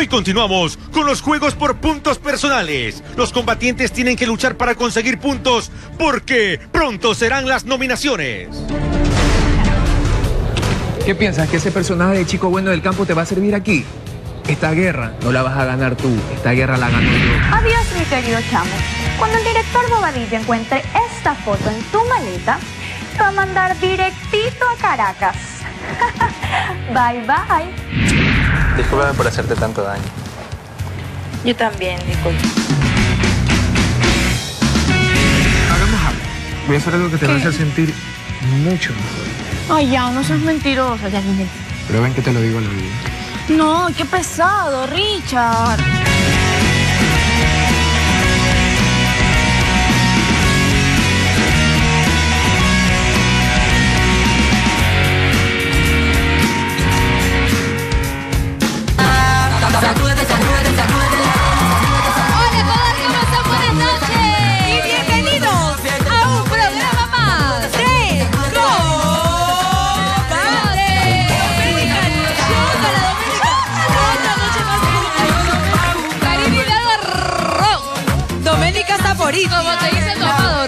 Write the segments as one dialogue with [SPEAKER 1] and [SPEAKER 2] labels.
[SPEAKER 1] continuamos con los juegos por puntos personales. Los combatientes tienen que luchar para conseguir puntos porque pronto serán las nominaciones.
[SPEAKER 2] ¿Qué piensas? ¿Que ese personaje de chico bueno del campo te va a servir aquí? Esta guerra no la vas a ganar tú, esta guerra la gano yo.
[SPEAKER 3] Adiós, mi querido chamo. Cuando el director Bobadilla encuentre esta foto en tu maleta, te va a mandar directito a Caracas. Bye, bye.
[SPEAKER 4] Discúlpame por hacerte tanto daño.
[SPEAKER 3] Yo también, disculpa.
[SPEAKER 2] Hagamos algo. Voy a hacer algo que te va a hacer sentir mucho mejor.
[SPEAKER 3] Ay, ya, no seas mentirosa, ya vine.
[SPEAKER 2] Pero ven que te lo digo al oído.
[SPEAKER 3] No, qué pesado, Richard.
[SPEAKER 5] Como te dice tu amado,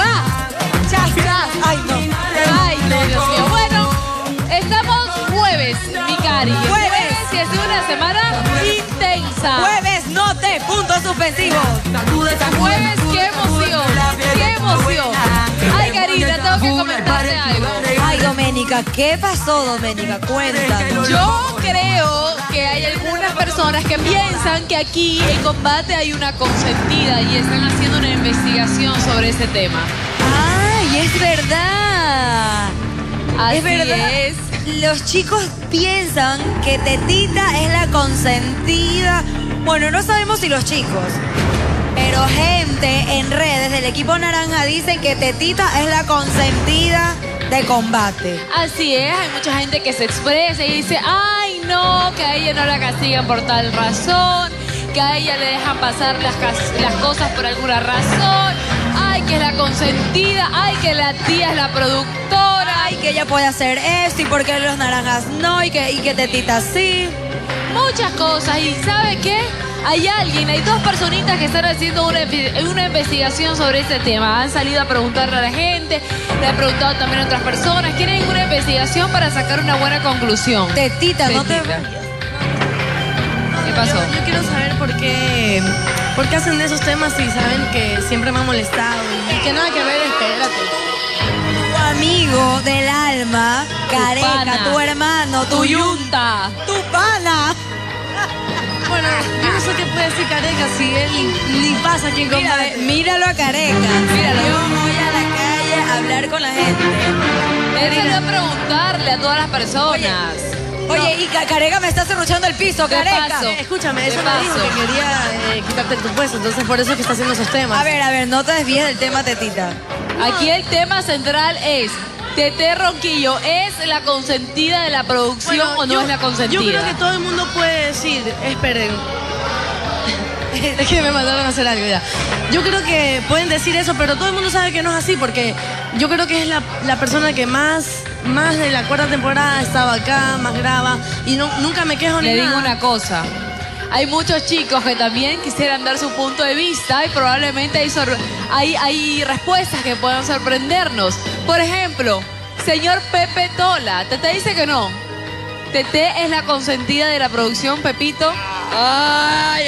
[SPEAKER 5] Ay, no. Ay, no, Dios mío. Bueno, estamos jueves, mi cari. Jueves y ha sido una semana intensa.
[SPEAKER 6] Jueves, note, puntos suspensivos.
[SPEAKER 5] Jueves, qué emoción, qué emoción. Ay, Karina, tengo que comentarte algo.
[SPEAKER 6] Ay, Doménica, ¿qué pasó, Doménica? Cuéntanos.
[SPEAKER 5] Yo creo que hay algunas personas que piensan que aquí en combate hay una consentida y están haciendo una investigación sobre ese tema.
[SPEAKER 6] Ay, es verdad.
[SPEAKER 5] Así
[SPEAKER 6] es verdad. Los chicos piensan que Tetita es la consentida. Bueno, no sabemos si los chicos, pero gente en redes del equipo naranja dicen que Tetita es la consentida de combate.
[SPEAKER 5] Así es, hay mucha gente que se expresa y dice, ay no, que a ella no la castigan por tal razón, que a ella le dejan pasar las cosas por alguna razón, ay que es la consentida, ay que la tía es la productora,
[SPEAKER 6] ay que ella puede hacer esto y por qué los naranjas no y que Tetita sí.
[SPEAKER 5] Muchas cosas y ¿sabe qué? Hay dos personitas que están haciendo una investigación sobre este tema. Han salido a preguntarle a la gente, le han preguntado también a otras personas. Quieren una investigación para sacar una buena conclusión.
[SPEAKER 6] Tetita, no te...
[SPEAKER 5] ¿Qué pasó?
[SPEAKER 7] Yo quiero saber por qué hacen esos temas si saben que siempre me han molestado y que nada que ver, espérate.
[SPEAKER 6] Tu amigo del alma, Careca, tu hermano, tu yunta, tu pana.
[SPEAKER 7] Bueno, yo no sé qué puede decir Careca si él ni pasa aquí en combate.
[SPEAKER 6] Míralo a Careca. Míralo. Yo voy a la calle a hablar con la gente.
[SPEAKER 5] Él salió a preguntarle a todas las personas.
[SPEAKER 6] Oye, y Careca me está cerruchando el piso, Careca.
[SPEAKER 7] Escúchame, ella me dijo que quería quitarte tu puesto, entonces por eso es que está haciendo esos temas.
[SPEAKER 6] A ver, no te desvíes del tema, Tetita.
[SPEAKER 5] Aquí el tema central es... Tete Ronquillo, ¿es la consentida de la producción o no es la consentida?
[SPEAKER 7] Yo creo que todo el mundo puede decir, esperen, es que me mandaron a hacer algo ya. Yo creo que pueden decir eso, pero todo el mundo sabe que no es así, porque yo creo que es la persona que más de la cuarta temporada estaba acá, más graba, y nunca me quejo ni nada.
[SPEAKER 5] Le digo una cosa. Hay muchos chicos que también quisieran dar su punto de vista y probablemente hay respuestas que puedan sorprendernos. Por ejemplo, señor Pepe Tola, Tete dice que no. Tete es la consentida de la producción, Pepito.
[SPEAKER 6] Ay.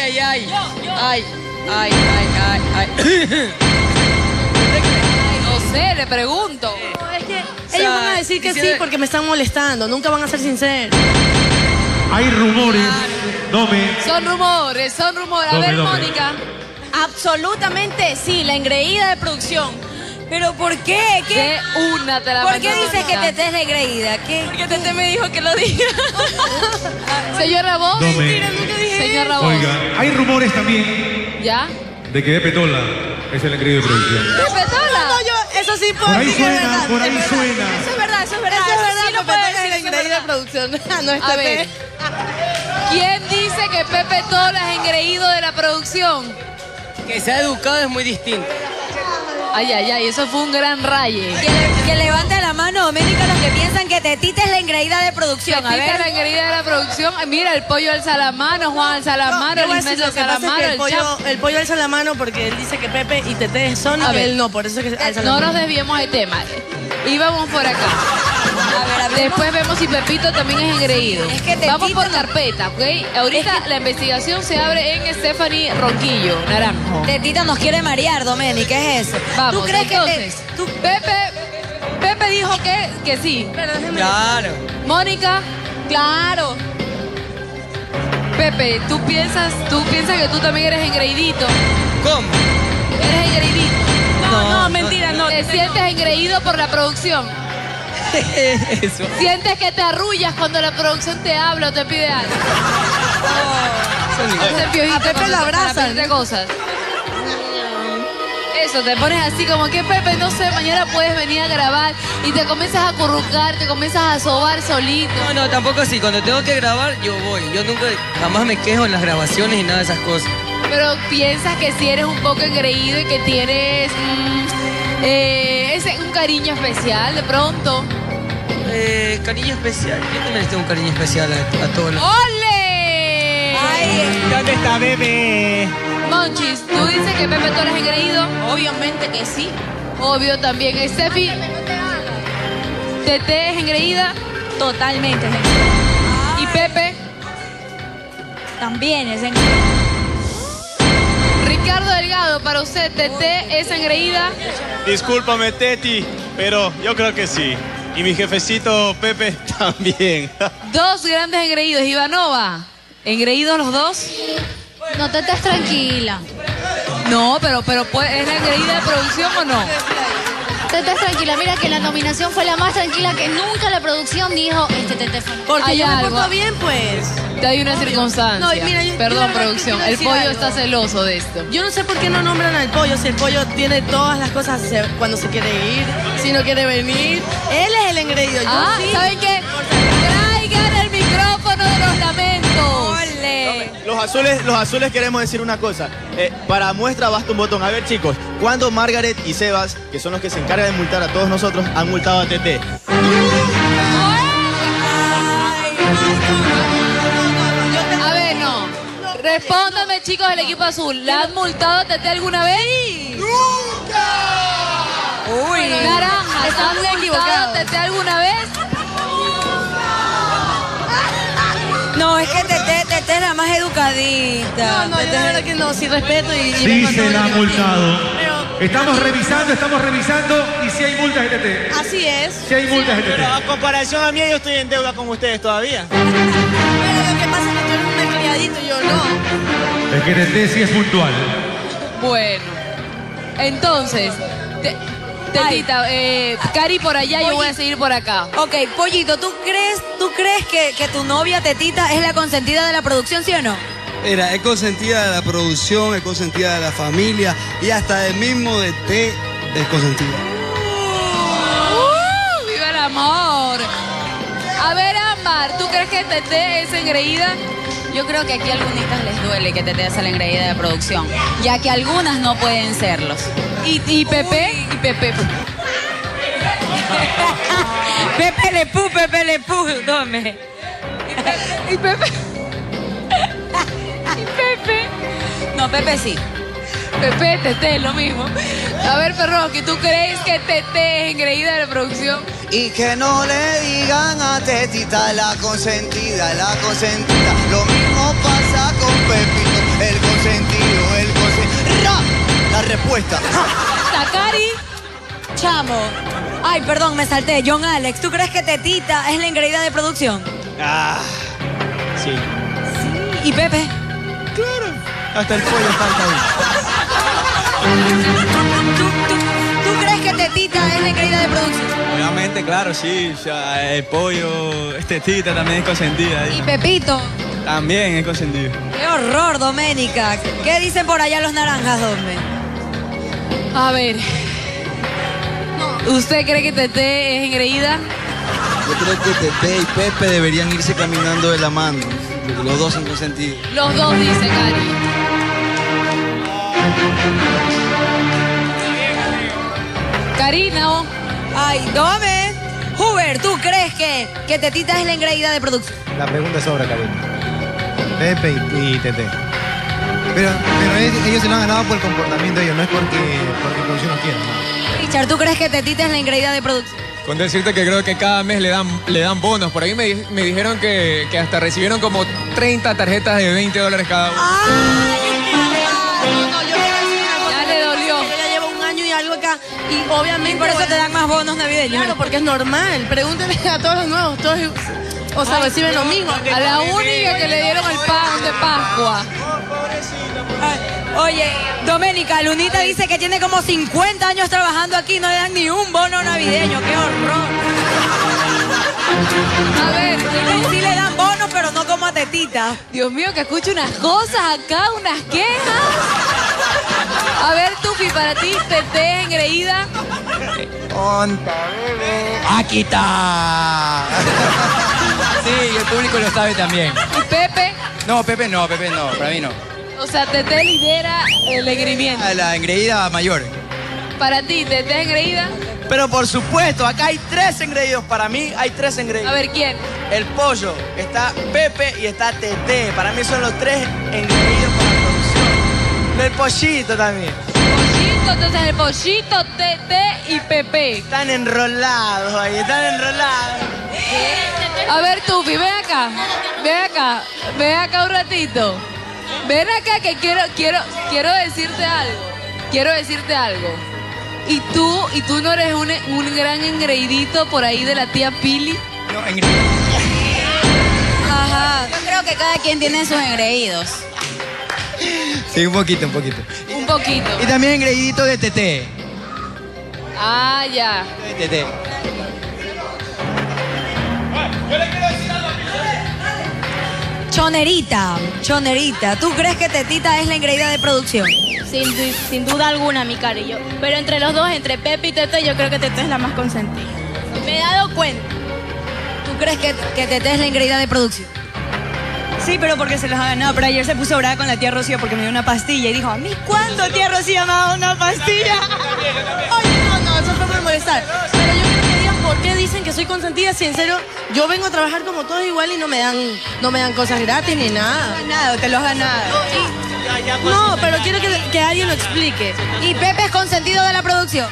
[SPEAKER 5] No sé, le pregunto.
[SPEAKER 7] No, es que ellos van a decir que sí porque me están molestando, nunca van a ser sinceros.
[SPEAKER 1] Hay rumores.
[SPEAKER 5] Son rumores. A ver, Mónica.
[SPEAKER 3] Absolutamente sí, la engreída de producción.
[SPEAKER 6] ¿Pero por qué?
[SPEAKER 5] ¿Qué? Una te la
[SPEAKER 6] ¿Por qué dices que Tete es la engreída? ¿Qué?
[SPEAKER 5] Porque Tete me dijo que lo diga. Señor Rabón.
[SPEAKER 7] Mentira, nunca dije.
[SPEAKER 5] Señor Rabón.
[SPEAKER 1] Oiga, hay rumores también
[SPEAKER 5] ¿ya?
[SPEAKER 1] de que Pepe Tola es el engreído de producción.
[SPEAKER 5] ¿Pepe Tola?
[SPEAKER 7] No, eso sí puedo
[SPEAKER 1] Por ahí
[SPEAKER 7] decir que es
[SPEAKER 1] suena,
[SPEAKER 7] verdad.
[SPEAKER 1] por ahí suena.
[SPEAKER 3] Eso es verdad.
[SPEAKER 7] Eso es verdad,
[SPEAKER 3] sí lo puedo decir,
[SPEAKER 7] es la
[SPEAKER 3] eso es
[SPEAKER 7] engreída de
[SPEAKER 3] verdad.
[SPEAKER 7] producción. No es
[SPEAKER 5] A ver.
[SPEAKER 7] Tete.
[SPEAKER 5] ¿Quién dice que Pepe Tola es engreído de la producción?
[SPEAKER 8] Que sea educado es muy distinto.
[SPEAKER 5] Ay, eso fue un gran raye.
[SPEAKER 6] Que levante la mano Doménica los que piensan que Tetita es la engreída de producción.
[SPEAKER 5] Tetita es la engreída de la producción. Mira, el pollo alza la mano, Juan alza la mano,
[SPEAKER 7] Yo voy a decir,
[SPEAKER 5] Lismeso
[SPEAKER 7] lo que
[SPEAKER 5] alza la
[SPEAKER 7] pasa es
[SPEAKER 5] mano,
[SPEAKER 7] que el pollo alza la mano porque él dice que Pepe y Tete son
[SPEAKER 5] A
[SPEAKER 7] y
[SPEAKER 5] ver.
[SPEAKER 7] él no, por eso es que alza la
[SPEAKER 5] No
[SPEAKER 7] mano.
[SPEAKER 5] nos desviemos del tema. Íbamos por acá.
[SPEAKER 6] A ver,
[SPEAKER 5] Después vemos si Pepito también es engreído.
[SPEAKER 6] Es que Tetita
[SPEAKER 5] vamos por
[SPEAKER 6] no-
[SPEAKER 5] carpeta, ¿ok? Ahorita la investigación se abre en Stephanie Ronquillo, Naranjo.
[SPEAKER 6] Tetita nos quiere marear, Doménica, ¿qué es eso?
[SPEAKER 5] Vamos,
[SPEAKER 6] ¿Tú crees
[SPEAKER 5] entonces, Pepe dijo que sí.
[SPEAKER 7] Pero déjeme
[SPEAKER 8] Claro.
[SPEAKER 5] Mónica, claro. Pepe, ¿tú piensas que tú también eres engreidito?
[SPEAKER 8] ¿Cómo?
[SPEAKER 5] ¿Eres engreidito?
[SPEAKER 7] No, mentira, no.
[SPEAKER 5] ¿Te sientes engreído por la producción?
[SPEAKER 8] Eso.
[SPEAKER 5] ¿Sientes que te arrullas cuando la producción te habla o te pide algo? Ese piojito
[SPEAKER 7] A Pepe
[SPEAKER 5] cuando
[SPEAKER 7] lo
[SPEAKER 5] te-
[SPEAKER 7] abrazan.
[SPEAKER 5] para pedirte cosas. Eso, te pones así como que Pepe, no sé, mañana puedes venir a grabar y te comienzas a acurrucar, te comienzas a sobar solito.
[SPEAKER 8] No, tampoco así. Cuando tengo que grabar, yo voy. Yo jamás me quejo en las grabaciones y nada de esas cosas.
[SPEAKER 5] Pero piensas que si eres un poco engreído y que tienes un cariño especial de pronto.
[SPEAKER 8] Cariño especial. Yo también les tengo un cariño especial a todos los...
[SPEAKER 5] ¡Ole!
[SPEAKER 8] ¿Dónde está Bebé?
[SPEAKER 5] Monchis, ¿tú dices que Pepe tú eres engreído?
[SPEAKER 7] Obviamente que sí.
[SPEAKER 5] Obvio también. Steffi, ¿Tete es engreída?
[SPEAKER 6] Totalmente.
[SPEAKER 5] ¿Y Pepe?
[SPEAKER 6] También es
[SPEAKER 5] Ricardo Delgado, para usted, ¿Tete es engreída?
[SPEAKER 9] Discúlpame, Teti, pero yo creo que sí. Y mi jefecito Pepe también.
[SPEAKER 5] Dos grandes engreídos. Ivanova, ¿engreídos los dos?
[SPEAKER 3] No te estés tranquila.
[SPEAKER 5] No, pero ¿es la engreída de producción o no?
[SPEAKER 3] Te estés tranquila. Mira que la nominación fue la más tranquila que nunca la producción dijo Tete fue.
[SPEAKER 7] Porque
[SPEAKER 5] Hay
[SPEAKER 7] yo me
[SPEAKER 5] algo.
[SPEAKER 7] porto bien, pues.
[SPEAKER 5] Hay una circunstancia.
[SPEAKER 7] No, mira, yo la
[SPEAKER 5] Perdón,
[SPEAKER 7] verdad
[SPEAKER 5] producción.
[SPEAKER 7] quiero
[SPEAKER 5] El
[SPEAKER 7] decir
[SPEAKER 5] pollo
[SPEAKER 7] algo.
[SPEAKER 5] está celoso de esto.
[SPEAKER 7] Yo no sé por qué no nombran al pollo, si el pollo tiene todas las cosas cuando se quiere ir, si no quiere venir. Él es el engreído, yo sí.
[SPEAKER 5] ¿Saben qué? Traigan el micrófono de los lamentos.
[SPEAKER 6] ¡Ole!
[SPEAKER 9] Los azules queremos decir una cosa. Para muestra basta un botón. A ver, chicos, ¿cuándo Margaret y Sebas, que son los que se encargan de multar a todos nosotros, han multado a Tete?
[SPEAKER 5] A ver, no. Respóndame, chicos del equipo azul. ¿La han multado a Tete alguna vez? ¡Nunca!
[SPEAKER 6] Uy,
[SPEAKER 5] Naranja,
[SPEAKER 6] están
[SPEAKER 5] ¿han multado a
[SPEAKER 6] equivocados.
[SPEAKER 5] Tete alguna vez?
[SPEAKER 6] No, es que Tete es la más educadita.
[SPEAKER 7] No, yo la verdad que no, sí respeto y
[SPEAKER 1] Sí
[SPEAKER 7] vengo a
[SPEAKER 1] se
[SPEAKER 7] todo
[SPEAKER 1] la
[SPEAKER 7] lo
[SPEAKER 1] ha
[SPEAKER 7] que
[SPEAKER 1] multado.
[SPEAKER 7] Pero
[SPEAKER 1] Estamos revisando y si hay multas de TT.
[SPEAKER 7] así es.
[SPEAKER 1] Si hay multas de TT.
[SPEAKER 9] A comparación a mí, yo estoy en deuda con ustedes todavía.
[SPEAKER 7] Pero lo que pasa es que tú eres un descriadito y yo no.
[SPEAKER 1] Es que TT sí es puntual.
[SPEAKER 5] Bueno. Entonces, Tetita, Cari por allá, yo voy a seguir por acá.
[SPEAKER 6] Ok, Pollito, ¿tú crees que tu novia Tetita es la consentida de la producción, sí o no?
[SPEAKER 10] Mira, es consentida de la producción, es consentida de la familia y hasta del mismo de T es consentida.
[SPEAKER 5] ¡Viva el amor! A ver, Ámbar, ¿tú crees que Tete es engreída?
[SPEAKER 11] Yo creo que aquí a algunas les duele que Tete sea la engreída de producción, ya que algunas no pueden serlos.
[SPEAKER 5] ¿Y Pepe? ¿Y Pepe?
[SPEAKER 6] Pepe Le Pú, tome.
[SPEAKER 5] ¿Y Pepe? ¿Y Pepe?
[SPEAKER 11] No, Pepe sí.
[SPEAKER 5] Pepe, Tete, lo mismo. A ver, Perroski, ¿tú crees que Tete es engreída de la producción?
[SPEAKER 10] Y que no le digan a Tetita la consentida. Lo mismo pasa con Pepito, el consentido. La respuesta.
[SPEAKER 5] Takari.
[SPEAKER 6] Chamo. Ay, perdón, me salté. John Alex, ¿tú crees que Tetita es la engreída de producción?
[SPEAKER 9] Ah, sí.
[SPEAKER 6] ¿Y Pepe?
[SPEAKER 9] Claro. Hasta el pollo falta ahí.
[SPEAKER 6] ¿Tú crees que Tetita es la engreída de producción?
[SPEAKER 9] Obviamente, claro, sí. Ya, el pollo, Tetita también es consentida.
[SPEAKER 6] ¿Y Pepito?
[SPEAKER 9] También es consentido.
[SPEAKER 6] ¡Qué horror, Doménica! ¿Qué dicen por allá los naranjas, hombre?
[SPEAKER 5] A ver. ¿Usted cree que Tete es engreída?
[SPEAKER 10] Yo creo que Tete y Pepe deberían irse caminando de la mano, porque los dos son consentidos.
[SPEAKER 5] Los dos, dice Cari. Karina,
[SPEAKER 6] Ay, Dome. Huber, ¿tú crees que Tetita es la engreída de producción?
[SPEAKER 12] La pregunta es sobra, Karina. Pepe y Tete. Pero ellos se lo han ganado por el comportamiento de ellos, no es porque producción no quiera. ¿No?
[SPEAKER 6] Richard, ¿tú crees que Tetita es la engreída de producción?
[SPEAKER 2] Con decirte que creo que cada mes le dan bonos. Por ahí me dijeron que hasta recibieron como 30 tarjetas de $20 cada uno.
[SPEAKER 7] No, yo quiero decir una cosa.
[SPEAKER 5] Ya le dolió.
[SPEAKER 7] Yo ya llevo un año y algo acá y obviamente...
[SPEAKER 6] Y por eso te dan más bonos navideños.
[SPEAKER 7] Claro, porque es normal. Pregúntenle a todos los nuevos. Todos, o sea, reciben lo mismo.
[SPEAKER 5] A la única que le dieron el pan de Pascua.
[SPEAKER 6] Oye, Doménica, Lunita dice que tiene como 50 años trabajando aquí y no le dan ni un bono navideño. ¡Qué horror!
[SPEAKER 5] A ver,
[SPEAKER 6] Sí le dan bonos, pero no como a Tetita.
[SPEAKER 5] Dios mío, que escucho unas cosas acá, unas quejas. A ver, Tufi, para ti, Tete es engreída.
[SPEAKER 10] ¡Aquí está! Sí, el público lo sabe también.
[SPEAKER 5] ¿Y Pepe?
[SPEAKER 10] No, Pepe no, para mí no.
[SPEAKER 5] O sea, Tete lidera el engreimiento.
[SPEAKER 10] La engreída mayor.
[SPEAKER 5] Para ti, Tete es engreída.
[SPEAKER 9] Pero por supuesto, acá hay 3 engreídos. Para mí hay 3 engreídos.
[SPEAKER 5] A ver, ¿quién?
[SPEAKER 9] El pollo, está Pepe y está Tete. Para mí son los 3 engreídos para la producción. El pollito también.
[SPEAKER 5] Pollito, entonces el pollito, Tete y Pepe.
[SPEAKER 9] Están enrolados ahí, están enrolados.
[SPEAKER 5] A ver, Tufi, ven acá un ratito. Ven acá que quiero decirte algo. ¿Y tú no eres un gran engreidito por ahí de la tía Pili?
[SPEAKER 10] No, engreída.
[SPEAKER 11] Ajá. Yo creo que cada quien tiene sus engreídos.
[SPEAKER 10] Sí, un poquito.
[SPEAKER 5] Un poquito.
[SPEAKER 10] Y también engreidito de Tete.
[SPEAKER 5] Ah, ya.
[SPEAKER 10] De Tete.
[SPEAKER 6] Chonerita, ¿tú crees que Tetita es la engreída de producción?
[SPEAKER 13] Sin duda alguna, mi cariño. Pero entre los dos, entre Pepe y Tete, yo creo que Tete es la más consentida. Me he dado cuenta.
[SPEAKER 6] ¿Tú crees que Tete es la engreída de producción?
[SPEAKER 14] Sí, pero porque se los ha ganado. Pero ayer se puso brava con la tía Rocío porque me dio una pastilla y dijo, ¿a mí cuándo tía Rocío me ha dado una pastilla?
[SPEAKER 7] Oye, no, eso fue por molestar. Pero yo quiero que digan por qué dicen que soy consentida. Si en serio, yo vengo a trabajar como todos igual y no me dan cosas gratis ni nada.
[SPEAKER 14] Te lo has ganado.
[SPEAKER 7] No, pero quiero que alguien lo explique.
[SPEAKER 6] ¿Y Pepe es consentido de la producción?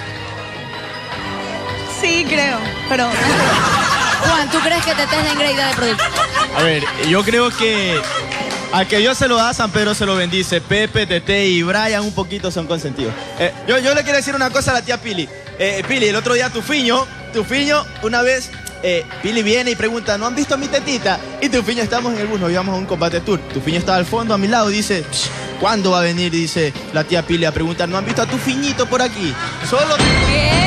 [SPEAKER 14] Sí, creo, pero...
[SPEAKER 6] Juan, ¿tú crees que Tete es la engreída de producción?
[SPEAKER 9] A ver, yo creo que a que Dios se lo da, a San Pedro se lo bendice. Pepe, Tete y Brian un poquito son consentidos. Yo le quiero decir una cosa a la tía Pili. Pili, el otro día Tufiño, una vez, Pili viene y pregunta, ¿no han visto a mi Tetita? Y Tufiño, estamos en el bus, nos íbamos a un combate tour. Tufiño estaba al fondo, a mi lado, dice, ¿cuándo va a venir? Dice la tía Pili a preguntar, ¿no han visto a Tufiñito por aquí? Solo...
[SPEAKER 5] ¿Qué?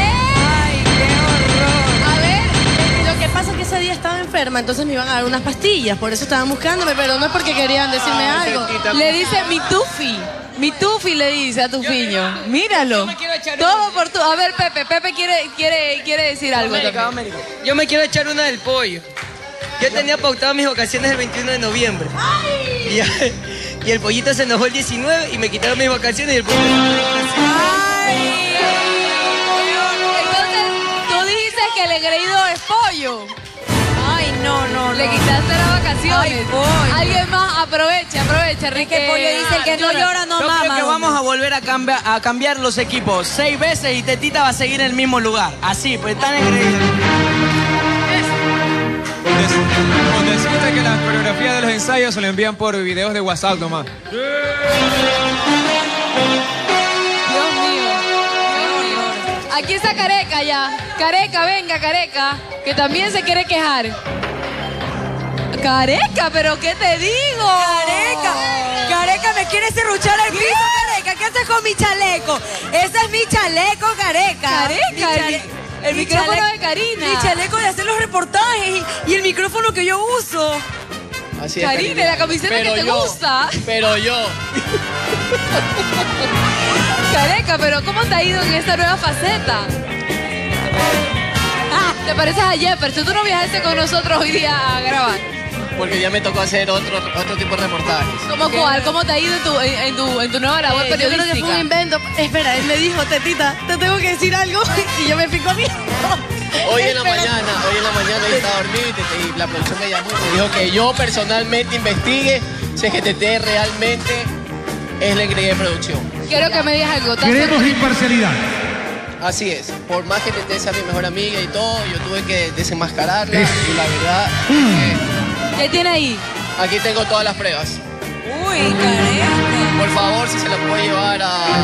[SPEAKER 7] Lo que pasa es que ese día estaba enferma, entonces me iban a dar unas pastillas, por eso estaban buscándome, pero no es porque querían decirme algo.
[SPEAKER 5] Le dice mi tufi le dice a Tufiño. Míralo. Todo por tu. A ver, Pepe quiere decir algo también.
[SPEAKER 8] Yo me quiero echar una del pollo. Yo tenía pautado mis vacaciones el 21 de noviembre. Y el pollito se enojó el 19 y me quitaron mis vacaciones y el pollo...
[SPEAKER 5] Que el engreído es pollo.
[SPEAKER 6] Ay, no.
[SPEAKER 5] Le quitaste las vacaciones.
[SPEAKER 6] Ay,
[SPEAKER 5] alguien más, aprovecha, Ricky.
[SPEAKER 6] Es que pollo dice el que no llora no mama.
[SPEAKER 9] Yo creo que vamos a volver a cambiar los equipos 6 veces y Tetita va a seguir en el mismo lugar. Así, pues están engreídos.
[SPEAKER 2] Con decirte que la coreografía de los ensayos se lo envían por videos de WhatsApp nomás.
[SPEAKER 5] Aquí está Careca ya. Careca, venga, Careca. Que también se quiere quejar. Careca, ¿pero qué te digo?
[SPEAKER 6] Careca, me quieres serruchar el piso, Careca. ¿Qué haces con mi chaleco? Ese es mi chaleco, Careca.
[SPEAKER 5] Careca, el micrófono de Karina.
[SPEAKER 6] Mi chaleco de hacer los reportajes y el micrófono que yo uso.
[SPEAKER 9] Así es,
[SPEAKER 5] Karina, la camiseta que te gusta.
[SPEAKER 9] Pero yo.
[SPEAKER 5] Careca, pero ¿cómo te ha ido en esta nueva faceta? ¿Te pareces a Jefferson? ¿Tú no viajaste con nosotros hoy día a grabar?
[SPEAKER 9] Porque ya me tocó hacer otro tipo de reportajes.
[SPEAKER 5] ¿Cómo cuál? ¿Cómo te ha ido en tu nueva labor periodística?
[SPEAKER 7] Yo creo que fue un invento. Espera, él me dijo, Tetita, te tengo que decir algo y yo me fico a mí.
[SPEAKER 15] Hoy en la mañana yo estaba dormido y la producción me llamó y me dijo que yo personalmente investigue si es que TT realmente es la ingrediente de producción.
[SPEAKER 5] Quiero que me digas algo.
[SPEAKER 1] Queremos imparcialidad.
[SPEAKER 15] Así es. Por más que TT sea mi mejor amiga y todo, yo tuve que desenmascararla y la verdad
[SPEAKER 5] ¿Qué tiene ahí?
[SPEAKER 15] Aquí tengo todas las pruebas.
[SPEAKER 6] Uy, caramba.
[SPEAKER 15] Por favor, si se la puede llevar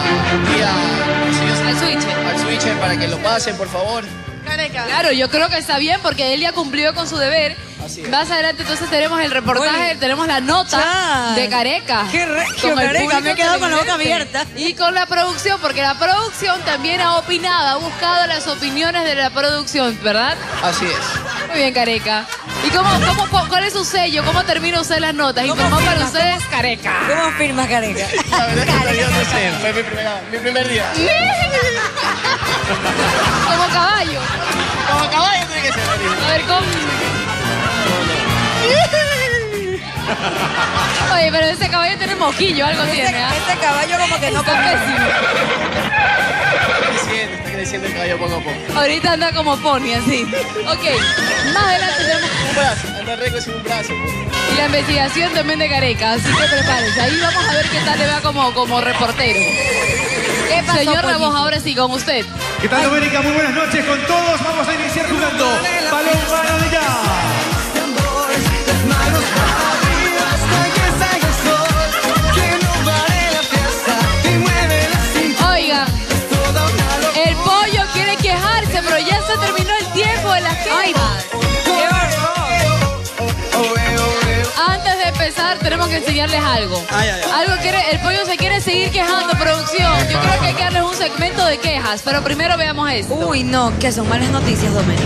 [SPEAKER 15] al switch para que lo pasen, por favor.
[SPEAKER 5] Careca. Claro, yo creo que está bien porque él ya cumplió con su deber. Más adelante entonces tenemos el reportaje, tenemos la nota de Careca.
[SPEAKER 6] Qué regio, Careca, me he quedado con la boca abierta.
[SPEAKER 5] Y con la producción, porque la producción también ha opinado, ha buscado las opiniones de la producción, ¿verdad?
[SPEAKER 15] Así es.
[SPEAKER 5] Muy bien, Careca. ¿Y cuál es su sello? ¿Cómo termina usted las notas? Informó para ustedes Careca.
[SPEAKER 6] ¿Cómo firma Careca?
[SPEAKER 15] La verdad es que yo no sé, fue mi primer día.
[SPEAKER 5] Como caballo.
[SPEAKER 15] Como caballo tiene que ser.
[SPEAKER 5] A ver, ¿cómo? Oye, pero ese caballo tiene moquillo, algo tiene, ¿ah?
[SPEAKER 6] Este caballo como que no come.
[SPEAKER 15] Está creciendo el caballo poco a poco.
[SPEAKER 5] Ahorita anda como pony, así. Ok, más adelante tenemos...
[SPEAKER 15] Un brazo, anda recto sin un brazo.
[SPEAKER 5] Y la investigación también de Careca, así que prepárense. Ahí vamos a ver qué tal le va como reportero. ¿Qué pasó, señor Ramos, ahora sí, con usted?
[SPEAKER 1] ¿Qué tal, Doménica? Muy buenas noches con todos. Vamos a iniciar jugando balón para de ya.
[SPEAKER 5] Oiga, el pollo quiere quejarse, pero ya se terminó el tiempo de las quejas. Antes de empezar, tenemos que enseñarles algo. Algo el pollo se quiere seguir quejando, producción. Yo creo que hay que darles un segmento de quejas, pero primero veamos esto.
[SPEAKER 6] Uy, no, que son malas noticias, Doménica.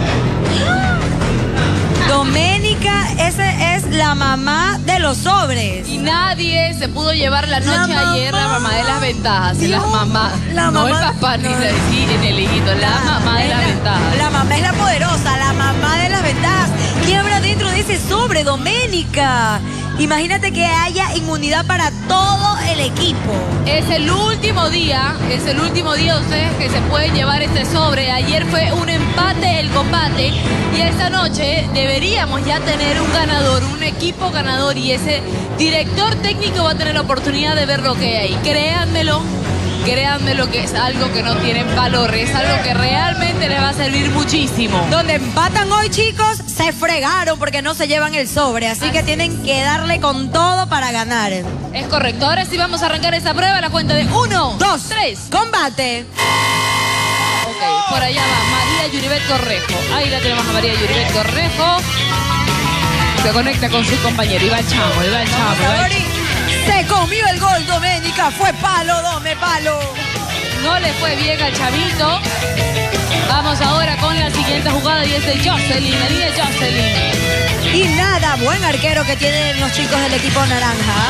[SPEAKER 6] Doménica, esa es la mamá de los sobres.
[SPEAKER 5] Y nadie se pudo llevar la noche ayer la mamá de las ventajas. Y las mamás. No el papá ni el hijito, la mamá de las ventajas.
[SPEAKER 6] La mamá es la poderosa, la mamá de las ventajas. ¿Qué habrá dentro de ese sobre, Doménica? Imagínate que haya inmunidad para todo el equipo.
[SPEAKER 5] Es el último día de ustedes que se pueden llevar este sobre. Ayer fue un empate el combate y esta noche deberíamos ya tener un ganador, un equipo ganador, y ese director técnico va a tener la oportunidad de ver lo que hay. Créanmelo que es algo que no tiene valor, es algo que realmente les va a servir muchísimo.
[SPEAKER 6] Donde empatan hoy, chicos, se fregaron porque no se llevan el sobre, así que tienen que darle con todo para ganar.
[SPEAKER 5] Es correcto, ahora sí vamos a arrancar esa prueba a la cuenta de 1, 2, 3.
[SPEAKER 6] ¡Combate!
[SPEAKER 5] Ok, por allá va María Yuribet Correjo. Ahí la tenemos a María Yuribet Correjo. Se conecta con su compañero. Iba el chamo.
[SPEAKER 6] Se comió el gol, Doménica. Fue palo, palo.
[SPEAKER 5] No le fue bien al chavito. Vamos ahora con la siguiente jugada y es de Jocelyn, la niña Jocelyn.
[SPEAKER 6] Y nada, buen arquero que tienen los chicos del equipo naranja.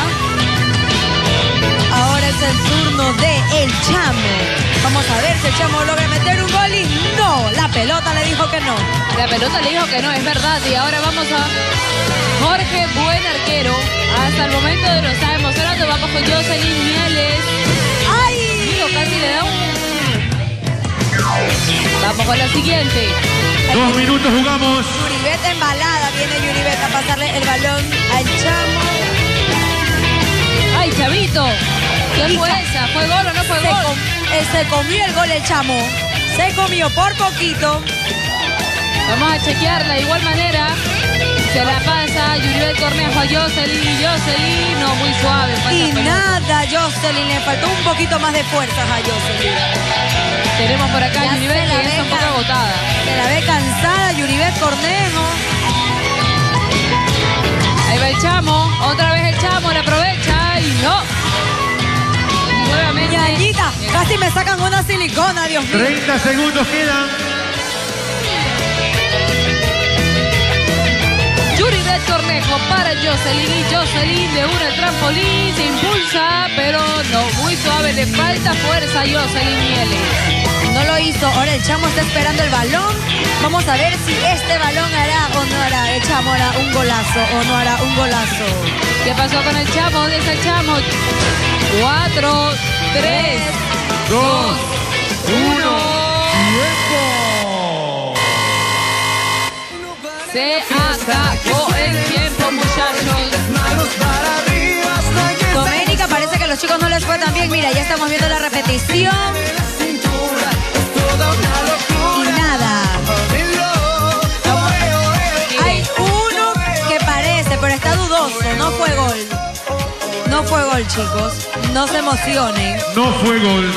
[SPEAKER 6] Ahora es el turno de el Chamo. Vamos a ver si el Chamo logra meter un gol y no, la pelota le dijo que no.
[SPEAKER 5] La pelota le dijo que no, es verdad. Y ahora vamos a Jorge, buen arquero. Hasta el momento de lo está demostrando. Vamos con Jocelyn Mieles.
[SPEAKER 6] ¡Ay!
[SPEAKER 5] Digo, casi le da un... Vamos con la siguiente.
[SPEAKER 1] 2 minutos jugamos.
[SPEAKER 6] Yuribet embalada. Viene Yuribet a pasarle el balón al Chamo.
[SPEAKER 5] ¡Ay, chavito! ¿Qué fue esa? ¿Fue gol o no fue gol?
[SPEAKER 6] Se comió el gol el Chamo. Se comió por poquito.
[SPEAKER 5] Vamos a chequearla de igual manera. Se la pasa Yuribet Cornejo a Jocelyn. Y Jocelyn, no, muy suave.
[SPEAKER 6] Y nada, Jocelyn, le faltó un poquito más de fuerzas a Jocelyn.
[SPEAKER 5] Tenemos por acá a Yuribet, que está un poco agotada.
[SPEAKER 6] Se la ve cansada, Yuribet Cornejo.
[SPEAKER 5] Ahí va el Chamo, otra vez el Chamo, la aprovecha y no. Nuevamente.
[SPEAKER 6] Ñañita, casi me sacan una silicona, Dios mío.
[SPEAKER 1] 30 segundos quedan.
[SPEAKER 5] Yuribet Cornejo para Jocelyn y Jocelyn de una trampolín, se impulsa, pero no, muy suave, le falta fuerza a Jocelyn Mieles.
[SPEAKER 6] No lo hizo, ahora el Chamo está esperando el balón. Vamos a ver si este balón hará o no hará. El Chamo hará un golazo o no hará un golazo.
[SPEAKER 5] ¿Qué pasó con el Chamo? ¿Dónde está el Chamo? 4, 3, 2, 1.
[SPEAKER 1] ¡Tiempo!
[SPEAKER 5] Se acabó el tiempo, muchachos.
[SPEAKER 6] Doménica, parece que a los chicos no les fue tan bien. Mira, ya estamos viendo la repetición. Y nada. Hay uno que parece, pero está dudoso. No fue gol. No fue gol, chicos. No se emocionen.
[SPEAKER 1] No fue gol.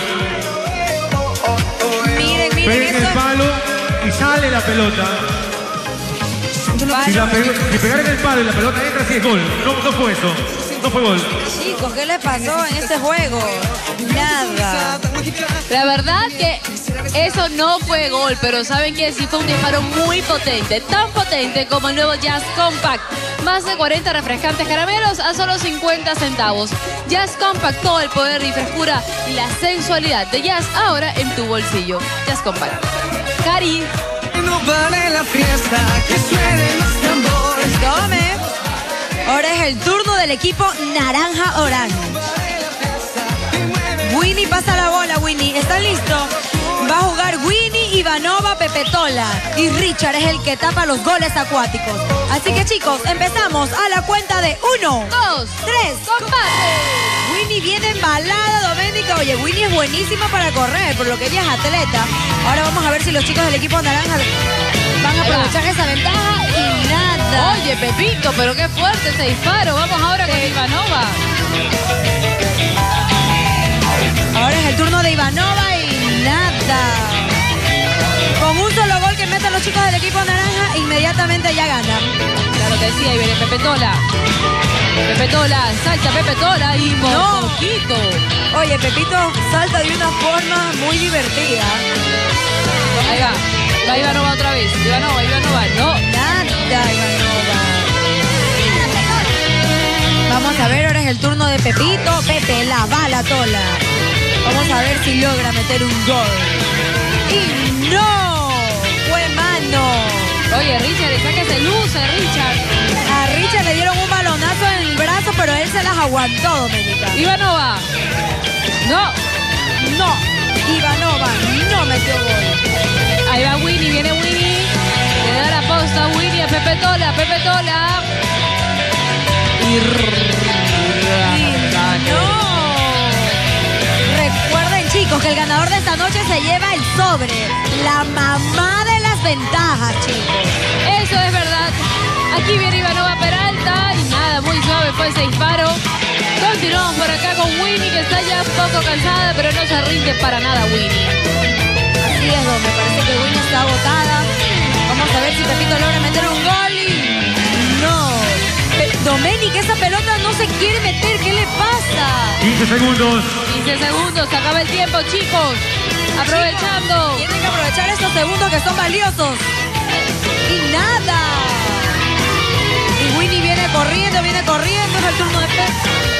[SPEAKER 6] Miren,
[SPEAKER 1] Pega en el palo y sale la pelota. Si pegar en el palo y la pelota entra, sí es gol. No fue eso. No fue gol.
[SPEAKER 6] Chicos, ¿qué les pasó en este juego? Nada.
[SPEAKER 5] La verdad que eso no fue gol, pero ¿saben qué? Sí fue un disparo muy potente, tan potente como el nuevo Jazz Compact. Más de 40 refrescantes caramelos a solo 50 centavos. Jazz Compact, todo el poder y frescura y la sensualidad de Jazz ahora en tu bolsillo. Jazz Compact. Cari.
[SPEAKER 16] No vale la fiesta, que suenen los tambores.
[SPEAKER 6] Tome. Ahora es el turno del equipo Naranja Orange. Winnie pasa la bola, Winnie. ¿Están listos? Va a jugar Winnie, Ivanova, Pepetola. Y Richard es el que tapa los goles acuáticos. Así que chicos, empezamos a la cuenta de 1, 2, 3. ¡Combate! Winnie viene embalada, Doménica. Oye, Winnie es buenísima para correr, por lo que ella es atleta. Ahora vamos a ver si los chicos del equipo naranja van a aprovechar esa ventaja y nada.
[SPEAKER 5] Oye, Pepito, pero qué fuerte ese disparo. Vamos ahora con Ivanova.
[SPEAKER 6] Ahora es el turno de Ivanova y nada. Con un solo gol que meten los chicos del equipo naranja, inmediatamente ya ganan.
[SPEAKER 5] Claro que sí, ahí viene Pepetola. Pepetola, salta Pepetola y poquito.
[SPEAKER 6] Oye, Pepito salta de una forma muy divertida.
[SPEAKER 5] Ahí va. Va Ivanova otra vez. Ivanova, no.
[SPEAKER 6] Nada, Ivanova. Vamos a ver, ahora es el turno de Pepito. Pepe la bala tola. Vamos a ver si logra meter un gol. ¡Y no! ¡Fue mano!
[SPEAKER 5] Oye, Richard, está que se luce, Richard.
[SPEAKER 6] A Richard le dieron un balonazo en el brazo, pero él se las aguantó, Doménica.
[SPEAKER 5] Ivanova. No.
[SPEAKER 6] Ivanova no metió gol.
[SPEAKER 5] Ahí va Winnie, viene Winnie. Le da la posta a Winnie, a Pepetola.
[SPEAKER 6] No. Recuerden, chicos, que el ganador de esta noche se lleva el sobre. La mamá de las ventajas, chicos.
[SPEAKER 5] Eso es verdad. Aquí viene Ivanova Peralta y nada, muy suave fue ese disparo. Continuamos por acá con Winnie, que está ya un poco cansada, pero no se rinde para nada Winnie.
[SPEAKER 6] Así es, me parece que Winnie está agotada. Vamos a ver si Pepito logra meter un gol y... no. Doménica, esa pelota no se quiere meter. ¿Qué le pasa?
[SPEAKER 1] 15 segundos.
[SPEAKER 5] 15 segundos. Se acaba el tiempo, chicos. Aprovechando.
[SPEAKER 6] Tienen que aprovechar estos segundos que son valiosos. Y nada. Y Winnie viene corriendo. Es el turno de Pep.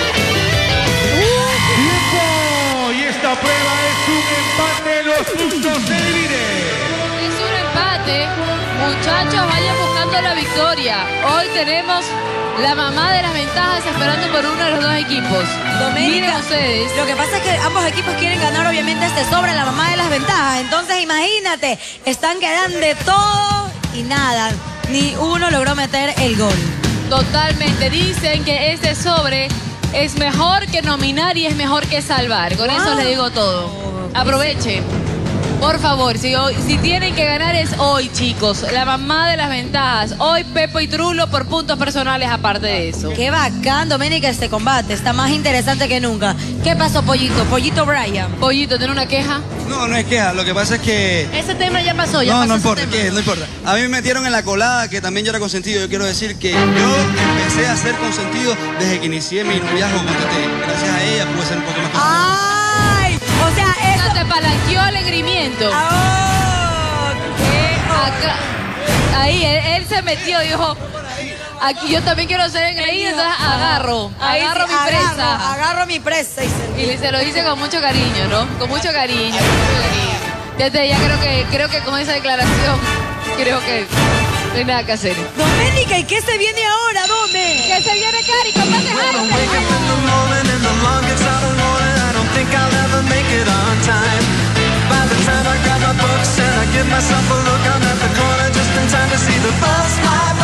[SPEAKER 1] ¡Tiempo! Y esta prueba es un empate. Los puntos se dividen.
[SPEAKER 5] Es un empate. Muchachos, vayan buscando la victoria. Hoy tenemos la mamá de las ventajas esperando por uno de los dos equipos.
[SPEAKER 6] Doménica,
[SPEAKER 5] miren ustedes.
[SPEAKER 6] Lo que pasa es que ambos equipos quieren ganar obviamente este sobre, la mamá de las ventajas. Entonces imagínate, están quedando de todo y nada. Ni uno logró meter el gol.
[SPEAKER 5] Totalmente. Dicen que este sobre es mejor que nominar y es mejor que salvar. Con eso les digo todo. Aprovechen. Por favor, si tienen que ganar es hoy, chicos. La mamá de las ventajas. Hoy Pepo y Trulo por puntos personales aparte de eso.
[SPEAKER 6] Qué bacán, Doménica, este combate. Está más interesante que nunca. ¿Qué pasó, Pollito? Pollito Brian.
[SPEAKER 5] Pollito, ¿tiene una queja?
[SPEAKER 17] No es queja. Lo que pasa es que...
[SPEAKER 7] Ese tema ya pasó,
[SPEAKER 17] No importa, no importa. A mí me metieron en la colada que también yo era consentido. Yo quiero decir que yo empecé a ser consentido desde que inicié mi noviazgo con Tete. Gracias a ella pude ser un poco más consentido.
[SPEAKER 6] ¡Ay! O sea, eso...
[SPEAKER 5] te palanqueó el engreimiento. Acá, ahí, él se metió, dijo... Aquí yo también quiero ser engreído, entonces agarro mi presa.
[SPEAKER 6] Agarro mi presa.
[SPEAKER 5] Y se lo hice con mucho cariño, ¿no? Con mucho cariño. Desde ya creo que con esa declaración, creo que no hay nada que hacer.
[SPEAKER 6] Doménica, ¿y qué se viene ahora, Dome?
[SPEAKER 5] ¿Qué se viene, Cari? Combate
[SPEAKER 16] By the time I grab my books and I give myself a look, I'm at the corner just in time to see the bus fly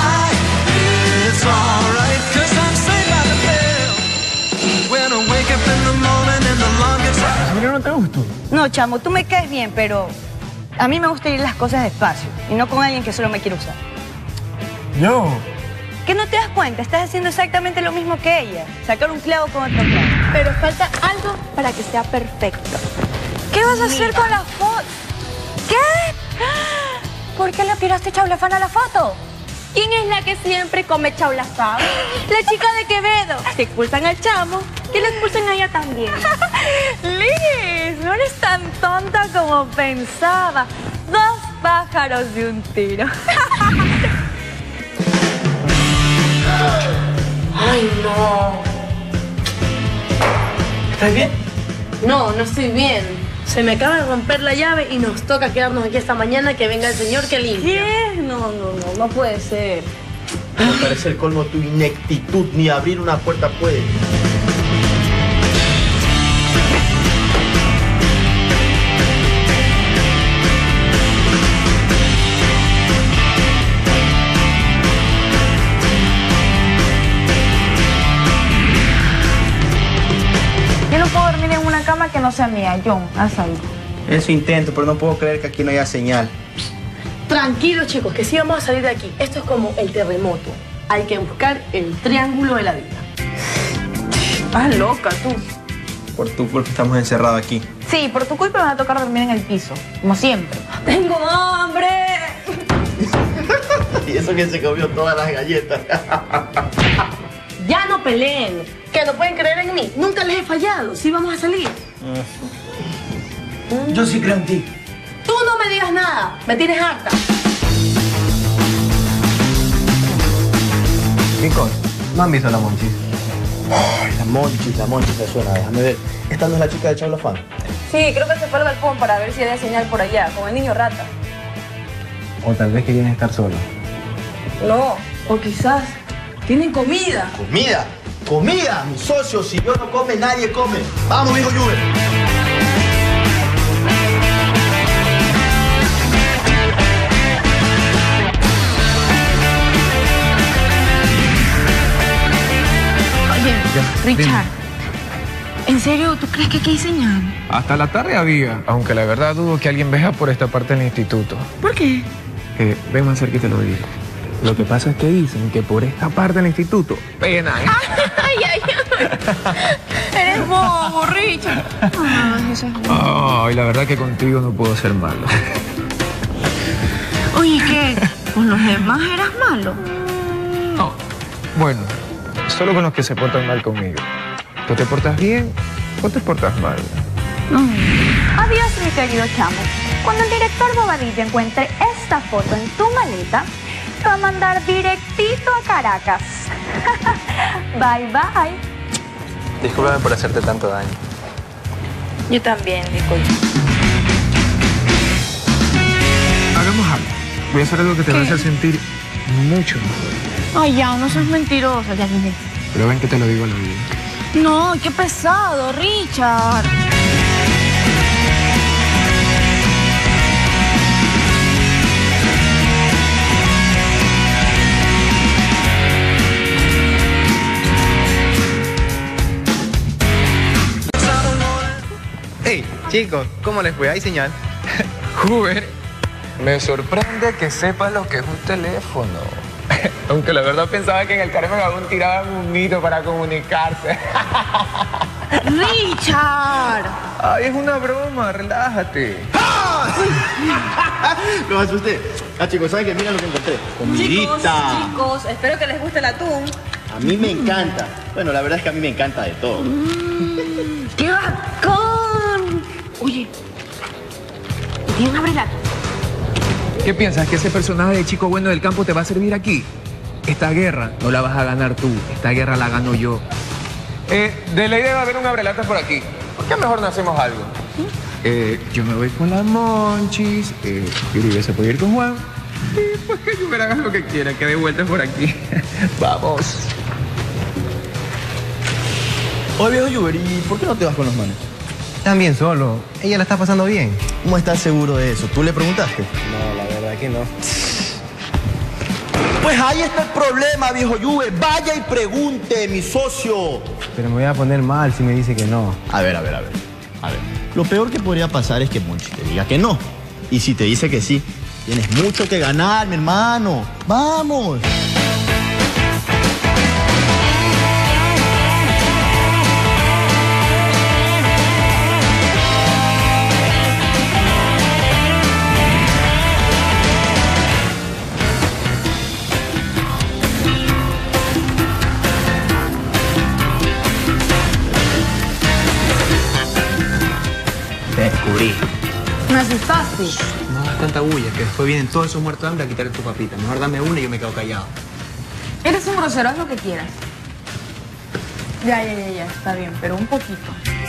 [SPEAKER 14] No, chamo, tú me caes bien, pero a mí me gusta ir las cosas despacio y no con alguien que solo me quiere usar.
[SPEAKER 12] Yo.
[SPEAKER 14] ¿Qué no te das cuenta? Estás haciendo exactamente lo mismo que ella. Sacar un clavo con otro clavo.
[SPEAKER 3] Pero falta algo para que sea perfecto.
[SPEAKER 14] ¿Qué vas a hacer con la foto? ¿Qué?
[SPEAKER 3] ¿Por qué le tiraste chaulafán a la foto? ¿Quién es la que siempre come chaulafán?
[SPEAKER 14] La chica de Quevedo.
[SPEAKER 3] Si expulsan al chamo, que la expulsen a ella también.
[SPEAKER 14] Liz, no eres tan tonta como pensaba. 2 pájaros de un tiro.
[SPEAKER 7] Ay, no.
[SPEAKER 12] ¿Estás bien?
[SPEAKER 7] No, no estoy bien. Se me acaba de romper la llave y nos toca quedarnos aquí esta mañana que venga el señor que limpia.
[SPEAKER 14] ¿Qué? No puede ser.
[SPEAKER 18] Me parece el colmo tu ineptitud, ni abrir una puerta puede.
[SPEAKER 3] Yo no puedo dormir en una cama que no sea mía. John, haz algo.
[SPEAKER 18] Eso intento, pero no puedo creer que aquí no haya señal.
[SPEAKER 7] Tranquilos, chicos, que sí vamos a salir de aquí. Esto es como el terremoto. Hay que buscar el triángulo de la vida.
[SPEAKER 14] Estás loca, tú.
[SPEAKER 18] Por tu culpa estamos encerrados aquí.
[SPEAKER 3] Sí, por tu culpa me va a tocar dormir en el piso, como siempre.
[SPEAKER 14] ¡Tengo hambre!
[SPEAKER 18] Y eso que se comió todas las galletas.
[SPEAKER 7] Ya no peleen. Que no pueden creer en mí. Nunca les he fallado. Sí vamos a salir.
[SPEAKER 18] Yo sí creo en ti.
[SPEAKER 7] Tú no me digas nada. Me tienes harta.
[SPEAKER 12] Chicos, ¿no han visto a la Monchis?
[SPEAKER 18] Ay, la Monchis me suena. Déjame ver. ¿Esta no es la chica de Chaulafán?
[SPEAKER 14] Sí, creo que se fue al balcón para ver si había señal por allá, con el niño rata.
[SPEAKER 12] O tal vez querían estar solos.
[SPEAKER 14] No, o quizás tienen comida.
[SPEAKER 18] ¿Comida? ¡Comida! Mi socio, si yo no come, nadie come. ¡Vamos, viejo Juve!
[SPEAKER 3] Oye, Richard, ¿en serio tú crees que aquí hay señal?
[SPEAKER 2] Hasta la tarde había, aunque la verdad dudo que alguien vea por esta parte del instituto.
[SPEAKER 3] ¿Por qué?
[SPEAKER 2] Ven más cerca y te lo digo. Lo que pasa es que dicen que por esta parte del instituto penan.
[SPEAKER 3] Ay. Eres bobo, Richard. Ay, eso es bueno.
[SPEAKER 2] Ay, la verdad que contigo no puedo ser malo.
[SPEAKER 3] Oye, ¿qué? ¿Con los demás eras malo?
[SPEAKER 2] No. Bueno, solo con los que se portan mal conmigo. ¿Tú te portas bien o te portas mal?
[SPEAKER 3] Adiós, mi querido chamo. Cuando el director Bobadilla encuentre esta foto en tu maleta, te va a mandar directito a Caracas. Bye, bye.
[SPEAKER 4] Discúlpame por hacerte tanto daño.
[SPEAKER 14] Yo también, disculpe.
[SPEAKER 2] Hagamos algo. Voy a hacer algo que te va a hacer sentir mucho mejor.
[SPEAKER 3] Ay, ya, no seas mentirosa, ya vine.
[SPEAKER 2] Pero ven que te lo digo al oído.
[SPEAKER 3] No, qué pesado, Richard.
[SPEAKER 12] Hey, chicos, ¿cómo les fue? ¿Hay señal?
[SPEAKER 2] Hoover, me sorprende que sepas lo que es un teléfono. Aunque la verdad pensaba que en el Carmen aún tiraban un mito para comunicarse.
[SPEAKER 3] ¡Richard!
[SPEAKER 2] Ay, es una broma, relájate.
[SPEAKER 18] Lo asusté. Ah, chicos, ¿saben qué? Mira lo que encontré. Comidita.
[SPEAKER 14] Chicos, espero que les guste el atún.
[SPEAKER 18] A mí me encanta. Bueno, la verdad es que a mí me encanta de todo.
[SPEAKER 3] ¡Qué bacán! Oye, ¿quién abre la?
[SPEAKER 2] ¿Qué piensas? ¿Que ese personaje de chico bueno del campo te va a servir aquí? Esta guerra no la vas a ganar tú. Esta guerra la gano yo. De la idea va a haber un abrelatas por aquí. ¿Por qué mejor no hacemos algo? Yo me voy con las Monchis. Uribe se puede ir con Juan. Y pues que Juber haga lo que quiera, que dé vueltas por aquí. Vamos.
[SPEAKER 18] Oye, viejo Juber, ¿y por qué no te vas con los manes?
[SPEAKER 12] También solo. Ella la está pasando bien.
[SPEAKER 18] ¿Cómo estás seguro de eso? ¿Tú le preguntaste?
[SPEAKER 12] No, la verdad que no.
[SPEAKER 18] Pues ahí está el problema, viejo Juber. Vaya y pregunte, mi socio.
[SPEAKER 12] Pero me voy a poner mal si me dice que no.
[SPEAKER 18] A ver. Lo peor que podría pasar es que Monchi te diga que no. Y si te dice que sí, tienes mucho que ganar, mi hermano. ¡Vamos!
[SPEAKER 2] Te descubrí.
[SPEAKER 3] ¿Me asustaste?
[SPEAKER 2] No hagas tanta bulla, que después vienen todos esos muertos de hambre a quitar tu papita. Mejor dame una y yo me quedo callado.
[SPEAKER 3] Eres un grosero, haz lo que quieras. Ya, está bien, pero un poquito.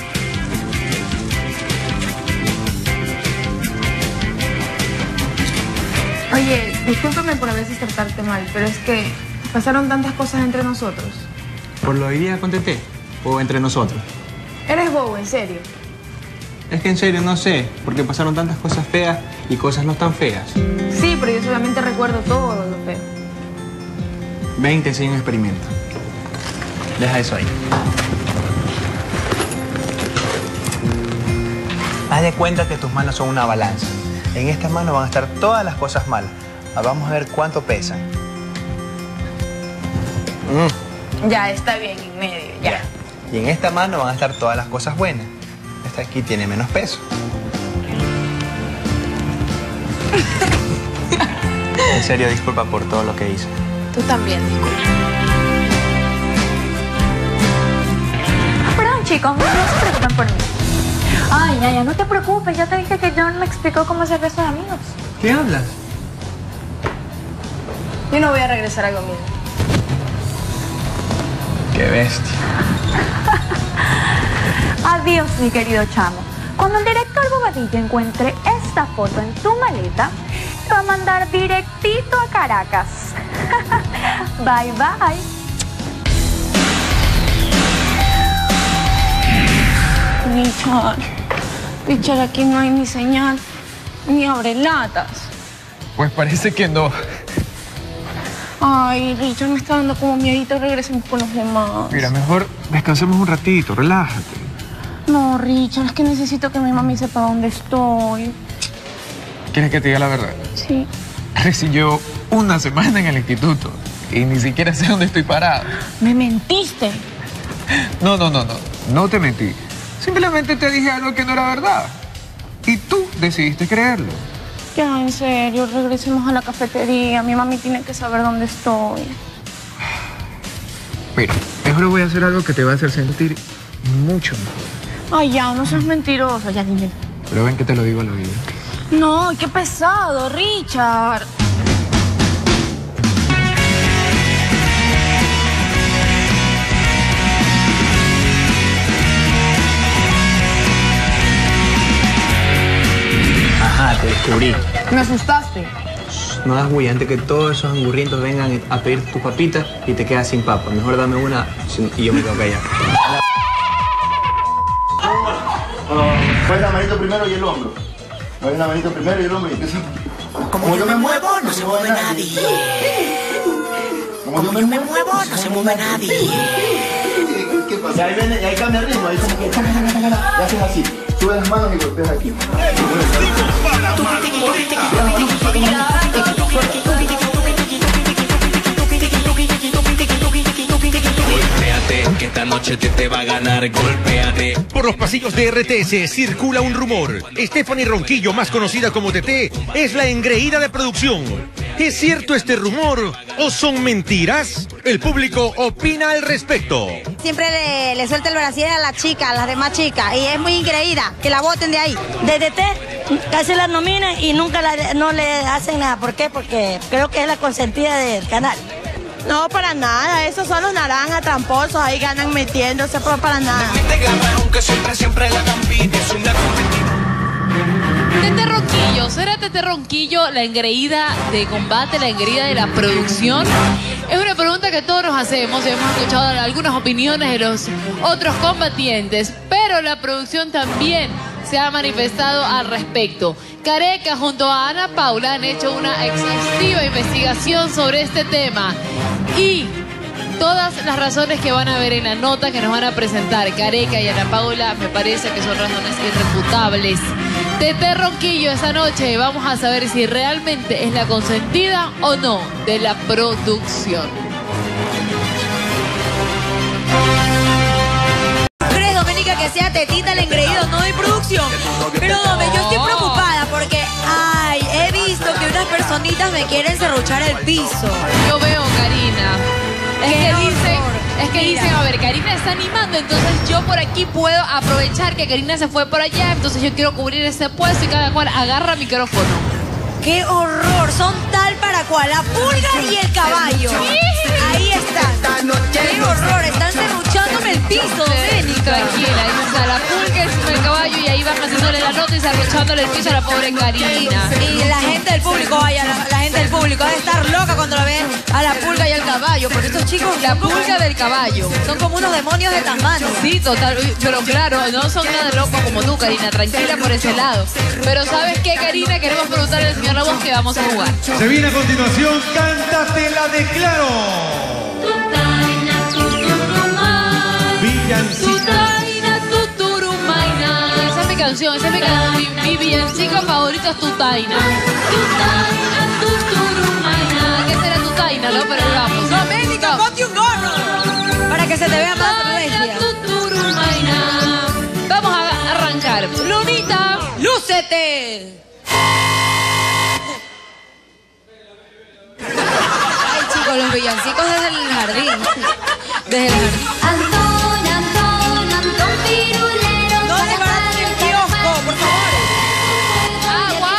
[SPEAKER 3] Oye, discúlpame por a veces tratarte mal, pero es que pasaron tantas cosas entre nosotros.
[SPEAKER 2] ¿Por lo de día con Tete? ¿O entre nosotros?
[SPEAKER 3] Eres bobo, en serio.
[SPEAKER 2] Es que en serio no sé, porque pasaron tantas cosas feas y cosas no tan feas.
[SPEAKER 3] Sí, pero yo solamente recuerdo todo lo feo.
[SPEAKER 2] 20 sin un experimento. Deja eso ahí. Haz de cuenta que tus manos son una balanza. En estas manos van a estar todas las cosas malas. Vamos a ver cuánto pesan.
[SPEAKER 3] Ya, está bien, en medio, ya.
[SPEAKER 2] Y en esta mano van a estar todas las cosas buenas. Esta aquí tiene menos peso. En serio, disculpa por todo lo que hice.
[SPEAKER 3] Tú también, disculpa. Perdón, chicos, no se preocupen por mí. Ay, ya, no te preocupes. Ya te dije que John me explicó cómo hacer besos amigos.
[SPEAKER 2] ¿Qué hablas?
[SPEAKER 3] Yo no voy a regresar a conmigo.
[SPEAKER 2] Qué bestia.
[SPEAKER 3] Adiós, mi querido chamo. Cuando el director Bobadilla encuentre esta foto en tu maleta, te va a mandar directito a Caracas. Bye, bye.
[SPEAKER 7] Richard, aquí no hay ni señal, ni abrelatas.
[SPEAKER 2] Pues parece que no.
[SPEAKER 7] Ay, Richard, me está dando como miedito, regresemos con los demás.
[SPEAKER 2] Mira, mejor descansemos un ratito, relájate.
[SPEAKER 7] No, Richard, es que necesito que mi mami sepa dónde estoy.
[SPEAKER 2] ¿Quieres que te diga la verdad?
[SPEAKER 7] Sí.
[SPEAKER 2] Recién llevo una semana en el instituto y ni siquiera sé dónde estoy parado.
[SPEAKER 7] ¿Me mentiste?
[SPEAKER 2] No te mentí. Simplemente te dije algo que no era verdad. Y tú decidiste creerlo.
[SPEAKER 7] Ya, en serio, regresemos a la cafetería. Mi mami tiene que saber dónde estoy.
[SPEAKER 2] Mira, mejor voy a hacer algo que te va a hacer sentir mucho mejor.
[SPEAKER 7] Ay, ya, no seas mentiroso, ya dime.
[SPEAKER 2] Pero ven que te lo digo al oído.
[SPEAKER 7] No, qué pesado, Richard.
[SPEAKER 2] Ajá, te descubrí.
[SPEAKER 3] Me asustaste.
[SPEAKER 2] No das bulla antes que todos esos angurrientos vengan a pedir tus papitas y te quedas sin papas. Mejor dame una y yo me quedo callado.
[SPEAKER 18] Mueve la manito primero y el hombro. Mueve la manito primero y el hombro y empieza.
[SPEAKER 16] Como yo me muevo, no se mueve nadie. Como yo me muevo, no se mueve nadie.
[SPEAKER 18] ¿Qué pasa? Y ahí viene, y ahí cambia el ritmo, ahí como que y haces así. Sube las manos y golpeas aquí.
[SPEAKER 16] Golpéate, que esta noche te va a ganar, golpéate.
[SPEAKER 1] Por los pasillos de RTS circula un rumor. Stephanie Ronquillo, más conocida como TT, es la engreída de producción. ¿Es cierto este rumor o son mentiras? El público opina al respecto.
[SPEAKER 6] Siempre le suelta el brasier a la chica, a las demás chicas, y es muy increída, que la boten de ahí. De DT casi la nominan y nunca no le hacen nada. ¿Por qué? Porque creo que es la consentida del canal.
[SPEAKER 14] No, para nada. Esos son los naranjas tramposos. Ahí ganan metiéndose, pero para nada.
[SPEAKER 5] Tete Ronquillo, ¿será Tete Ronquillo la engreída de combate, la engreída de la producción? Es una pregunta que todos nos hacemos. Hemos escuchado algunas opiniones de los otros combatientes, pero la producción también se ha manifestado al respecto. Careca junto a Ana Paula han hecho una exhaustiva investigación sobre este tema y todas las razones que van a ver en la nota que nos van a presentar Careca y Ana Paula, me parece que son razones irrefutables. Tete Ronquillo, esta noche vamos a saber si realmente es la consentida o no de la producción.
[SPEAKER 6] ¿Crees, Doménica, que sea tetita el engreído, no de producción? Pero, Dome, yo estoy preocupada porque, ay, he visto que unas personitas me quieren serruchar el piso.
[SPEAKER 5] Yo veo, Karina. Es que dicen, a ver, Karina está animando, entonces yo por aquí puedo aprovechar que Karina se fue por allá, entonces yo quiero cubrir ese puesto y cada cual agarra micrófono.
[SPEAKER 6] ¡Qué horror! Son tal para cual, la pulga y el caballo. Ahí están. ¡Qué horror! Están serruchándome el piso, Doménica.
[SPEAKER 5] Tranquila, ahí está la pulga, el caballo y ahí van haciéndole la nota y serruchándole el piso a la pobre Karina.
[SPEAKER 6] Y la gente del público, vaya, la gente del público ha de estar loca cuando la ven a la pulga y al caballo, porque estos chicos...
[SPEAKER 5] La pulga del caballo.
[SPEAKER 6] Son como unos demonios de Tasmania.
[SPEAKER 5] Sí, total, pero claro, no son nada locos como tú, Karina, tranquila por ese lado. Pero ¿sabes qué, Karina? Queremos preguntarle al señor La Voz que vamos a jugar.
[SPEAKER 1] Se viene a continuación, Cántate la Declaro. Villancico.
[SPEAKER 5] Esa es mi canción, mi villancico favorito es Tutaina. ¿Qué será Tutaina, no? Pero vamos.
[SPEAKER 6] Doménica, ponte un gorro para que se te vea más bestia.
[SPEAKER 5] Vamos a arrancar. Lunita,
[SPEAKER 6] ¡lúcete! Ay, chicos, los villancicos desde el jardín. Desde el jardín. Antón, pirulero. No te van en el kiosco, por favor.
[SPEAKER 5] Agua.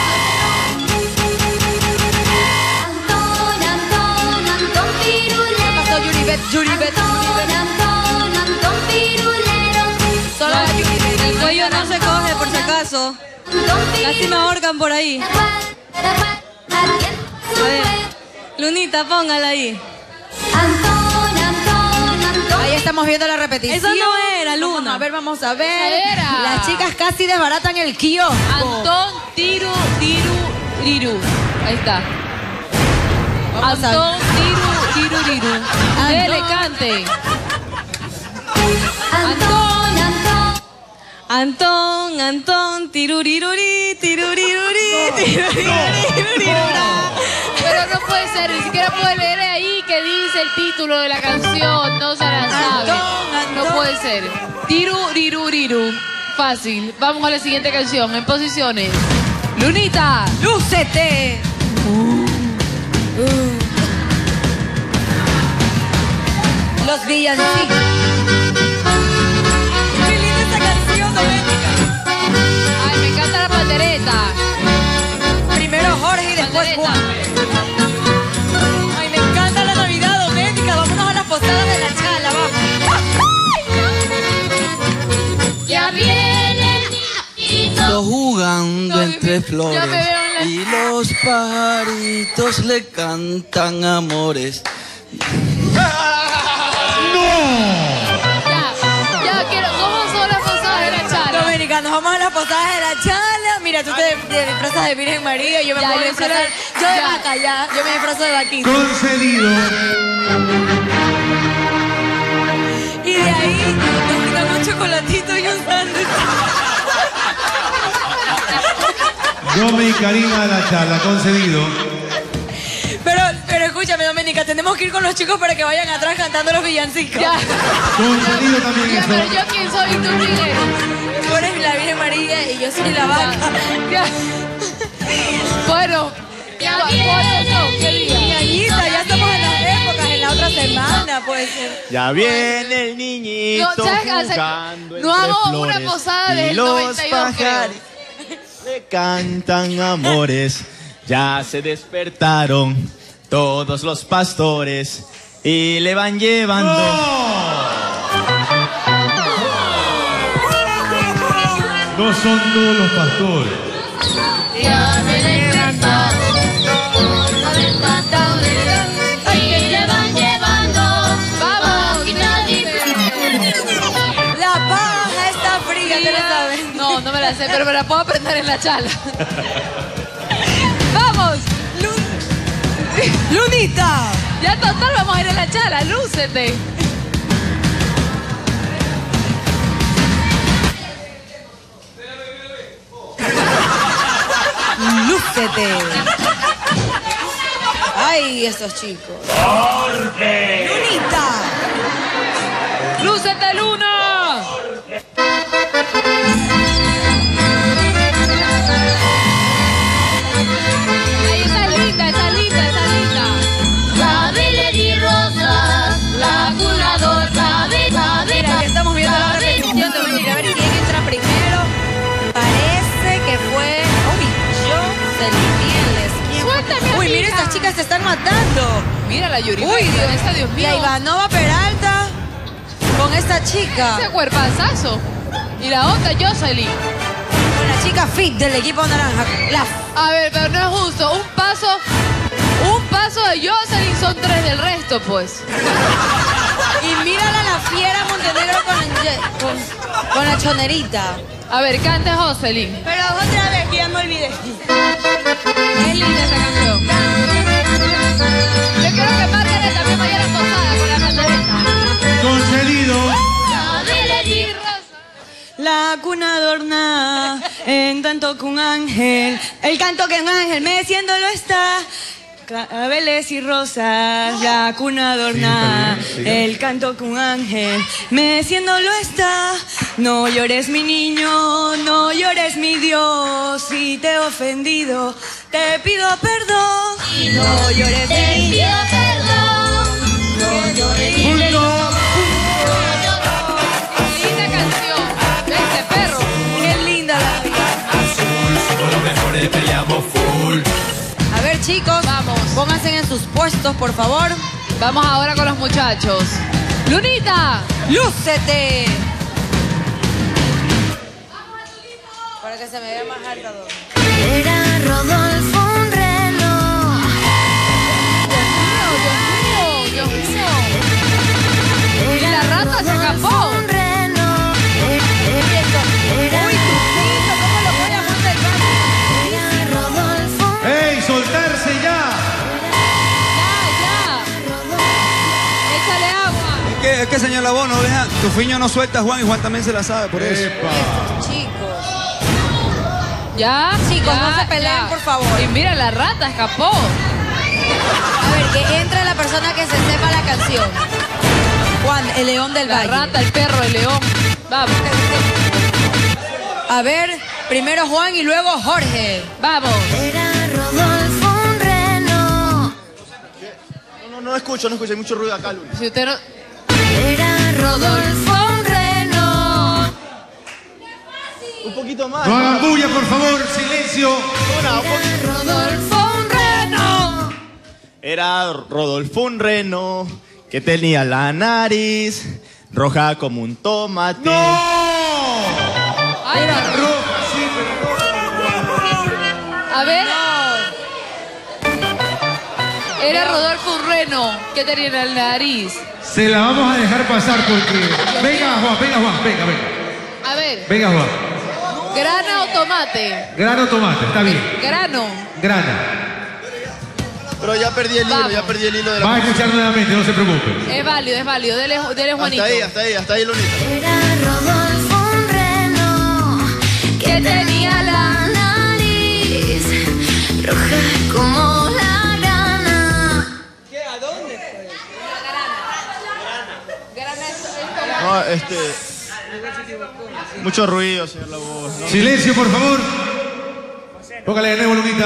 [SPEAKER 6] Antón, pirulero. ¿Qué pasó, Yuribet? Antón, pirulero. Solo la Yuribet. El cuello no se coge, por si acaso. Casi me ahorcan por ahí. A ver, Lunita, póngala ahí. Antón. Ahí estamos viendo la repetición.
[SPEAKER 7] Eso no era, Luna.
[SPEAKER 6] Vamos a ver.
[SPEAKER 5] Era.
[SPEAKER 6] Las chicas casi desbaratan el kiosco.
[SPEAKER 5] Antón, tiru. Ahí está. Antón, tiru. Dele, cante.
[SPEAKER 7] Antón, tiruriruri.
[SPEAKER 5] Pero no puede ser, ni siquiera puede leer ahí que dice el título de la canción, no se la sabe. No puede ser. Tiru. Fácil. Vamos a la siguiente canción, en posiciones. Lunita.
[SPEAKER 6] ¡Lúcete! Los villancicos. ¡Qué linda esta canción, Doménica!
[SPEAKER 5] Ay, me encanta la pandereta.
[SPEAKER 6] Primero Jorge y después Juan. Ay, me encanta la Navidad, Doménica. Vámonos a las posadas de la chala, vamos.
[SPEAKER 5] Ya viene el niñito.
[SPEAKER 17] Jugando entre flores
[SPEAKER 5] Ya me veo en la...
[SPEAKER 17] y los pajaritos le cantan amores.
[SPEAKER 5] Ya quiero. ¿Cómo son las posadas de la chala?
[SPEAKER 6] Doménica, nos vamos a las posadas de la chala. Mira, tú te disfrazas de Virgen María y yo me puedo disfrazar. Yo de vaca, ya. Yo me disfrazo de vaquita.
[SPEAKER 1] Concedido.
[SPEAKER 6] Y de ahí nos quitan un chocolatito y un sándwich.
[SPEAKER 1] Dome y Karina la charla, concedido.
[SPEAKER 6] Pero escúchame, Doménica, tenemos que ir con los chicos para que vayan atrás cantando los villancicos.
[SPEAKER 5] Ya.
[SPEAKER 1] Concedido también
[SPEAKER 5] Ya,
[SPEAKER 1] eso.
[SPEAKER 5] pero yo quién soy y tú quién eres.
[SPEAKER 6] Tú eres la Virgen María y yo soy la vaca.
[SPEAKER 5] Ya. Bueno, ¿cuándo son? ¿Qué día?
[SPEAKER 6] Niñita, ya estamos en las épocas, en la otra semana, puede ser.
[SPEAKER 18] Ya viene el niñito
[SPEAKER 5] No, ¿sabes?
[SPEAKER 18] jugando
[SPEAKER 5] No
[SPEAKER 18] entre
[SPEAKER 5] hago
[SPEAKER 18] flores
[SPEAKER 5] una posada
[SPEAKER 18] y
[SPEAKER 5] del
[SPEAKER 18] los
[SPEAKER 5] 92, creo.
[SPEAKER 18] pajares le cantan amores. Ya se despertaron todos los pastores y le van llevando.
[SPEAKER 1] No son todos los pastores.
[SPEAKER 5] Ya se despertaron. Y le van llevando. Vamos,
[SPEAKER 6] La paja está fría, ¿te la sabes?
[SPEAKER 5] No, no me la sé, pero me la puedo aprender en la chala. ¡Vamos!
[SPEAKER 6] Lunita.
[SPEAKER 5] Ya total, vamos a ir a la chala, lúcete.
[SPEAKER 6] Lúcete. Ay, esos chicos. Lunita.
[SPEAKER 5] ¡Lúcete, Luna! Ahí está linda, está linda, está linda.
[SPEAKER 16] Claveles y rosas, la curador,
[SPEAKER 6] Mira, que estamos viendo la repetición de venir a ver quién entra primero. Parece que fue. Uy, Jocelyn.
[SPEAKER 5] Suéltame,
[SPEAKER 6] Uy, mira,
[SPEAKER 5] amiga.
[SPEAKER 6] estas chicas se están matando.
[SPEAKER 5] Mira la Yuri.
[SPEAKER 6] Uy,
[SPEAKER 5] Dios mío.
[SPEAKER 6] La Ivanova Peralta con esta chica.
[SPEAKER 5] Ese cuerpazazo. Y la otra, Jocelyn.
[SPEAKER 6] Con la chica fit del equipo naranja.
[SPEAKER 5] A ver, pero no es justo. Un paso de Jocelyn son 3 del resto, pues.
[SPEAKER 6] Y mírala la fiera Montenegro con la chonerita.
[SPEAKER 5] A ver, cante Jocelyn.
[SPEAKER 14] Pero otra vez, que ya me olvidé.
[SPEAKER 5] Es linda esa canción. Yo quiero que Margaret también vaya a la posada con la cantareta.
[SPEAKER 1] Concedido.
[SPEAKER 5] Claveles y rosas.
[SPEAKER 14] La cuna adorna en tanto que un ángel, el canto que un ángel meciéndolo está. Claveles y rosas, la cuna adorna, el canto que un ángel meciéndolo está. No llores mi niño, no llores mi Dios, si te he ofendido, te pido perdón. No llores mi niño, no llores mi niño.
[SPEAKER 5] Qué linda canción. Este perro.
[SPEAKER 6] Qué linda la vida.
[SPEAKER 16] con los mejores peleamos full.
[SPEAKER 6] A ver, chicos, vamos. Pónganse en sus puestos, por favor.
[SPEAKER 5] Vamos ahora con los muchachos. Lunita,
[SPEAKER 6] lúcete. Para que se me vea más alta.
[SPEAKER 16] Era Rodolfo un reloj.
[SPEAKER 5] Dios mío. Y la rata se escapó.
[SPEAKER 1] ¡Ey, soltarse ya!
[SPEAKER 5] Échale agua.
[SPEAKER 17] Es que señor Labón, no deja. Tu fiño no suelta a Juan y Juan también se la sabe, por eso.
[SPEAKER 6] Chicos.
[SPEAKER 5] Ya,
[SPEAKER 6] Chicos,
[SPEAKER 5] ya,
[SPEAKER 6] no se peleen,
[SPEAKER 5] ya.
[SPEAKER 6] por favor.
[SPEAKER 5] Y mira, la rata escapó.
[SPEAKER 6] A ver, que entre la persona que se sepa la canción. Juan, el león del valle.
[SPEAKER 5] La rata, el perro, el león. Vamos.
[SPEAKER 6] A ver, primero Juan y luego Jorge.
[SPEAKER 5] Vamos.
[SPEAKER 16] Era Rodolfo un reloj.
[SPEAKER 9] No escucho, hay mucho ruido acá, Luis.
[SPEAKER 5] Si usted no...
[SPEAKER 16] Era Rodolfo un reloj.
[SPEAKER 9] Un poquito más.
[SPEAKER 1] No hagan bulla, por favor, silencio.
[SPEAKER 16] Rodolfo un reloj.
[SPEAKER 18] Era Rodolfo un reno que tenía la nariz roja como un tomate.
[SPEAKER 5] Ay,
[SPEAKER 1] Era roja, sí,
[SPEAKER 5] a ver. Era Rodolfo Urreno que tenía en la nariz.
[SPEAKER 1] Se la vamos a dejar pasar porque... Venga, Juan, venga.
[SPEAKER 5] A ver,
[SPEAKER 1] Venga, Juan.
[SPEAKER 5] grana o tomate.
[SPEAKER 1] Grano tomate, está bien.
[SPEAKER 5] Grano.
[SPEAKER 1] Grana.
[SPEAKER 9] Pero ya perdí el hilo, de la
[SPEAKER 1] Va a escuchar nuevamente, no se preocupe.
[SPEAKER 5] Es válido. Dele Juanito.
[SPEAKER 9] Hasta ahí, Lunita.
[SPEAKER 16] Era Rodolfo un reloj que tenía la nariz roja como la grana.
[SPEAKER 6] ¿Qué? ¿A dónde fue?
[SPEAKER 9] No, mucho ruido, señor Labón. No.
[SPEAKER 1] Silencio, por favor. Póngale de nuevo, Lunita.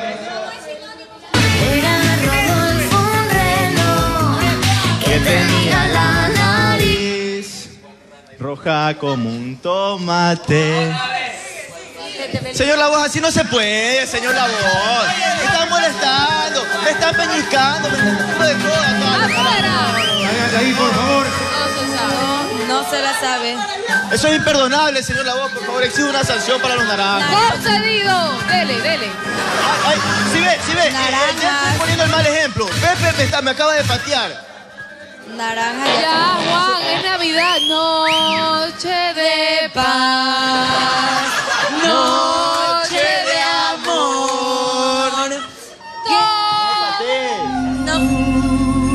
[SPEAKER 18] Que tenía la nariz roja como un tomate.
[SPEAKER 9] Señor Labón, así no se puede, señor Labón. Me están molestando, me están pellizcando, me están haciendo de cosas.
[SPEAKER 1] Salgan de ahí, por favor.
[SPEAKER 6] No se la sabe.
[SPEAKER 9] Eso es imperdonable, señor Labón. Por favor, exijo una sanción para los naranjas.
[SPEAKER 5] Concedido. Dele.
[SPEAKER 9] Ay, si ve. Ya estoy poniendo el mal ejemplo. Pepe me acaba de patear.
[SPEAKER 6] Naranja.
[SPEAKER 5] Ya, Juan, es Navidad. Noche de paz. Noche de amor.
[SPEAKER 6] No.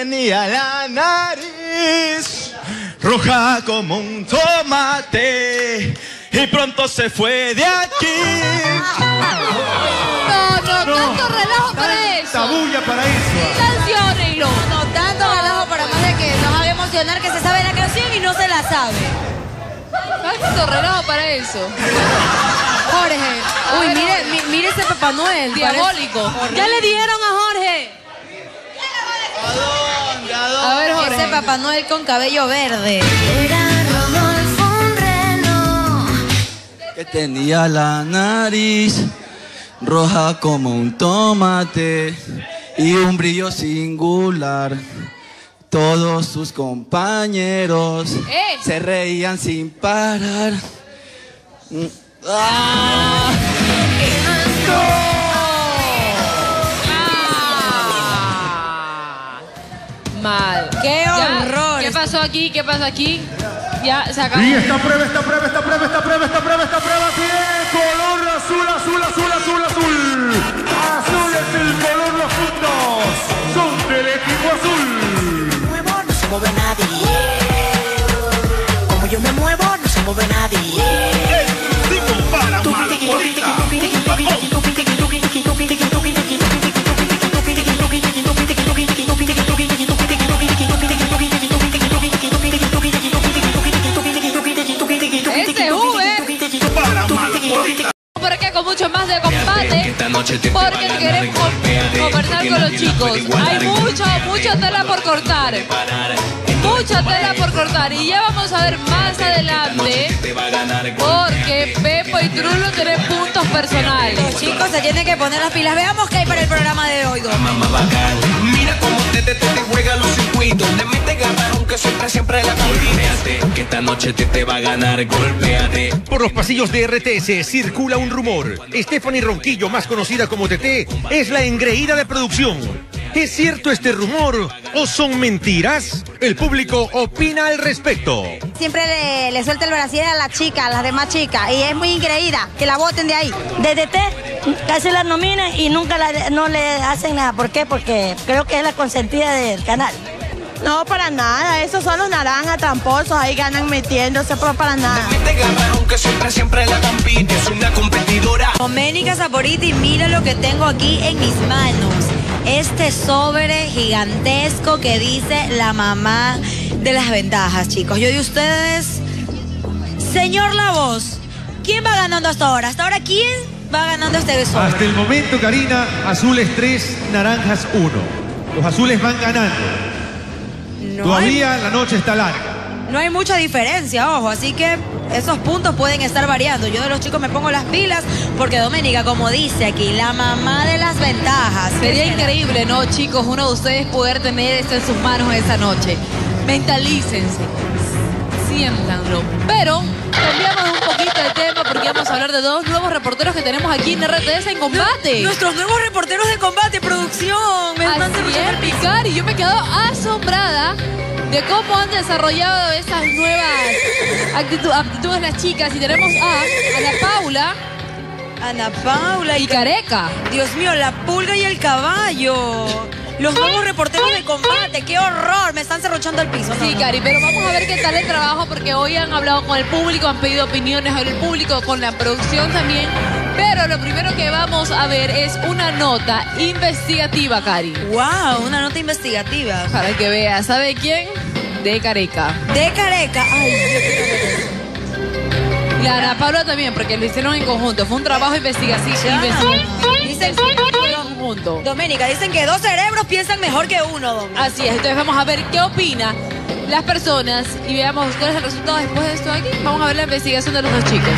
[SPEAKER 18] tenía la nariz roja como un tomate y pronto se fue de aquí.
[SPEAKER 5] No, tanto relajo para eso.
[SPEAKER 12] Tabulla para eso.
[SPEAKER 5] Sanciónenlo.
[SPEAKER 6] No, tanto relajo para más de que nos haga emocionar que se sabe la canción y no se la sabe.
[SPEAKER 5] Tanto relajo para eso.
[SPEAKER 6] Jorge, uy, mire ese Papá Noel.
[SPEAKER 5] Diabólico.
[SPEAKER 6] Ya le dijeron a Jorge.
[SPEAKER 5] A ver, Jorge.
[SPEAKER 6] Ese Papá Noel con cabello verde.
[SPEAKER 16] Era Rodolfo un reno
[SPEAKER 17] Que tenía la nariz roja como un tomate y un brillo singular. Todos sus compañeros se reían sin parar. ¡Ah!
[SPEAKER 5] Mal.
[SPEAKER 6] ¡Qué horror!
[SPEAKER 5] ¿Qué pasó aquí? ¿Qué pasó aquí? Ya se acabó.
[SPEAKER 1] Y esta prueba, tiene color azul. Azul es el color, los puntos son del equipo azul.
[SPEAKER 16] nuevo, no se mueve nadie. Como yo me muevo, no se mueve nadie.
[SPEAKER 5] Por acá con mucho más de combate, porque queremos conversar con los chicos. Hay mucha tela por cortar. Mucha tela por cortar. Y ya vamos a ver más adelante, porque Pepo y Trulo tienen puntos personales.
[SPEAKER 6] Los chicos se tienen que poner las pilas. Veamos qué hay para el programa de hoy.
[SPEAKER 16] Mira cómo te juega los circuitos. Le mete garra, aunque siempre la golpeate. Que esta noche te va a ganar, golpeate.
[SPEAKER 1] Por los pasillos de RTS circula un rumor. Stephanie Ronquillo, más conocida como TT, es la engreída de producción. ¿Es cierto este rumor o son mentiras? El público opina al respecto.
[SPEAKER 19] Siempre le suelta el brasier a las chicas, a las demás chicas, y es muy ingreída, que la voten de ahí. De TT casi la nominan y nunca no le hacen nada. ¿Por qué? Porque creo que es la consentida del canal.
[SPEAKER 14] No, para nada. Esos son los naranjas tramposos. Ahí ganan metiéndose, pero para nada.
[SPEAKER 16] Aunque siempre la compite, es una competidora.
[SPEAKER 6] Doménica Saporiti, mira lo que tengo aquí en mis manos. Este sobre gigantesco que dice la mamá de las ventajas, chicos. Yo de ustedes, señor La Voz, ¿quién va ganando hasta ahora? Hasta ahora, ¿quién va ganando este sobre?
[SPEAKER 12] Hasta el momento, Karina, azules 3, naranjas 1. Los azules van ganando. Todavía la noche está larga.
[SPEAKER 6] No hay mucha diferencia, ojo, así que esos puntos pueden estar variando. Yo de los chicos me pongo las pilas porque Doménica, como dice aquí, la mamá de las ventajas.
[SPEAKER 5] Sería increíble, ¿no, chicos? Uno de ustedes poder tener esto en sus manos esa noche. Mentalícense, siéntanlo. Pero cambiamos un poquito de tema porque vamos a hablar de dos nuevos reporteros que tenemos aquí en RTS en combate.
[SPEAKER 6] Nuestros nuevos reporteros de combate, producción. Me
[SPEAKER 5] Así es, Picard, y yo me he quedado asombrada de cómo han desarrollado esas nuevas aptitudes las chicas. Y tenemos a
[SPEAKER 6] Ana Paula
[SPEAKER 5] y Careca.
[SPEAKER 6] Dios mío, la pulga y el caballo. Los nuevos reporteros de combate, qué horror, me están cerrochando el piso.
[SPEAKER 5] Sí, Cari, pero vamos a ver qué tal el trabajo, porque hoy han hablado con el público, han pedido opiniones con el público, con la producción también. Pero lo primero que vamos a ver es una nota investigativa, Cari.
[SPEAKER 6] ¡Wow! Una nota investigativa.
[SPEAKER 5] Para que vea, ¿sabe quién? De Careca.
[SPEAKER 6] De Careca. Ay, Dios.
[SPEAKER 5] Y la Ana Paula también, porque lo hicieron en conjunto. Fue un trabajo investigativo.
[SPEAKER 6] Dicen
[SPEAKER 5] conjunto.
[SPEAKER 6] Doménica, dicen que dos cerebros piensan mejor que uno, Doménica.
[SPEAKER 5] Así es, entonces vamos a ver qué opina las personas y veamos cuál es el resultado después de esto de aquí. Vamos a ver la investigación de los dos chicos.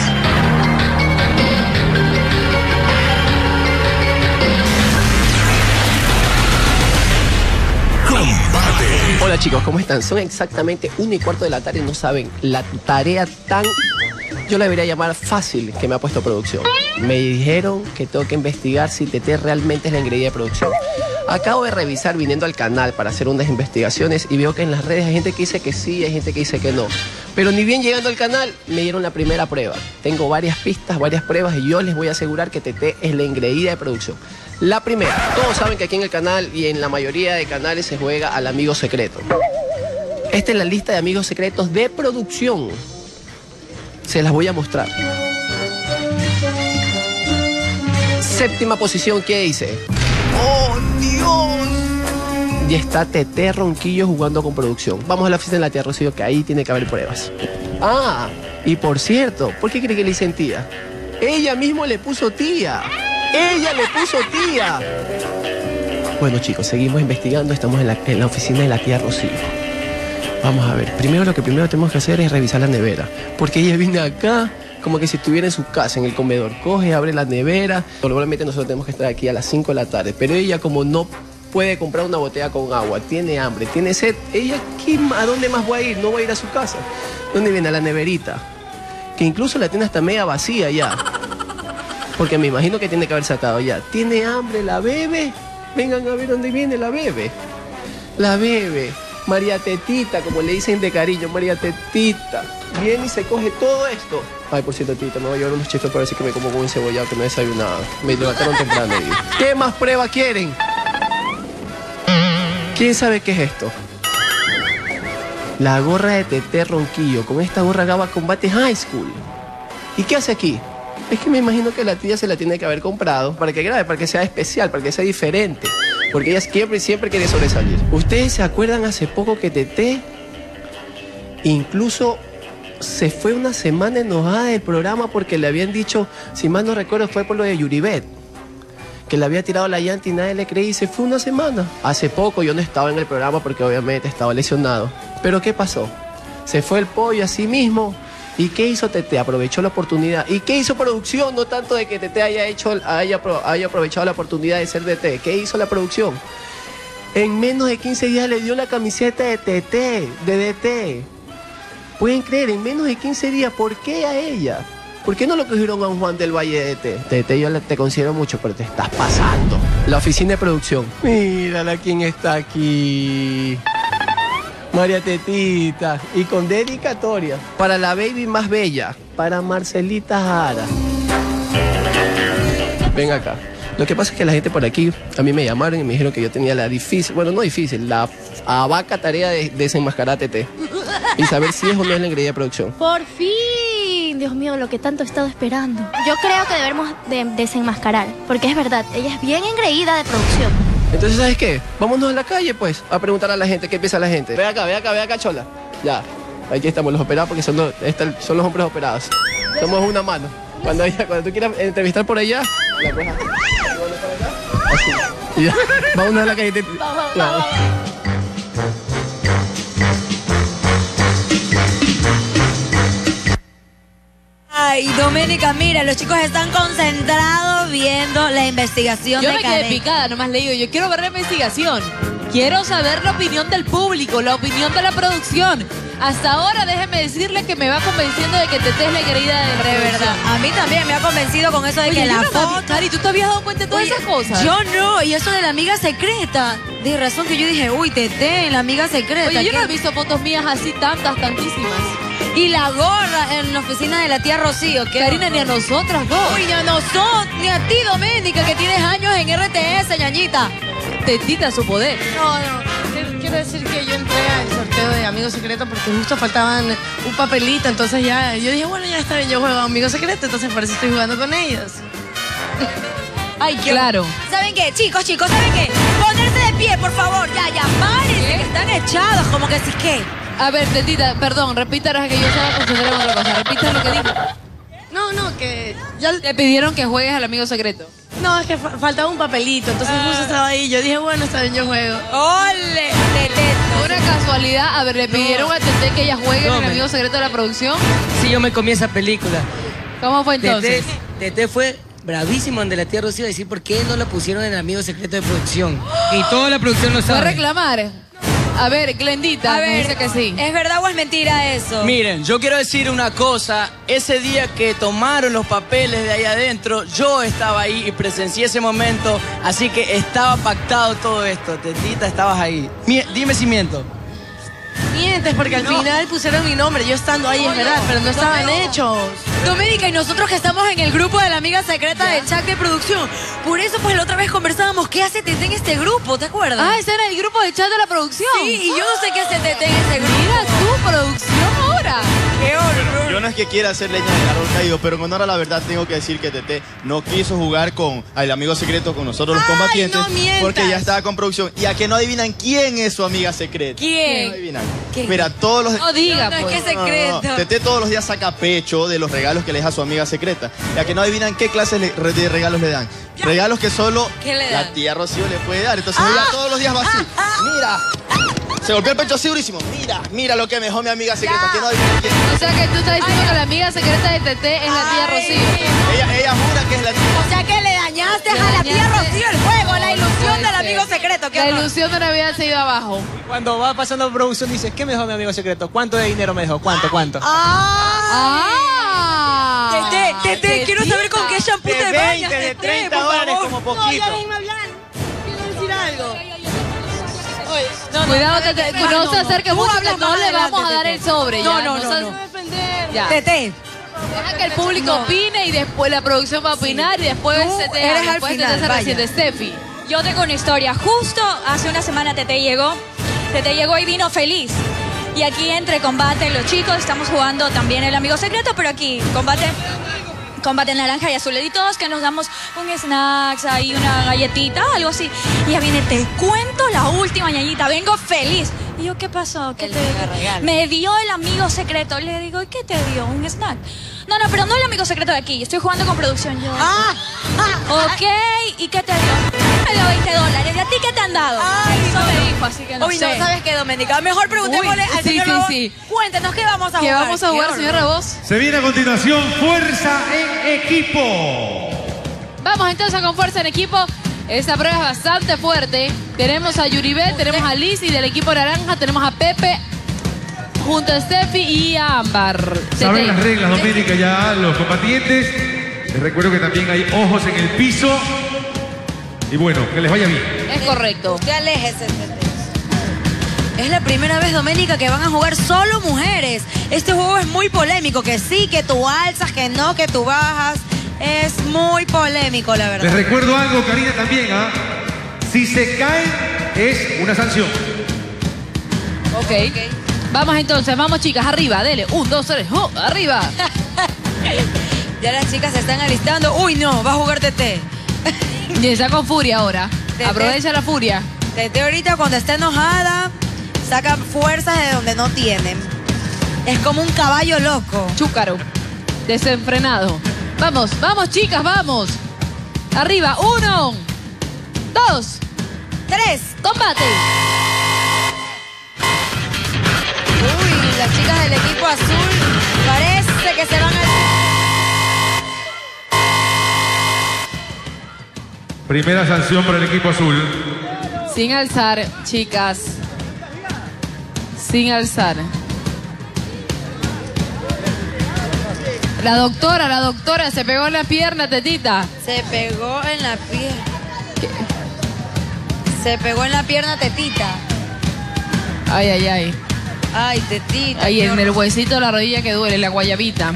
[SPEAKER 15] Hola chicos, ¿cómo están? Son exactamente 1:15 de la tarde, no saben la tarea tan Yo la debería llamar Fácil, que me ha puesto producción. Me dijeron que tengo que investigar si Tete realmente es la engreída de producción. Acabo de revisar viniendo al canal para hacer unas investigaciones y veo que en las redes hay gente que dice que sí, hay gente que dice que no. Pero ni bien llegando al canal me dieron la primera prueba. Tengo varias pistas, varias pruebas y yo les voy a asegurar que Tete es la engreída de producción. La primera, todos saben que aquí en el canal y en la mayoría de canales se juega al amigo secreto. Esta es la lista de amigos secretos de producción. Se las voy a mostrar. Séptima posición, ¿qué dice? ¡Oh, Dios! Y está Tete Ronquillo jugando con producción. Vamos a la oficina de la tía Rocío, que ahí tiene que haber pruebas. Ah, y por cierto, ¿por qué cree que le dicen tía? Ella mismo le puso tía. ¡Ella le puso tía! Bueno, chicos, seguimos investigando. Estamos en la oficina de la tía Rocío. Vamos a ver. Lo que primero tenemos que hacer es revisar la nevera. Porque ella viene acá como que si estuviera en su casa, en el comedor. Coge, abre la nevera. Normalmente nosotros tenemos que estar aquí a las 5 de la tarde. Pero ella, como no puede comprar una botella con agua, tiene hambre, tiene sed, ella, ¿a dónde más va a ir? No va a ir a su casa. ¿Dónde viene? A la neverita. Que incluso la tiene hasta media vacía ya. Porque me imagino que tiene que haber sacado ya. ¿Tiene hambre la bebe? Vengan a ver dónde viene la bebe. La bebe. María Tetita, como le dicen de cariño, María Tetita. Viene y se coge todo esto. Ay, por cierto, Tita, me voy a llevar unos chifles para decir que me como con un cebollado que no he desayunado. Me levantaron temprano. ¿Qué más prueba quieren? ¿Quién sabe qué es esto? La gorra de Tete Ronquillo. Con esta gorra Gaba Combate High School. ¿Y qué hace aquí? Es que me imagino que la tía se la tiene que haber comprado para que grabe, para que sea especial, para que sea diferente. Porque ella siempre quiere sobresalir. ¿Ustedes se acuerdan hace poco que Tete incluso se fue una semana enojada del programa porque le habían dicho, si mal no recuerdo, fue por lo de Yuribet, que le había tirado la llanta y nadie le creía y se fue una semana? Hace poco yo no estaba en el programa porque obviamente estaba lesionado. ¿Pero qué pasó? Se fue el pollo a sí mismo. ¿Y qué hizo Tete? Aprovechó la oportunidad. ¿Y qué hizo producción? No tanto de que Tete haya aprovechado la oportunidad de ser Tete. ¿Qué hizo la producción? En menos de 15 días le dio la camiseta de Tete, de DT. ¿Pueden creer? En menos de 15 días. ¿Por qué a ella? ¿Por qué no lo cogieron a un Juan del Valle de DT? Tete, yo te considero mucho, pero te estás pasando. La oficina de producción. Mírala quién está aquí. María Tetita, y con dedicatoria para la baby más bella, para Marcelita Jara. Ven acá. Lo que pasa es que la gente por aquí, a mí me llamaron y me dijeron que yo tenía la difícil, bueno, no difícil, la abaca tarea de desenmascarar a Tete y saber si es o no es la engreída de producción.
[SPEAKER 13] Por fin, Dios mío, lo que tanto he estado esperando. Yo creo que debemos desenmascarar, porque es verdad, ella es bien engreída de producción.
[SPEAKER 15] Entonces, ¿sabes qué? Vámonos a la calle, pues, a preguntar a la gente, ¿qué piensa la gente? Ve acá, Chola. Ya, aquí estamos los operados porque son los hombres operados. Somos una mano. Cuando tú quieras entrevistar por allá, la cojas. Así. Ya. Vámonos a la calle. Vamos.
[SPEAKER 6] Ay, Doménica, mira, los chicos están concentrados viendo la investigación de Karen.
[SPEAKER 5] Yo me quedé picada, nomás le digo, yo quiero ver la investigación. Quiero saber la opinión del público, la opinión de la producción. Hasta ahora déjeme decirle que me va convenciendo de que Tete es la querida de
[SPEAKER 6] verdad. A mí también me ha convencido con eso de que la foto...
[SPEAKER 5] Cari, ¿tú te habías dado cuenta de todas esas cosas?
[SPEAKER 6] Yo no, y eso de la amiga secreta. De razón que yo dije, uy, Tete, la amiga secreta.
[SPEAKER 5] Oye, yo no he visto fotos mías así tantísimas.
[SPEAKER 6] Y la gorra en la oficina de la tía Rocío.
[SPEAKER 5] Karina, ni a nosotras dos.
[SPEAKER 6] Uy, ni a nosotros, ni a ti, Doménica, que tienes años en RTS, ñañita.
[SPEAKER 5] Tetita su poder.
[SPEAKER 7] No. Quiero decir que yo entré al sorteo de Amigo Secreto porque justo faltaban un papelito. Entonces ya, yo dije, bueno, ya está bien, yo juego a Amigo Secreto, entonces por eso estoy jugando con ellos.
[SPEAKER 6] Ay, qué
[SPEAKER 5] claro.
[SPEAKER 6] ¿Saben qué? Chicos, ¿saben qué? Ponerse de pie, por favor. Ya, párense, que están echados, como que sí que...
[SPEAKER 5] A ver, Tetita, perdón, repítanos que yo estaba concentrada en otra cosa. Repita lo que dijo.
[SPEAKER 7] No, que...
[SPEAKER 5] Te pidieron que juegues al Amigo Secreto.
[SPEAKER 7] No, es que faltaba un papelito, entonces justo estaba ahí. Yo dije, bueno, está bien, yo juego.
[SPEAKER 6] ¡Ole! Tete.
[SPEAKER 5] Una casualidad. A ver, ¿le pidieron a Tete que ella juegue en el Amigo Secreto de la producción?
[SPEAKER 8] Sí, yo me comí esa película.
[SPEAKER 5] ¿Cómo fue entonces?
[SPEAKER 8] Tete fue bravísimo ante la tía Rocío a decir por qué no la pusieron en el Amigo Secreto de producción. Y toda la producción lo sabe.
[SPEAKER 5] ¿Fue a reclamar? A ver, Glendita,
[SPEAKER 6] A ver,
[SPEAKER 5] dice que sí.
[SPEAKER 6] ¿es verdad o es mentira eso?
[SPEAKER 9] Miren, yo quiero decir una cosa. Ese día que tomaron los papeles de ahí adentro, yo estaba ahí y presencié ese momento. Así que estaba pactado todo esto. Tetita, estabas ahí. Dime si miento.
[SPEAKER 7] Mientes, porque al final pusieron mi nombre. Yo estando ahí, es verdad, pero no estaban hechos.
[SPEAKER 6] Doménica, y nosotros que estamos en el grupo de la amiga secreta del chat de producción. Por eso, pues, la otra vez conversábamos qué hace Tete en este grupo, ¿te acuerdas?
[SPEAKER 5] Ah, ese era el grupo del chat de la producción.
[SPEAKER 6] Sí, y yo no sé qué hace Tete en ese grupo.
[SPEAKER 5] Mira tu producción ahora.
[SPEAKER 6] ¡Qué horror!
[SPEAKER 18] Yo no es que quiera hacer leña del árbol caído, pero en honor a la verdad tengo que decir que Tete no quiso jugar con el amigo secreto con nosotros los combatientes.
[SPEAKER 6] No mientas.
[SPEAKER 18] Porque ya estaba con producción. Y a que no adivinan quién es su amiga secreta.
[SPEAKER 6] ¿Quién?
[SPEAKER 18] No adivinan.
[SPEAKER 6] ¿Quién?
[SPEAKER 18] Mira, todos los...
[SPEAKER 5] No diga,
[SPEAKER 6] No,
[SPEAKER 5] pues.
[SPEAKER 6] es que secreto.
[SPEAKER 18] Tete todos los días saca pecho de los regalos que le deja a su amiga secreta. Y a que no adivinan qué clases de regalos le dan. Regalos que solo
[SPEAKER 6] ¿Qué le
[SPEAKER 18] la
[SPEAKER 6] dan?
[SPEAKER 18] tía Rocío le puede dar. Entonces ella todos los días va así. Mira. Se golpeó el pecho así durísimo. Mira lo que me dejó mi amiga secreta. Que no adivinan quién.
[SPEAKER 5] O sea que tú estás diciendo que la amiga secreta de Tete es la tía Rocío.
[SPEAKER 18] Ella jura que es la tía.
[SPEAKER 6] O sea que le dañaste a la tía Rocío el juego, la ilusión del amigo secreto.
[SPEAKER 5] La ilusión de Navidad se ha ido abajo.
[SPEAKER 9] Cuando va pasando producción, dice, ¿qué me dejó mi amigo secreto? ¿Cuánto de dinero me dejó? ¿Cuánto?
[SPEAKER 6] Tete, quiero saber con qué shampoo te bañas,
[SPEAKER 9] de
[SPEAKER 6] Tete,
[SPEAKER 9] 30
[SPEAKER 6] por
[SPEAKER 9] dólares
[SPEAKER 6] favor.
[SPEAKER 9] como poquito.
[SPEAKER 7] Quiero decir algo.
[SPEAKER 5] Cuidado, Tete, no se acerque mucho que
[SPEAKER 6] hablas
[SPEAKER 5] no
[SPEAKER 6] más
[SPEAKER 5] le
[SPEAKER 6] adelante,
[SPEAKER 5] vamos a dar
[SPEAKER 6] Tete.
[SPEAKER 5] el sobre.
[SPEAKER 6] No,
[SPEAKER 5] ya,
[SPEAKER 6] no.
[SPEAKER 5] Ya.
[SPEAKER 6] Tete.
[SPEAKER 5] Deja que el público opine y después la producción va a opinar y después
[SPEAKER 6] Tú
[SPEAKER 5] Tete
[SPEAKER 6] eres
[SPEAKER 5] habla.
[SPEAKER 6] al
[SPEAKER 5] Después
[SPEAKER 6] final,
[SPEAKER 5] Tete se
[SPEAKER 6] vaya.
[SPEAKER 5] resiente. Steffi.
[SPEAKER 11] Yo tengo una historia. Justo hace una semana Tete llegó y vino feliz. Y aquí entre combate los chicos estamos jugando también el amigo secreto, pero aquí combate naranja y azul. Y todos que nos damos un snacks ahí, una galletita, algo así. Y ya viene, te cuento la última ñañita, vengo feliz. Y yo, ¿qué pasó? ¿Qué te dio? Me dio el amigo secreto. Le digo, ¿y qué te dio? ¿Un snack? No, pero no el amigo secreto de aquí. Estoy jugando con producción yo. Ok, ¿y qué te dio? Me dio $20. ¿Y a ti qué te han dado? Eso me dijo, así que no
[SPEAKER 6] Uy,
[SPEAKER 11] sé.
[SPEAKER 6] no, ¿sabes qué, Doménica? Mejor preguntémosle al
[SPEAKER 5] sí,
[SPEAKER 6] señor
[SPEAKER 5] sí,
[SPEAKER 6] Rabos.
[SPEAKER 5] sí.
[SPEAKER 6] Cuéntenos, ¿qué vamos a
[SPEAKER 5] ¿Qué
[SPEAKER 6] jugar?
[SPEAKER 5] vamos a jugar, señor Rabos?
[SPEAKER 1] Se viene a continuación Fuerza en Equipo.
[SPEAKER 5] Vamos entonces con fuerza en equipo. Esta prueba es bastante fuerte. Tenemos a Yuribet, tenemos a Liz y del equipo naranja tenemos a Pepe junto a Steffi y a Ámbar.
[SPEAKER 1] Saben las reglas, Doménica, ya los combatientes. Les recuerdo que también hay ojos en el piso. Y bueno, que les vaya bien.
[SPEAKER 5] Es correcto.
[SPEAKER 6] Usted aléjese, Tete. Es la primera vez, Doménica, que van a jugar solo mujeres. Este juego es muy polémico, que sí, que tú alzas, que no, que tú bajas. Es muy polémico, la verdad.
[SPEAKER 1] Les recuerdo algo, Karina, también, ¿ah? Si se caen, es una sanción.
[SPEAKER 5] Ok. Vamos entonces, vamos chicas, arriba, dele. 1, 2, 3, arriba.
[SPEAKER 6] Ya las chicas se están alistando. Uy, no, va a jugar Tete.
[SPEAKER 5] Y está con furia ahora.
[SPEAKER 6] Tete.
[SPEAKER 5] Aprovecha la furia.
[SPEAKER 6] Tete ahorita cuando está enojada, saca fuerzas de donde no tienen. Es como un caballo loco.
[SPEAKER 5] Chúcaro. Desenfrenado. Vamos, chicas, vamos. Arriba, 1, 2,
[SPEAKER 6] 3.
[SPEAKER 5] ¡Combate!
[SPEAKER 6] Uy, las chicas del equipo azul parece que se van a...
[SPEAKER 1] Primera sanción para el equipo azul.
[SPEAKER 5] Sin alzar, chicas. Sin alzar. La doctora se pegó en la pierna, Tetita.
[SPEAKER 6] Se pegó en la pierna. Se pegó en la pierna, Tetita.
[SPEAKER 5] Ay, ay, ay.
[SPEAKER 6] Ay, Tetita.
[SPEAKER 5] Ahí
[SPEAKER 6] qué
[SPEAKER 5] en
[SPEAKER 6] horror.
[SPEAKER 5] el huesito de la rodilla que duele, la guayabita.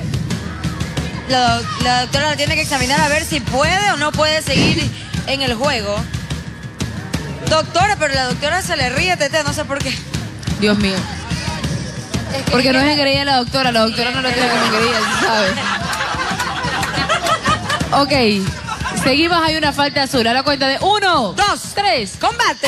[SPEAKER 6] La doctora la tiene que examinar a ver si puede o no puede seguir en el juego. Doctora, pero la doctora se le ríe, Tete, no sé por qué.
[SPEAKER 5] Dios mío. Porque no es engreída la doctora no lo tiene como engreída, ¿sabes? Ok, seguimos, hay una falta azul. A la cuenta de 1, 2, 3.
[SPEAKER 6] ¡Combate!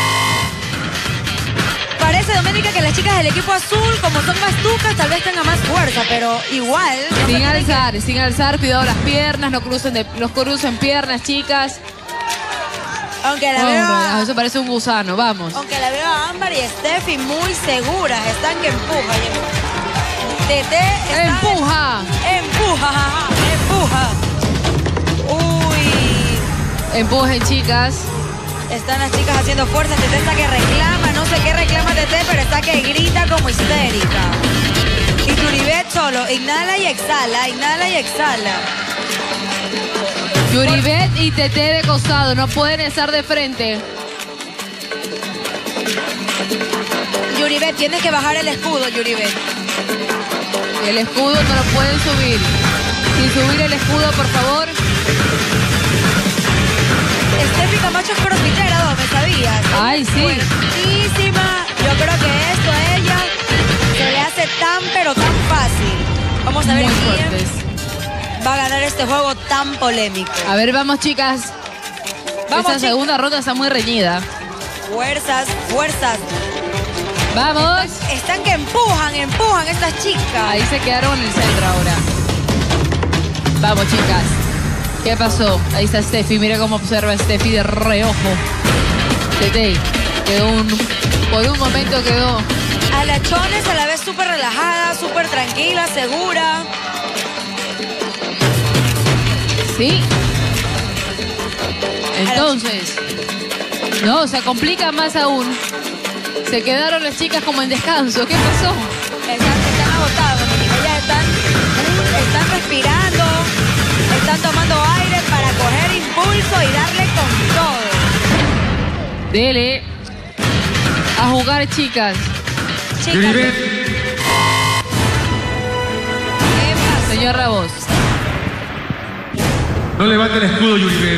[SPEAKER 6] Parece, Doménica, que las chicas del equipo azul, como son más tucas, tal vez tengan más fuerza, pero igual...
[SPEAKER 5] Sin alzar, cuidado las piernas, no crucen piernas, chicas.
[SPEAKER 6] Aunque la veo...
[SPEAKER 5] Eso parece un gusano, vamos.
[SPEAKER 6] Aunque la veo a Ámbar y Steffi muy seguras, están que empujan. Tete está...
[SPEAKER 5] ¡Empuja!
[SPEAKER 6] ¡Empuja!
[SPEAKER 5] Empujen, chicas.
[SPEAKER 6] Están las chicas haciendo fuerza. Tete está que reclama, no sé qué reclama Tete. inhala y exhala, inhala y exhala.
[SPEAKER 5] Yuribet y Tete de costado, no pueden estar de frente.
[SPEAKER 6] Yuribet, tienes que bajar el escudo, Yuribet.
[SPEAKER 5] El escudo no lo pueden subir. Sin subir el escudo, por favor.
[SPEAKER 6] Steffi Camacho es crossfitera, ¿no? ¿Me sabías?
[SPEAKER 5] Ay, sí.
[SPEAKER 6] Fuertísima. Yo creo que esto a ella se le hace tan, pero tan fácil. Vamos a ver quién va a ganar este juego tan polémico.
[SPEAKER 5] A ver, vamos, chicas.
[SPEAKER 6] Vamos,
[SPEAKER 5] Esta segunda ronda está muy reñida.
[SPEAKER 6] Fuerzas, fuerzas.
[SPEAKER 5] Vamos.
[SPEAKER 6] Están que empujan estas chicas.
[SPEAKER 5] Ahí se quedaron en el centro ahora. Vamos, chicas. ¿Qué pasó? Ahí está Steffi. Mira cómo observa Steffi de reojo. Tete quedó por un momento quedó.
[SPEAKER 6] A la Chones a la vez súper relajada, súper tranquila, segura.
[SPEAKER 5] Sí. Entonces, no, se complica más aún. Se quedaron las chicas como en descanso. ¿Qué pasó?
[SPEAKER 6] Están agotadas, ellas están respirando, están tomando aire para coger impulso y darle con todo.
[SPEAKER 5] Dele a jugar, chicas. Señor Rabos.
[SPEAKER 20] No levante el escudo, Yuribet.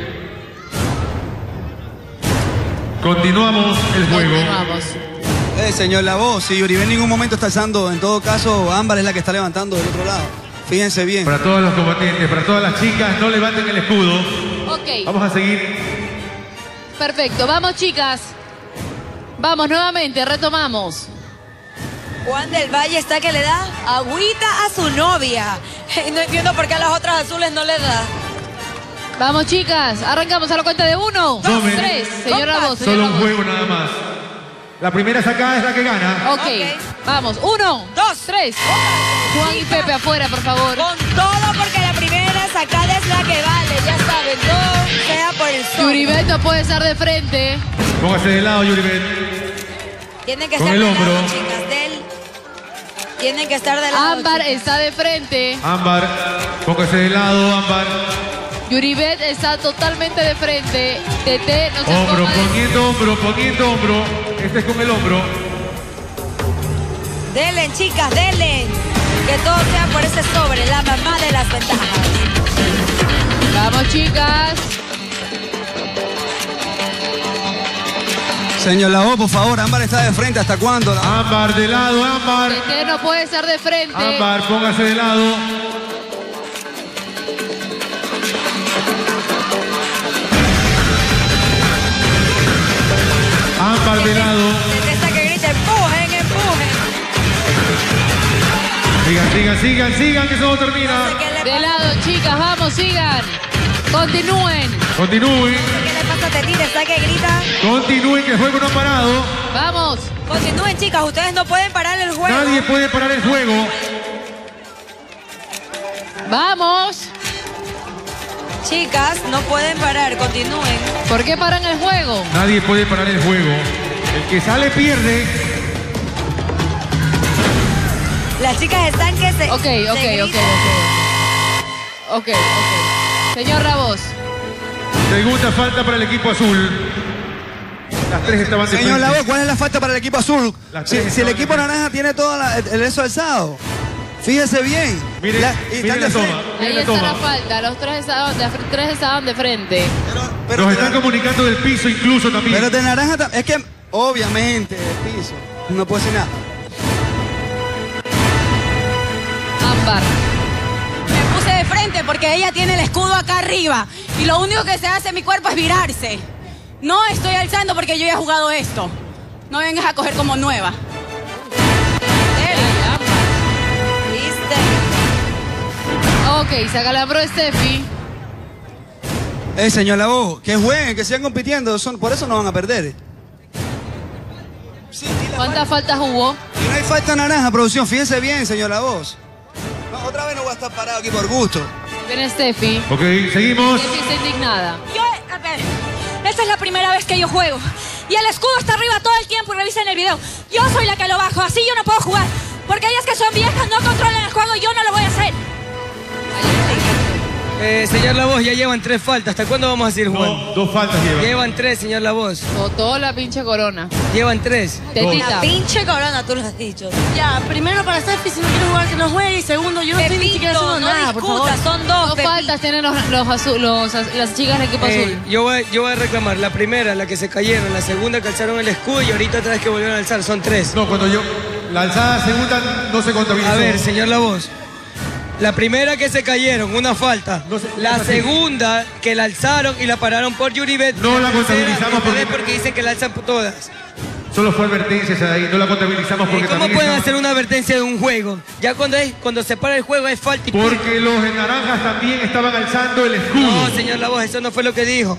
[SPEAKER 20] Continuamos el juego.
[SPEAKER 5] Continuamos.
[SPEAKER 17] Señor Lavoz, si Yuribet en ningún momento está alzando, en todo caso, Ámbar es la que está levantando del otro lado. Fíjense bien.
[SPEAKER 20] Para todos los combatientes, para todas las chicas, no levanten el escudo.
[SPEAKER 5] Ok.
[SPEAKER 20] Vamos a seguir.
[SPEAKER 5] Perfecto. Vamos, chicas. Vamos nuevamente, retomamos.
[SPEAKER 6] Juan del Valle está que le da agüita a su novia. No entiendo por qué a las otras azules no le da.
[SPEAKER 5] Vamos, chicas. Arrancamos a la cuenta de 1, 2, 3. Señor Rabos.
[SPEAKER 20] Solo un juego nada más. La primera sacada es la que gana.
[SPEAKER 5] Ok. Vamos. 1, 2, 3. Juan y Pepe afuera, por favor.
[SPEAKER 6] Con todo porque la primera sacada es la que vale. Ya saben, todo sea por el sol.
[SPEAKER 5] Yuribet no puede estar de frente.
[SPEAKER 20] Póngase de lado, Yuribet.
[SPEAKER 6] Tienen que
[SPEAKER 20] Con
[SPEAKER 6] estar
[SPEAKER 20] el
[SPEAKER 6] de
[SPEAKER 20] hombro.
[SPEAKER 6] lado, chicas. Tienen que estar de lado.
[SPEAKER 5] Ámbar
[SPEAKER 6] chicas.
[SPEAKER 5] está de frente.
[SPEAKER 20] Ámbar, póngase de lado, Ámbar.
[SPEAKER 5] Yuribet está totalmente de frente. Tete no se
[SPEAKER 20] Hombro,
[SPEAKER 5] ponga de...
[SPEAKER 20] poniendo hombro. Este es con el hombro.
[SPEAKER 6] Delen, chicas, delen. Que todo sea por ese sobre, la mamá de las ventajas.
[SPEAKER 5] Vamos, chicas.
[SPEAKER 17] Señor Lavoz, por favor, Ámbar está de frente. ¿Hasta cuándo?
[SPEAKER 20] Ámbar de lado, Ámbar.
[SPEAKER 5] Tete no puede estar de frente.
[SPEAKER 20] Ámbar, póngase de lado. Ámbar de lado.
[SPEAKER 6] Esta que grita, empujen, empujen.
[SPEAKER 20] Sigan, que eso no termina.
[SPEAKER 5] De lado, chicas, vamos, sigan. Continúen.
[SPEAKER 20] Continúen.
[SPEAKER 6] ¿Qué le pasa a Tetita? Está que grita.
[SPEAKER 20] Continúen, que el juego no ha parado.
[SPEAKER 5] Vamos.
[SPEAKER 6] Continúen, chicas, ustedes no pueden parar el juego.
[SPEAKER 20] Nadie puede parar el juego.
[SPEAKER 5] Vamos.
[SPEAKER 6] Chicas, no pueden parar, continúen.
[SPEAKER 5] ¿Por qué paran el juego?
[SPEAKER 20] Nadie puede parar el juego. El que sale pierde.
[SPEAKER 6] Las chicas están que se...
[SPEAKER 5] Ok. Señor Rabos.
[SPEAKER 20] Segunda falta para el equipo azul. Las tres estaban de
[SPEAKER 17] Señor
[SPEAKER 20] frente.
[SPEAKER 17] Lavoz, ¿cuál es la falta para el equipo azul? Si el equipo
[SPEAKER 20] frente.
[SPEAKER 17] naranja tiene todo el eso alzado. Fíjese bien.
[SPEAKER 20] Mire la toma.
[SPEAKER 5] Ahí está la falta. Los tres estaban de frente.
[SPEAKER 20] Nos están comunicando del piso incluso también.
[SPEAKER 17] Pero de naranja, es que obviamente el piso. No puedo decir nada.
[SPEAKER 5] Ámbar.
[SPEAKER 14] Me puse de frente porque ella tiene el escudo acá arriba. Y lo único que se hace en mi cuerpo es virarse. No estoy alzando porque yo ya he jugado esto. No vengas a coger como nueva.
[SPEAKER 5] Ok, se acalambró Steffi.
[SPEAKER 17] Señor Lavoz, que jueguen, que sigan compitiendo. Por eso no van a perder.
[SPEAKER 5] ¿Cuántas faltas hubo?
[SPEAKER 17] Y no hay falta naranja, producción. Fíjense bien, señor Lavoz. No, otra vez no voy a estar parado aquí por gusto.
[SPEAKER 5] Viene Steffi.
[SPEAKER 20] Ok, seguimos.
[SPEAKER 5] Steffi está indignada.
[SPEAKER 11] A ver, esta es la primera vez que yo juego. Y el escudo está arriba todo el tiempo y revisen el video. Yo soy la que lo bajo, así yo no puedo jugar. Porque ellas que son viejas no controlan el juego y yo no lo voy a hacer.
[SPEAKER 8] Señor La Voz, ya llevan 3 faltas. ¿Hasta cuándo vamos a seguir jugando?
[SPEAKER 20] No, 2 faltas llevan.
[SPEAKER 8] Llevan 3, señor La Voz.
[SPEAKER 5] Botó la pinche corona.
[SPEAKER 8] Llevan 3.
[SPEAKER 5] Tetita.
[SPEAKER 6] La pinche corona, tú lo has dicho.
[SPEAKER 7] Ya, primero para Steffi, si no quiere jugar, que no juegue. Y segundo, yo no estoy ni siquiera haciendo nada, por favor.
[SPEAKER 6] Son 2.
[SPEAKER 5] 2 faltas tienen las chicas del equipo azul.
[SPEAKER 8] Yo voy a reclamar. La primera, la que se cayeron. La segunda que alzaron el escudo y ahorita otra vez que volvieron a alzar. Son 3.
[SPEAKER 20] No, cuando yo... La alzada segunda no se contabilizó.
[SPEAKER 8] A ver, señor La Voz. La primera que se cayeron, una falta. La segunda que la alzaron y la pararon por Yuribet.
[SPEAKER 20] No la contabilizamos
[SPEAKER 8] porque dicen que la alzan todas.
[SPEAKER 20] Solo fue advertencia esa de ahí, no la contabilizamos porque
[SPEAKER 8] ¿Cómo pueden hacer una advertencia de un juego? Ya cuando se para el juego es falta y...
[SPEAKER 20] Porque los naranjas también estaban alzando el escudo.
[SPEAKER 8] No, señor La Voz, eso no fue lo que dijo.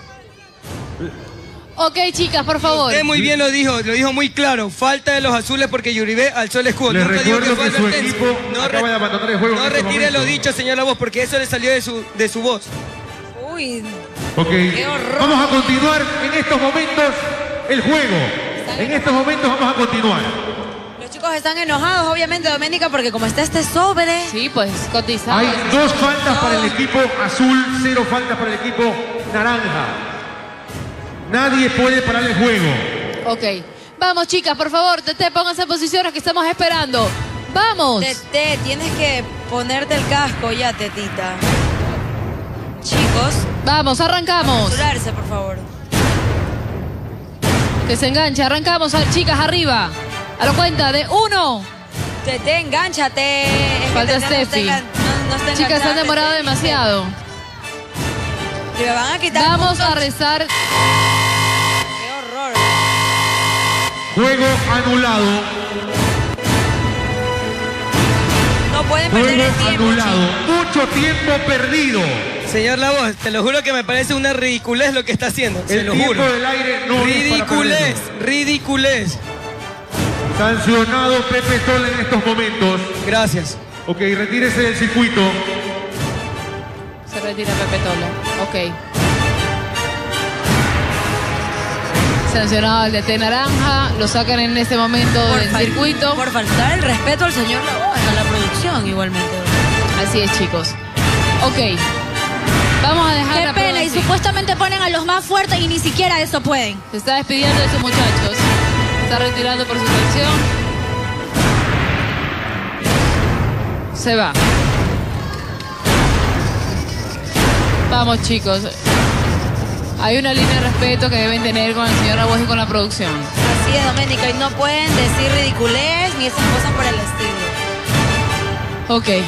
[SPEAKER 5] Ok, chicas, por favor.
[SPEAKER 8] Usted muy bien lo dijo muy claro. Falta de los azules porque Yuribé alzó el escudo.
[SPEAKER 20] Les
[SPEAKER 8] Nunca dijo
[SPEAKER 20] recuerdo
[SPEAKER 8] fue
[SPEAKER 20] que su
[SPEAKER 8] advertencia.
[SPEAKER 20] equipo acaba de abandonar el juego.
[SPEAKER 8] No
[SPEAKER 20] en este
[SPEAKER 8] retire lo
[SPEAKER 20] momento.
[SPEAKER 8] dicho, señor La Voz, porque eso le salió de su voz.
[SPEAKER 6] Uy,
[SPEAKER 20] Ok,
[SPEAKER 6] qué horror.
[SPEAKER 20] vamos a continuar en estos momentos el juego. En estos momentos vamos a continuar.
[SPEAKER 6] los chicos están enojados, obviamente, Doménica, porque como está este sobre...
[SPEAKER 5] Sí, pues, cotizado.
[SPEAKER 20] Hay 2 faltas para el equipo azul, 0 faltas para el equipo naranja. Nadie puede parar el juego.
[SPEAKER 5] Ok. Vamos, chicas, por favor, Tete, pónganse en posiciones que estamos esperando. ¡Vamos!
[SPEAKER 6] Tete, tienes que ponerte el casco ya, Tetita. Chicos.
[SPEAKER 5] Vamos, arrancamos.
[SPEAKER 6] Apresurarse, por favor.
[SPEAKER 5] Que se enganche, arrancamos, chicas, arriba. A la cuenta de 1.
[SPEAKER 6] Tete, engánchate.
[SPEAKER 5] Falta Steffi. Chicas, se han demorado demasiado.
[SPEAKER 6] Y me van a quitar.
[SPEAKER 5] Vamos a rezar.
[SPEAKER 6] Qué horror.
[SPEAKER 20] Juego anulado.
[SPEAKER 6] No pueden perder
[SPEAKER 20] Juego
[SPEAKER 6] el tiempo,
[SPEAKER 20] anulado.
[SPEAKER 6] chicos.
[SPEAKER 20] Mucho tiempo perdido.
[SPEAKER 8] Señor La Voz, te lo juro que me parece una ridiculez lo que está haciendo. Se
[SPEAKER 20] El
[SPEAKER 8] lo
[SPEAKER 20] tiempo
[SPEAKER 8] juro.
[SPEAKER 20] del aire no es para
[SPEAKER 8] Ridiculez,
[SPEAKER 20] perderlo.
[SPEAKER 8] ridiculez.
[SPEAKER 20] Sancionado Pepe Sol en estos momentos.
[SPEAKER 8] Gracias.
[SPEAKER 20] Ok, retírese del circuito.
[SPEAKER 5] Se retira Pepe Tola. Ok. Sancionado el de T naranja. Lo sacan en este momento del circuito.
[SPEAKER 6] Por faltar el respeto al señor La Voz, a la producción igualmente.
[SPEAKER 5] Así es, chicos. Ok. Vamos a dejar
[SPEAKER 11] Qué
[SPEAKER 5] la
[SPEAKER 11] pena, y
[SPEAKER 5] producción.
[SPEAKER 11] supuestamente ponen a los más fuertes y ni siquiera eso pueden.
[SPEAKER 5] Se está despidiendo de sus muchachos. Se está retirando por su sanción. Se va. Vamos, chicos. Hay una línea de respeto que deben tener con el señor La Voz y con la producción.
[SPEAKER 6] Así es, Doménica, y no pueden decir ridiculez ni esas cosas por el estilo.
[SPEAKER 5] Ok.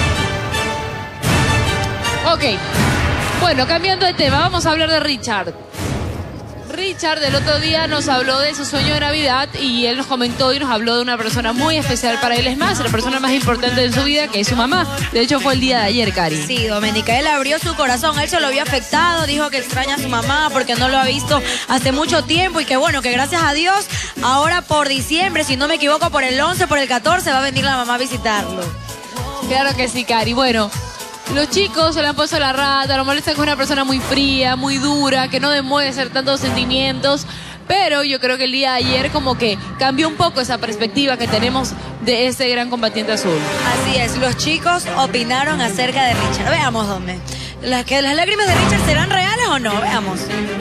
[SPEAKER 5] Ok. Bueno, cambiando de tema, vamos a hablar de Richard. Richard el otro día nos habló de su sueño de Navidad y él nos comentó y nos habló de una persona muy especial para él. Es más, la persona más importante de su vida, que es su mamá. De hecho, fue el día de ayer, Cari.
[SPEAKER 6] Sí, Doménica, él abrió su corazón, él se lo vio afectado, dijo que extraña a su mamá porque no lo ha visto hace mucho tiempo y que bueno, que gracias a Dios, ahora por diciembre, si no me equivoco, por el 11, por el 14, va a venir la mamá a visitarlo.
[SPEAKER 5] Claro que sí, Cari. Bueno, los chicos se le han puesto la rata, lo molestan con una persona muy fría, muy dura, que no demuestra tantos sentimientos. Pero yo creo que el día de ayer como que cambió un poco esa perspectiva que tenemos de ese gran combatiente azul.
[SPEAKER 6] Así es, los chicos opinaron acerca de Richard. Veamos, Dome. ¿Las lágrimas de Richard serán reales o no? Veamos.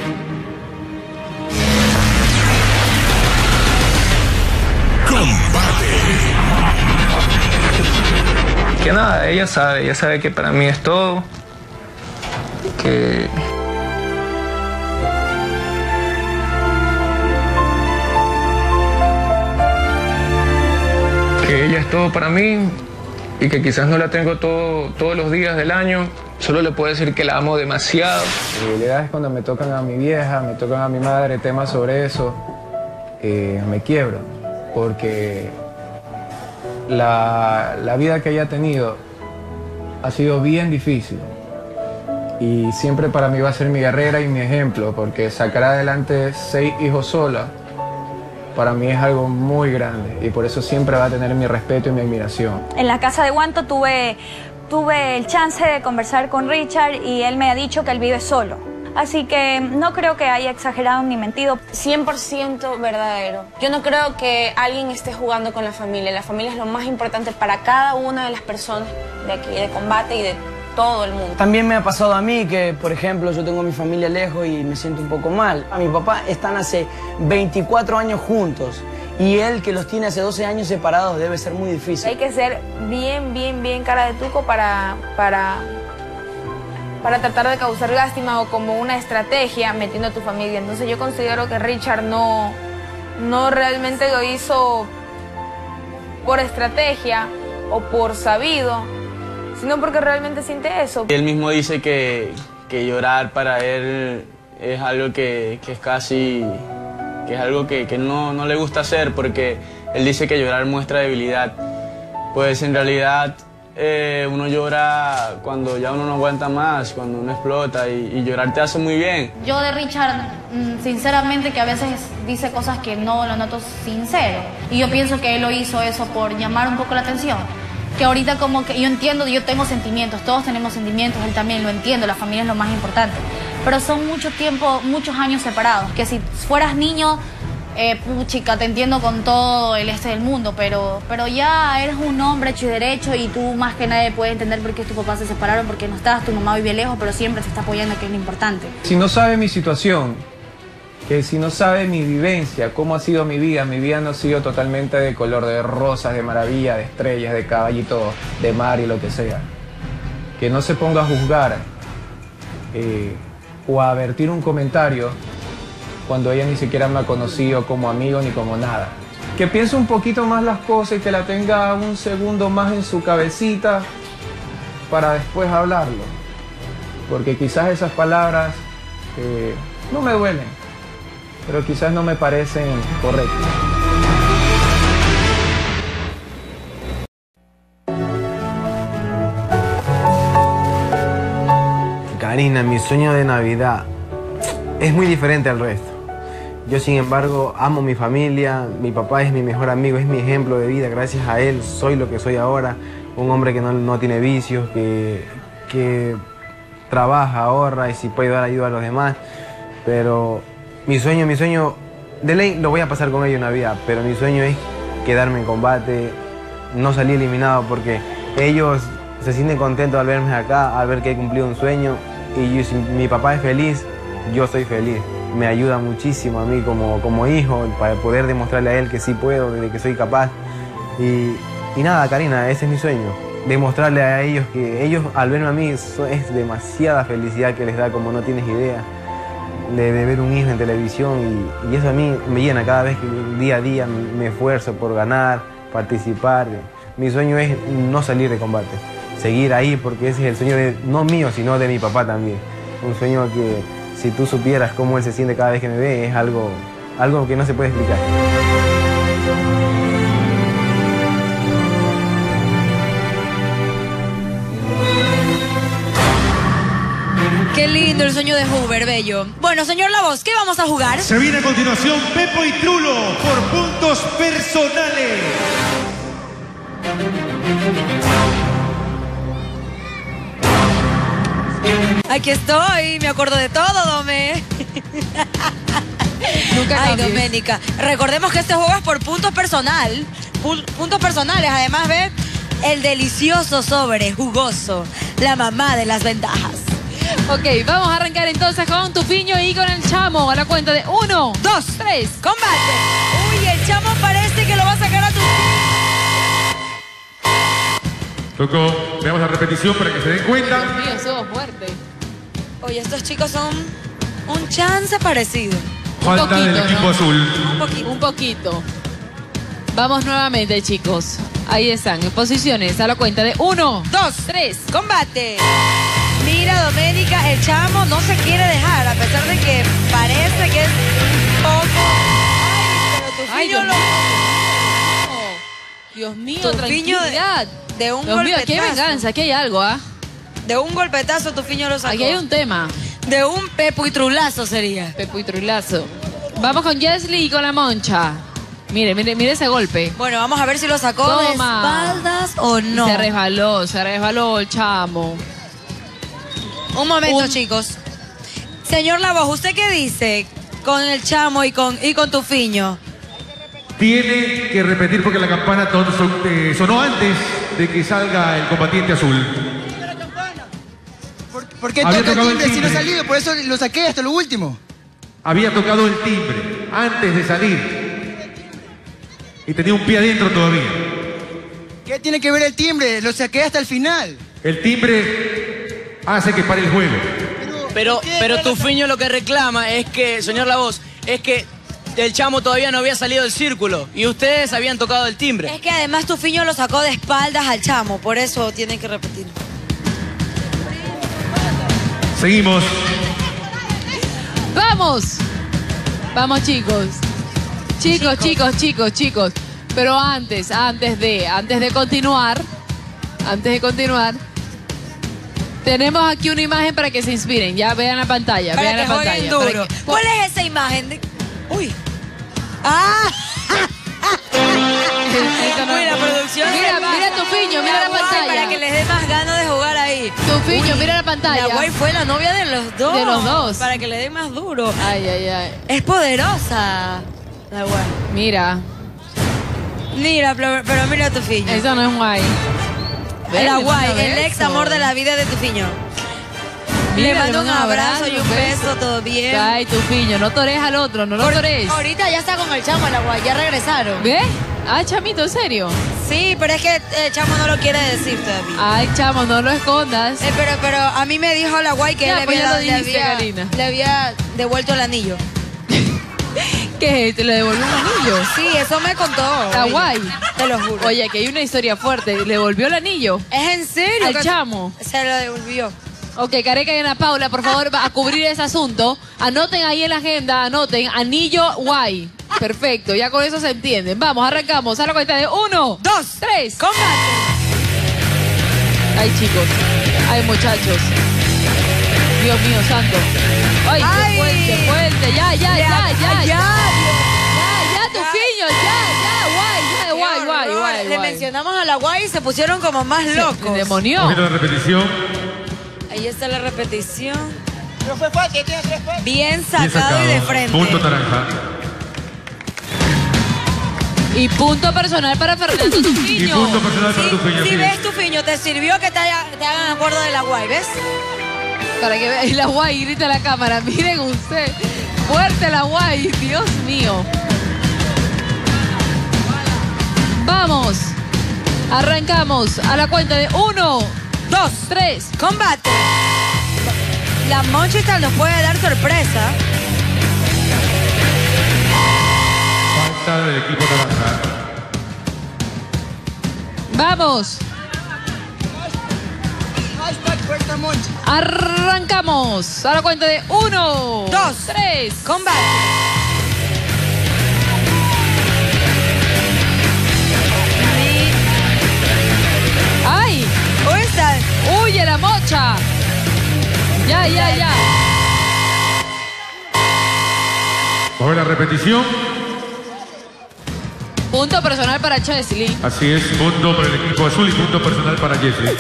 [SPEAKER 4] Que nada, ella sabe que para mí es todo. Que ella es todo para mí y que quizás no la tengo todos los días del año. Solo le puedo decir que la amo demasiado.
[SPEAKER 2] Es cuando me tocan a mi vieja, me tocan a mi madre temas sobre eso, me quiebro, porque la vida que ella ha tenido ha sido bien difícil y siempre para mí va a ser mi guerrera y mi ejemplo, porque sacar adelante 6 hijos sola para mí es algo muy grande y por eso siempre va a tener mi respeto y mi admiración.
[SPEAKER 3] En la casa de Guanto tuve el chance de conversar con Richard y él me ha dicho que él vive solo. Así que no creo que haya exagerado ni mentido.
[SPEAKER 21] 100% verdadero. Yo no creo que alguien esté jugando con la familia. La familia es lo más importante para cada una de las personas de aquí, de combate y de todo el mundo.
[SPEAKER 22] También me ha pasado a mí que, por ejemplo, yo tengo a mi familia lejos y me siento un poco mal. A mi papá están hace 24 años juntos y él, que los tiene hace 12 años separados, debe ser muy difícil.
[SPEAKER 21] Hay que ser bien cara de tuco para tratar de causar lástima o como una estrategia metiendo a tu familia. Entonces yo considero que Richard no realmente lo hizo por estrategia o por sabido, sino porque realmente siente eso.
[SPEAKER 4] Él mismo dice que llorar para él es algo que es casi, que es algo que no le gusta hacer, porque él dice que llorar muestra debilidad. Pues en realidad uno llora cuando ya uno no aguanta más, cuando uno explota, y llorar te hace muy bien.
[SPEAKER 13] Yo de Richard, sinceramente, que a veces dice cosas que no lo noto sincero. Y yo pienso que él lo hizo eso por llamar un poco la atención. Que ahorita como que yo entiendo, yo tengo sentimientos, todos tenemos sentimientos, él también lo entiendo, la familia es lo más importante. Pero son mucho tiempo, muchos años separados. Que si fueras niño, chica, te entiendo con todo el este del mundo, pero ya eres un hombre hecho y derecho y tú más que nadie puedes entender por qué tus papás se separaron, porque no estás, tu mamá vive lejos, pero siempre se está apoyando, que es lo importante.
[SPEAKER 2] Si no sabe mi situación, que si no sabe mi vivencia, cómo ha sido mi vida no ha sido totalmente de color de rosas, de maravilla, de estrellas, de caballito, de mar y lo que sea. Que no se ponga a juzgar o a vertir un comentario cuando ella ni siquiera me ha conocido como amigo ni como nada. Que piense un poquito más las cosas y que la tenga un segundo más en su cabecita para después hablarlo. Porque quizás esas palabras no me duelen, pero quizás no me parecen correctas.
[SPEAKER 12] Karina, mi sueño de Navidad es muy diferente al resto. Yo, sin embargo, amo mi familia, mi papá es mi mejor amigo, es mi ejemplo de vida. Gracias a él soy lo que soy ahora, un hombre que no tiene vicios, que trabaja, ahorra y si puede dar ayuda a los demás. Pero mi sueño, de ley lo voy a pasar con ellos en Navidad, pero mi sueño es quedarme en combate, no salir eliminado, porque ellos se sienten contentos al verme acá, al ver que he cumplido un sueño. Y si mi papá es feliz, yo soy feliz. Me ayuda muchísimo a mí como hijo para poder demostrarle a él que sí puedo, de que soy capaz. Y nada, Karina, ese es mi sueño. Demostrarle a ellos que ellos al verme a mí es demasiada felicidad que les da, como no tienes idea, de ver un hijo en televisión. Y eso a mí me llena cada vez que día a día me esfuerzo por ganar, participar. Mi sueño es no salir de combate, seguir ahí, porque ese es el sueño no mío, sino de mi papá también. Un sueño que, si tú supieras cómo él se siente cada vez que me ve, es algo que no se puede explicar.
[SPEAKER 6] Qué lindo el sueño de Hoover, bello. Bueno, señor La Voz, ¿qué vamos a jugar?
[SPEAKER 20] Se viene a continuación Pepo y Trulo por puntos personales.
[SPEAKER 6] Aquí estoy, me acuerdo de todo, Dome.
[SPEAKER 5] Nunca
[SPEAKER 6] Ay,
[SPEAKER 5] cambies.
[SPEAKER 6] Doménica. Recordemos que este juego es por puntos puntos personales. Además, ve el delicioso sobre jugoso, la mamá de las ventajas.
[SPEAKER 5] Ok, vamos a arrancar entonces con Tufiño y con el Chamo. A la cuenta de 1, 2, 3.
[SPEAKER 6] ¡Combate! Uy, el Chamo parece que lo va a sacar a tu...
[SPEAKER 20] Loco, veamos la repetición para que se den cuenta.
[SPEAKER 5] Dios mío, sos fuerte.
[SPEAKER 6] Oye, estos chicos son un chance parecido.
[SPEAKER 20] Falta del equipo azul.
[SPEAKER 5] Un poquito. Vamos nuevamente, chicos. Ahí están, en posiciones. A la cuenta de 1, 2, 3.
[SPEAKER 6] ¡Combate! Mira, Doménica, el Chamo no se quiere dejar, a pesar de que parece que es un poco... Ay, pero Tufiño
[SPEAKER 5] Dios mío,
[SPEAKER 6] Tufiño
[SPEAKER 5] tranquilidad.
[SPEAKER 6] de un
[SPEAKER 5] Dios mío,
[SPEAKER 6] golpetazo.
[SPEAKER 5] aquí hay venganza, aquí hay algo, ¿ah?
[SPEAKER 6] De un golpetazo Tufiño lo sacó.
[SPEAKER 5] Aquí hay un tema.
[SPEAKER 6] De un pepo y trulazo sería.
[SPEAKER 5] Pepo y trulazo. Vamos con Jesly y con la Moncha. Mire ese golpe.
[SPEAKER 6] Bueno, vamos a ver si lo sacó de espaldas o no.
[SPEAKER 5] Se resbaló el Chamo.
[SPEAKER 6] Un momento, chicos. Señor La Voz, ¿usted qué dice con el chamo y con Tufiño?
[SPEAKER 20] Tiene que repetir porque la campana sonó antes de que salga el combatiente azul.
[SPEAKER 17] ¿Por qué
[SPEAKER 20] Había
[SPEAKER 17] toca el
[SPEAKER 20] tocado el
[SPEAKER 17] timbre si no ha
[SPEAKER 20] timbre.
[SPEAKER 17] salido? Por eso lo saqué hasta lo último.
[SPEAKER 20] Había tocado el timbre antes de salir. Y tenía un pie adentro todavía.
[SPEAKER 17] ¿Qué tiene que ver el timbre? Lo saqué hasta el final.
[SPEAKER 20] El timbre hace que pare el juego.
[SPEAKER 8] Pero Tufiño lo que reclama es que, señor La Voz, es que el chamo todavía no había salido del círculo y ustedes habían tocado el timbre.
[SPEAKER 6] Es que además Tufiño lo sacó de espaldas al chamo, por eso tienen que repetir.
[SPEAKER 20] Seguimos.
[SPEAKER 5] ¡Vamos! Vamos, chicos. Chicos. Pero antes de continuar, tenemos aquí una imagen para que se inspiren. Ya vean la pantalla,
[SPEAKER 6] Para
[SPEAKER 5] vean
[SPEAKER 6] que
[SPEAKER 5] la
[SPEAKER 6] jueguen
[SPEAKER 5] pantalla.
[SPEAKER 6] duro. ¿Cuál es esa imagen? Uy. ¡Ah! Mira, producción.
[SPEAKER 5] Mira Tufiño, mira la pantalla.
[SPEAKER 6] Para que les dé más ganas de jugar ahí.
[SPEAKER 5] Tufiño, mira la pantalla.
[SPEAKER 6] La Guay fue la novia de los dos.
[SPEAKER 5] De los dos.
[SPEAKER 6] Para que le dé más duro.
[SPEAKER 5] Ay.
[SPEAKER 6] Es poderosa, la Guay.
[SPEAKER 5] Mira,
[SPEAKER 6] pero mira a Tufiño.
[SPEAKER 5] eso no es guay.
[SPEAKER 6] La Guay,
[SPEAKER 5] Ven,
[SPEAKER 6] el ex amor de la vida de Tufiño.
[SPEAKER 5] Mira,
[SPEAKER 6] Le mando un abrazo y un beso, todo bien.
[SPEAKER 5] Ay, Tufiño, no torees al otro, no lo torees.
[SPEAKER 6] Ahorita ya está con el chamo, la Guay, ya regresaron.
[SPEAKER 5] ¿Ves? Ah, chamito, ¿en serio?
[SPEAKER 6] Sí, pero es que el chamo no lo quiere decir todavía.
[SPEAKER 5] Ay, chamo, no lo escondas.
[SPEAKER 6] Pero a mí me dijo la Guay que
[SPEAKER 5] Ya,
[SPEAKER 6] él
[SPEAKER 5] pues ya lo dijiste, Karina.
[SPEAKER 6] le había devuelto el anillo.
[SPEAKER 5] ¿Qué? ¿Te le devolvió un anillo?
[SPEAKER 6] Sí, eso me contó.
[SPEAKER 5] Está guay.
[SPEAKER 6] Te lo juro.
[SPEAKER 5] Oye, que hay una historia fuerte. ¿Le devolvió el anillo?
[SPEAKER 6] ¿Es en serio?
[SPEAKER 5] Al chamo.
[SPEAKER 6] Se lo devolvió.
[SPEAKER 5] Ok, Careca y Ana Paula, por favor, a cubrir ese asunto. Anoten ahí en la agenda, anoten, anillo guay. Perfecto, ya con eso se entienden. Vamos, arrancamos. A la cuenta de 1, 2, 3.
[SPEAKER 6] ¡Combate!
[SPEAKER 5] Ay, chicos. Ay, muchachos. Dios mío, santo. Ay, qué fuerte. Ya, Tufiño, guay.
[SPEAKER 6] Le mencionamos a la Guay y se pusieron como más locos.
[SPEAKER 5] Demonio.
[SPEAKER 20] Un poquito de repetición.
[SPEAKER 6] Ahí está la repetición.
[SPEAKER 17] Pero fue fácil, tiene 3 fácil.
[SPEAKER 6] Bien sacado y de frente.
[SPEAKER 20] Punto naranja.
[SPEAKER 5] Y punto personal para Fernando Tufiño.
[SPEAKER 20] Y punto personal para Tufiño.
[SPEAKER 6] Si
[SPEAKER 20] sí.
[SPEAKER 6] ves Tufiño, te sirvió que te hagan acuerdo de la Guay, ¿ves?
[SPEAKER 5] Para que vean la guay, grita a la cámara. Miren usted. Fuerte la guay, Dios mío. Vamos. Arrancamos a la cuenta de 1, 2, 3.
[SPEAKER 6] ¡Combate! La Monchita nos puede dar sorpresa.
[SPEAKER 20] Falta del equipo naranja.
[SPEAKER 5] Vamos. Arrancamos a la cuenta de 1,
[SPEAKER 6] 2,
[SPEAKER 5] 3.
[SPEAKER 6] ¡Combate!
[SPEAKER 5] ¡Ay! ¡Huye la mocha! Ya.
[SPEAKER 20] Vamos a ver la repetición.
[SPEAKER 5] Punto personal para Chesley.
[SPEAKER 20] Así es, punto para el equipo azul y punto personal para Jeffrey.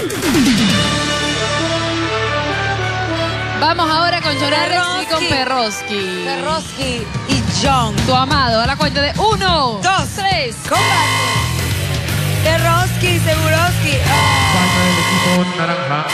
[SPEAKER 5] Vamos ahora con Jorales y con Perroski.
[SPEAKER 6] Perroski y John.
[SPEAKER 5] Tu amado, a la cuenta de 1, 2, 3.
[SPEAKER 6] ¡Combate! Perroski, Seguroski.
[SPEAKER 20] Falta del equipo naranja.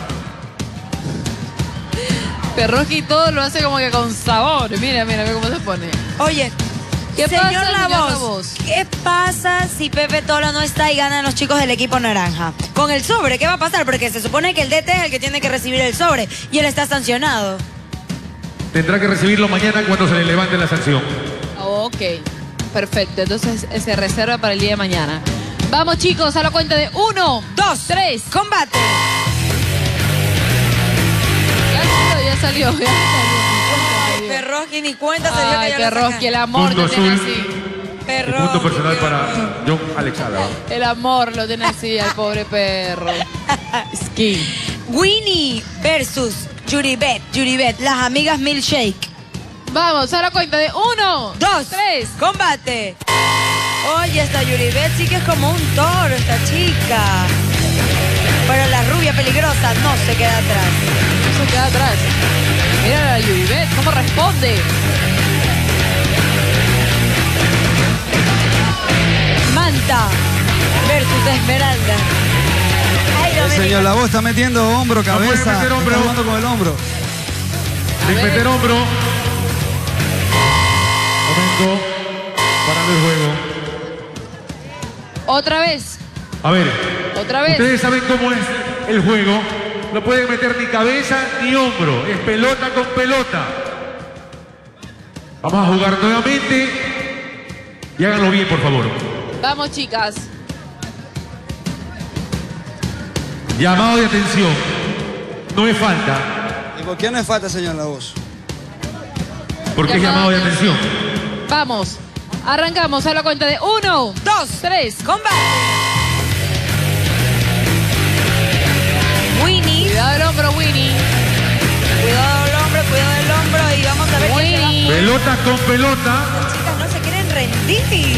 [SPEAKER 5] Perroski todo lo hace como que con sabor. Mira cómo se pone.
[SPEAKER 6] Oye,
[SPEAKER 5] ¿Qué
[SPEAKER 6] señor
[SPEAKER 5] pasa,
[SPEAKER 6] La
[SPEAKER 5] señor La
[SPEAKER 6] Voz?
[SPEAKER 5] Voz?
[SPEAKER 6] ¿Qué pasa si Pepe Tola no está y ganan los chicos del equipo naranja? Con el sobre, ¿qué va a pasar? Porque se supone que el DT es el que tiene que recibir el sobre y él está sancionado.
[SPEAKER 20] Tendrá que recibirlo mañana cuando se le levante la sanción.
[SPEAKER 5] Ok, perfecto. Entonces se reserva para el día de mañana. Vamos, chicos, a la cuenta de 1, 2, 3.
[SPEAKER 6] ¡Combate!
[SPEAKER 5] Ya salió.
[SPEAKER 6] Ay, Perroski ni cuenta se dio que
[SPEAKER 5] Ay,
[SPEAKER 6] yo lo
[SPEAKER 5] Perroski,
[SPEAKER 6] saqué.
[SPEAKER 5] el amor
[SPEAKER 20] Punto
[SPEAKER 5] lo tiene
[SPEAKER 20] azul.
[SPEAKER 5] así.
[SPEAKER 20] Y punto personal para John Alexander.
[SPEAKER 5] El amor lo tiene así al pobre perro. Skin.
[SPEAKER 6] Winnie versus Yuribet, las amigas Milkshake.
[SPEAKER 5] Vamos, a la cuenta de 1,
[SPEAKER 6] 2,
[SPEAKER 5] 3.
[SPEAKER 6] ¡Combate! Oye, esta Yuribet sí que es como un toro, esta chica. Pero la rubia peligrosa no se queda atrás.
[SPEAKER 5] No se queda atrás. Mira a Yuribet, cómo responde.
[SPEAKER 6] Manta versus Esmeralda. Ay,
[SPEAKER 17] El señor La Voz está metiendo hombro, cabeza. Está jugando con el hombro.
[SPEAKER 20] Sin meter hombro. Momento para el juego.
[SPEAKER 5] Otra vez.
[SPEAKER 20] A ver.
[SPEAKER 5] Otra vez.
[SPEAKER 20] Ustedes saben cómo es el juego. No pueden meter ni cabeza ni hombro. Es pelota con pelota. Vamos a jugar nuevamente. Y háganlo bien, por favor.
[SPEAKER 5] Vamos, chicas.
[SPEAKER 20] Llamado de atención. No es falta.
[SPEAKER 17] ¿Y por qué no es falta, señor La Voz?
[SPEAKER 20] Porque es llamado de atención.
[SPEAKER 5] Vamos. Arrancamos a la cuenta de 1, 2, 3.
[SPEAKER 6] ¡Combate! Winnie.
[SPEAKER 5] Cuidado el hombro, Winnie.
[SPEAKER 6] Cuidado el hombro y vamos a ver
[SPEAKER 5] Winnie.
[SPEAKER 20] Pelota con pelota.
[SPEAKER 6] Las chicas no se quieren rendir.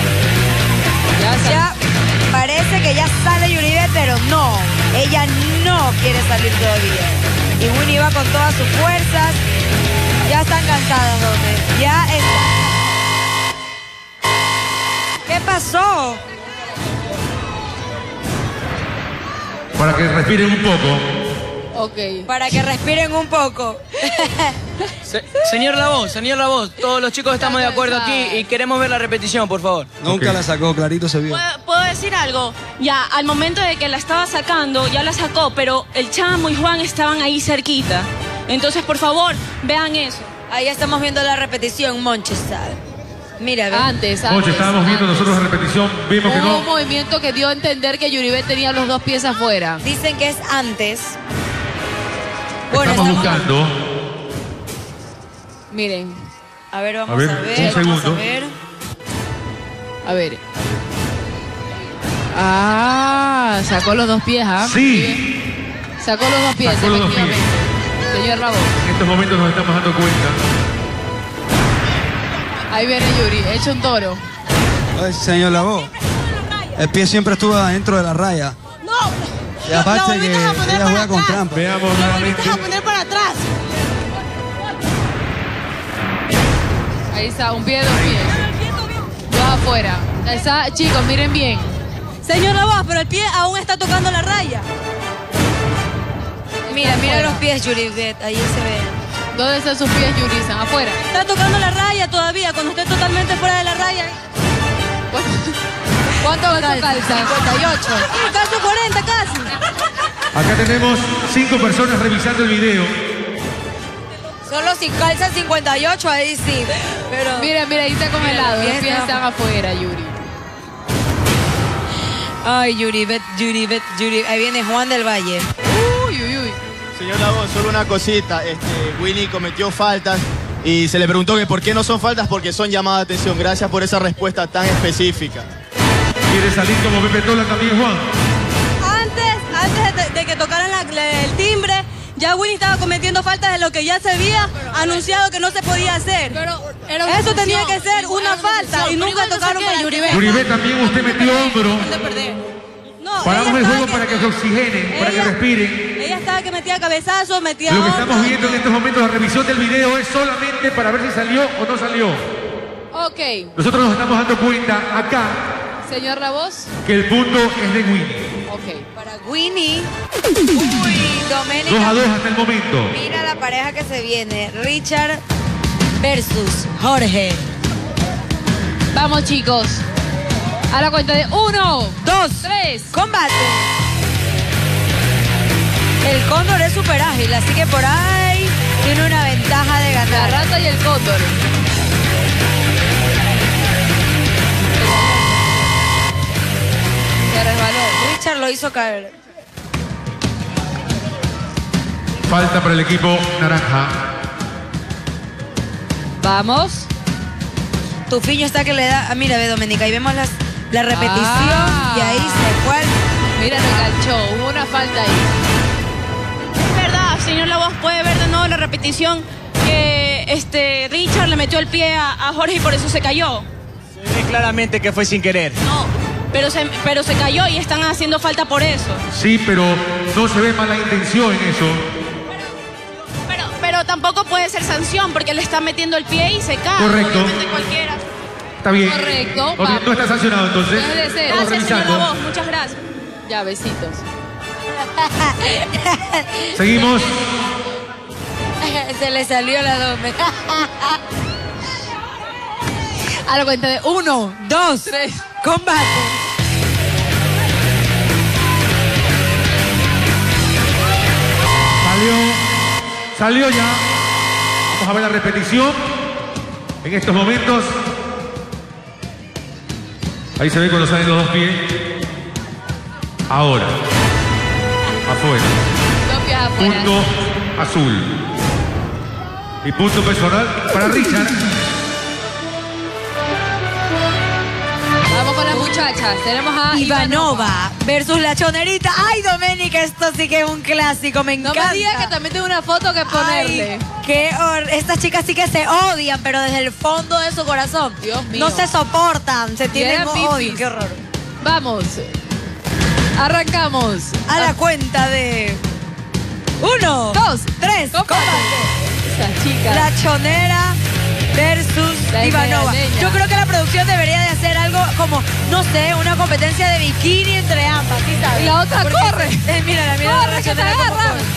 [SPEAKER 6] Ya parece que ya sale Yuribet, pero no. Ella no quiere salir todavía. Y Winnie va con todas sus fuerzas. Ya están cansadas, ¿dónde? Ya están. ¿Qué pasó?
[SPEAKER 20] Para que respiren un poco.
[SPEAKER 5] Ok.
[SPEAKER 6] Para que respiren un poco.
[SPEAKER 8] Señor La Voz, todos los chicos estamos de acuerdo aquí y queremos ver la repetición, por favor.
[SPEAKER 17] Nunca la sacó, clarito se vio.
[SPEAKER 14] ¿Puedo decir algo? Ya, al momento de que la estaba sacando, ya la sacó, pero el Chamo y Juan estaban ahí cerquita. Entonces, por favor, vean eso.
[SPEAKER 6] Ahí estamos viendo la repetición, Monches sabe. Mira, ve.
[SPEAKER 5] Antes.
[SPEAKER 20] Oye, estábamos viendo nosotros la repetición, vimos que
[SPEAKER 5] Hubo
[SPEAKER 20] no.
[SPEAKER 5] un movimiento que dio a entender que Yuribet tenía los dos pies afuera.
[SPEAKER 6] Dicen que es antes. Bueno,
[SPEAKER 20] Estamos buscando.
[SPEAKER 5] Miren.
[SPEAKER 6] A ver, vamos
[SPEAKER 20] A ver,
[SPEAKER 6] a ver.
[SPEAKER 20] un
[SPEAKER 6] Vamos
[SPEAKER 20] segundo.
[SPEAKER 6] a ver.
[SPEAKER 5] A ver. Ah, sacó los dos pies, ¿ah?
[SPEAKER 20] Sí.
[SPEAKER 5] Sacó los dos pies,
[SPEAKER 20] Sacó los dos pies.
[SPEAKER 5] efectivamente. Señor Rabo.
[SPEAKER 20] En estos momentos nos estamos dando cuenta.
[SPEAKER 5] Ahí viene Yuri, hecho un toro.
[SPEAKER 17] Ay, señor La Voz, el pie siempre estuvo adentro de la raya.
[SPEAKER 7] No.
[SPEAKER 17] Y aparte que ella juega con trampa.
[SPEAKER 20] Veamos nuevamente.
[SPEAKER 7] A poner para atrás.
[SPEAKER 5] Ahí está, un pie, dos pies. Dos afuera. Ahí está, chicos, miren bien.
[SPEAKER 14] Señor La Voz, pero el pie aún está tocando la raya.
[SPEAKER 6] Mira, mira los pies, Yuribet. Ahí se ven.
[SPEAKER 5] ¿Dónde están sus pies, Yuri? ¿Están afuera?
[SPEAKER 14] Está tocando la raya todavía, cuando esté totalmente fuera de la raya.
[SPEAKER 5] ¿Cuánto calza?
[SPEAKER 6] 58.
[SPEAKER 14] Sí, calzo 40 casi.
[SPEAKER 20] Acá tenemos 5 personas revisando el video.
[SPEAKER 6] Solo si calzan 58, ahí sí. Pero.
[SPEAKER 5] Mira, ahí está congelado. Los pies están afuera, Yuri.
[SPEAKER 6] Ay, Yuribet. Ahí viene Juan del Valle.
[SPEAKER 5] Uy.
[SPEAKER 18] Señor La Voz, solo una cosita. Winnie cometió faltas y se le preguntó que por qué no son faltas, porque son llamadas de atención. Gracias por esa respuesta tan específica.
[SPEAKER 20] ¿Quiere salir como Pepe Tola también, Juan?
[SPEAKER 14] Antes de que tocaran el timbre, ya Winnie estaba cometiendo faltas de lo que ya se había anunciado que no se podía hacer. Eso tenía que ser una falta y nunca tocaron para Yuribet.
[SPEAKER 20] Yuribet, también usted metió hombro.
[SPEAKER 14] No,
[SPEAKER 20] Paramos
[SPEAKER 14] ella
[SPEAKER 20] el juego
[SPEAKER 14] estaba
[SPEAKER 20] para que se oxigenen, para que respiren.
[SPEAKER 14] Ella estaba que metía cabezazos, metía
[SPEAKER 20] Lo que
[SPEAKER 14] hombros.
[SPEAKER 20] estamos viendo en estos momentos, la revisión del video es solamente para ver si salió o no salió.
[SPEAKER 5] Ok.
[SPEAKER 20] Nosotros nos estamos dando cuenta acá
[SPEAKER 5] Señor La Voz.
[SPEAKER 20] que el punto es de Winnie.
[SPEAKER 5] Ok.
[SPEAKER 6] Para Winnie. Uy, Doménica.
[SPEAKER 20] 2-2 hasta el momento.
[SPEAKER 6] Mira la pareja que se viene. Richard versus Jorge.
[SPEAKER 5] Vamos, chicos. A la cuenta de 1, 2, 3.
[SPEAKER 6] ¡Combate! El cóndor es súper ágil, así que por ahí tiene una ventaja de ganar.
[SPEAKER 5] La rata y el cóndor. Se resbaló.
[SPEAKER 6] Richard lo hizo caer.
[SPEAKER 20] Falta para el equipo naranja.
[SPEAKER 5] Vamos.
[SPEAKER 6] Tufiño está que le da. Ah, mira, ve, Doménica, ahí vemos la repetición y ahí se fue.
[SPEAKER 5] Mira, lo enganchó. Hubo una falta ahí.
[SPEAKER 14] Es verdad, señor La Voz, puede ver de nuevo la repetición que Richard le metió el pie a Jorge y por eso se cayó.
[SPEAKER 8] Se ve claramente que fue sin querer.
[SPEAKER 14] No, Pero se cayó y están haciendo falta por eso.
[SPEAKER 20] Sí, pero no se ve mala intención en eso.
[SPEAKER 14] Pero tampoco puede ser sanción porque le está metiendo el pie y se cae.
[SPEAKER 20] Correcto.
[SPEAKER 14] Obviamente cualquiera.
[SPEAKER 20] Está bien.
[SPEAKER 5] Correcto.
[SPEAKER 20] No está sancionado entonces.
[SPEAKER 5] Puede ser.
[SPEAKER 20] Estamos
[SPEAKER 14] Gracias, señora
[SPEAKER 20] revisando.
[SPEAKER 14] Voz. Muchas gracias.
[SPEAKER 5] Ya, besitos.
[SPEAKER 20] Seguimos.
[SPEAKER 6] Se le salió la dome.
[SPEAKER 5] A la cuenta de 1,
[SPEAKER 6] 2,
[SPEAKER 5] 3.
[SPEAKER 6] Combate.
[SPEAKER 20] Salió ya. Vamos a ver la repetición. En estos momentos. Ahí se ve cuando salen los dos pies. Ahora. Afuera.
[SPEAKER 5] Dos pies afuera.
[SPEAKER 20] Punto azul. Y punto personal para Richard.
[SPEAKER 5] Vamos con las muchachas. Tenemos a
[SPEAKER 6] Ivanova versus la chonerita. Ay, Doménica, esto sí que es un clásico, me encanta.
[SPEAKER 5] No me digas que también tengo una foto que ponerle.
[SPEAKER 6] Estas chicas sí que se odian, pero desde el fondo de su corazón.
[SPEAKER 5] Dios mío.
[SPEAKER 6] No se soportan, se tienen
[SPEAKER 5] Eran
[SPEAKER 6] odio.
[SPEAKER 5] pipis.
[SPEAKER 6] Qué horror.
[SPEAKER 5] Vamos. Arrancamos.
[SPEAKER 6] A la cuenta de 1,
[SPEAKER 5] 2,
[SPEAKER 6] 3, combate.
[SPEAKER 5] Esas chicas.
[SPEAKER 6] La chonera versus
[SPEAKER 5] La
[SPEAKER 6] Ivanova.
[SPEAKER 5] esmeraldeña.
[SPEAKER 6] Yo creo que la producción debería de hacer algo como, no sé, una competencia de bikini entre ambas, ¿sí sabes?
[SPEAKER 5] Y la otra corre.
[SPEAKER 6] Mira,
[SPEAKER 5] Corre,
[SPEAKER 6] la
[SPEAKER 5] que te
[SPEAKER 6] chonera cómo
[SPEAKER 5] agarra.
[SPEAKER 6] corre.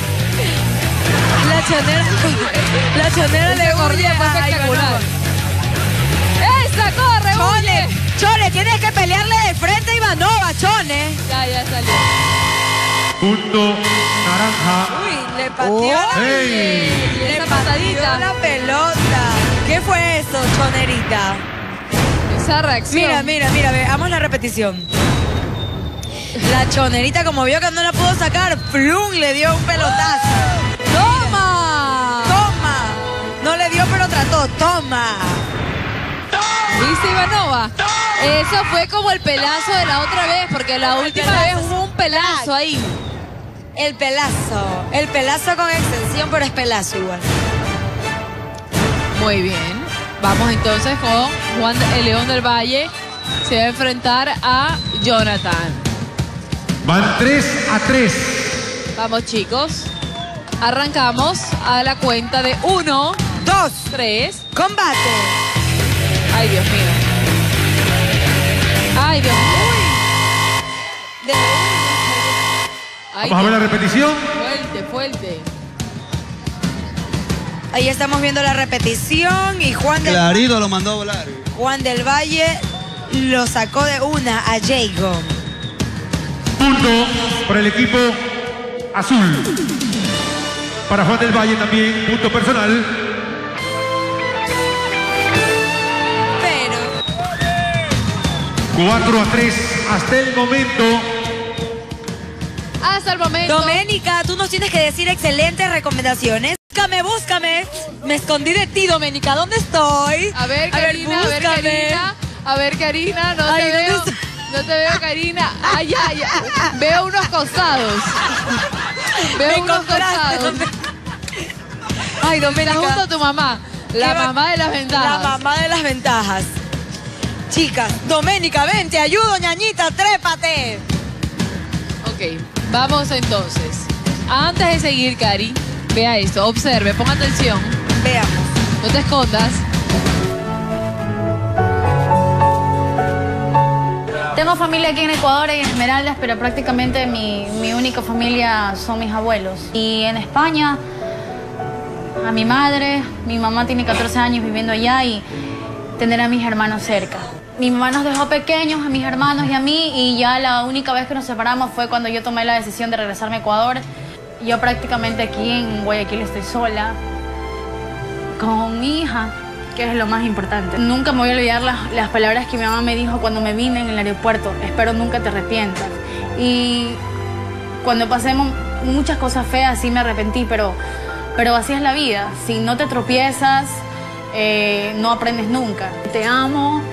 [SPEAKER 6] La chonera le
[SPEAKER 5] Esa
[SPEAKER 6] huye
[SPEAKER 5] corrida fue
[SPEAKER 6] a
[SPEAKER 5] espectacular.
[SPEAKER 6] Ivanova.
[SPEAKER 5] ¡Esa corre!
[SPEAKER 6] Chone,
[SPEAKER 5] huye!
[SPEAKER 6] Chone, tienes que pelearle de frente a Ivanova, Chone.
[SPEAKER 5] Ya salió.
[SPEAKER 20] Punto naranja.
[SPEAKER 6] Uy, le pateó
[SPEAKER 20] ¡Ey!
[SPEAKER 5] Esa pasadita.
[SPEAKER 6] la pelota. ¿Qué fue eso, chonerita?
[SPEAKER 5] Esa reacción.
[SPEAKER 6] Mira, veamos la repetición. La chonerita, como vio que no la pudo sacar, plum, le dio un pelotazo.
[SPEAKER 5] ¡Toma!
[SPEAKER 6] ¡Toma! No le dio, pero trató. ¡Toma!
[SPEAKER 5] ¿Viste, Ivanova? Eso fue como el pelazo de la otra vez, porque la última vez hubo un pelazo ahí.
[SPEAKER 6] El pelazo con extensión, pero es pelazo igual.
[SPEAKER 5] Muy bien. Vamos entonces con Juan el León del Valle. Se va a enfrentar a Jonathan.
[SPEAKER 20] Van 3-3.
[SPEAKER 5] Vamos, chicos. Arrancamos a la cuenta de 1,
[SPEAKER 6] 2,
[SPEAKER 5] 3.
[SPEAKER 6] ¡Combate!
[SPEAKER 5] Ay, Dios mío. Ay, Dios mío. Ay,
[SPEAKER 20] Vamos a ver la repetición.
[SPEAKER 5] Fuerte.
[SPEAKER 6] Ahí estamos viendo la repetición y
[SPEAKER 17] Clarito lo mandó a volar.
[SPEAKER 6] Juan del Valle lo sacó de una a Jago.
[SPEAKER 20] Punto para el equipo azul. Para Juan del Valle también, punto personal.
[SPEAKER 6] Pero
[SPEAKER 20] 4-3 hasta el momento.
[SPEAKER 5] Hasta el momento.
[SPEAKER 6] Doménica, tú nos tienes que decir excelentes recomendaciones. Búscame. Me escondí de ti, Doménica. ¿Dónde estoy?
[SPEAKER 5] A ver, Karina, no
[SPEAKER 6] Ay,
[SPEAKER 5] te
[SPEAKER 6] ¿dónde
[SPEAKER 5] veo.
[SPEAKER 6] estoy?
[SPEAKER 5] No te veo, Karina. Ay, ya. Veo unos costados.
[SPEAKER 6] Me compraste. Ay, Doménica.
[SPEAKER 5] Está junto a tu mamá. La mamá de las ventajas.
[SPEAKER 6] La mamá de las ventajas. Chicas, Doménica, ven, te ayudo, ñañita, trépate.
[SPEAKER 5] Ok, vamos entonces. Antes de seguir, Cari, vea esto, observe, ponga atención.
[SPEAKER 6] Veamos.
[SPEAKER 5] No te escondas.
[SPEAKER 13] Tengo familia aquí en Ecuador, en Esmeraldas, pero prácticamente mi única familia son mis abuelos. Y en España, a mi madre, mi mamá tiene 14 años viviendo allá y tener a mis hermanos cerca. Mi mamá nos dejó pequeños, a mis hermanos y a mí, y ya la única vez que nos separamos fue cuando yo tomé la decisión de regresarme a Ecuador. Yo prácticamente aquí en Guayaquil estoy sola, con mi hija, que es lo más importante. Nunca me voy a olvidar las palabras que mi mamá me dijo cuando me vine en el aeropuerto. Espero nunca te arrepientas. Y cuando pasemos muchas cosas feas sí me arrepentí, pero así es la vida. Si no te tropiezas, no aprendes nunca. Te amo,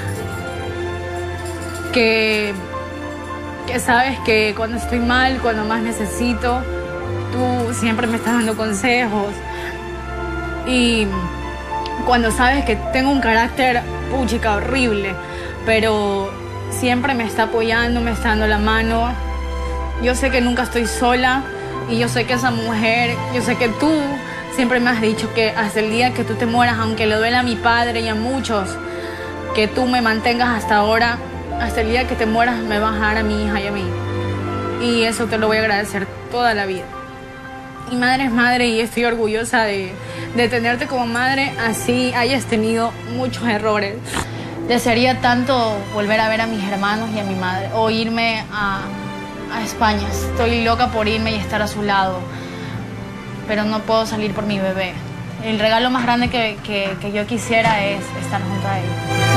[SPEAKER 13] que sabes que cuando estoy mal, cuando más necesito, tú siempre me estás dando consejos. Y cuando sabes que tengo un carácter, puchica, horrible, pero siempre me está apoyando, me está dando la mano. Yo sé que nunca estoy sola y yo sé que esa mujer, yo sé que tú siempre me has dicho que hasta el día que tú te mueras, aunque le duela a mi padre y a muchos, que tú me mantengas hasta ahora, hasta el día que te mueras me vas a dar a mi hija y a mí. Y eso te lo voy a agradecer toda la vida. Mi madre es madre y estoy orgullosa de tenerte como madre, así hayas tenido muchos errores. Desearía tanto volver a ver a mis hermanos y a mi madre, o irme a España. Estoy loca por irme y estar a su lado, pero no puedo salir por mi bebé. El regalo más grande que yo quisiera es estar junto a él.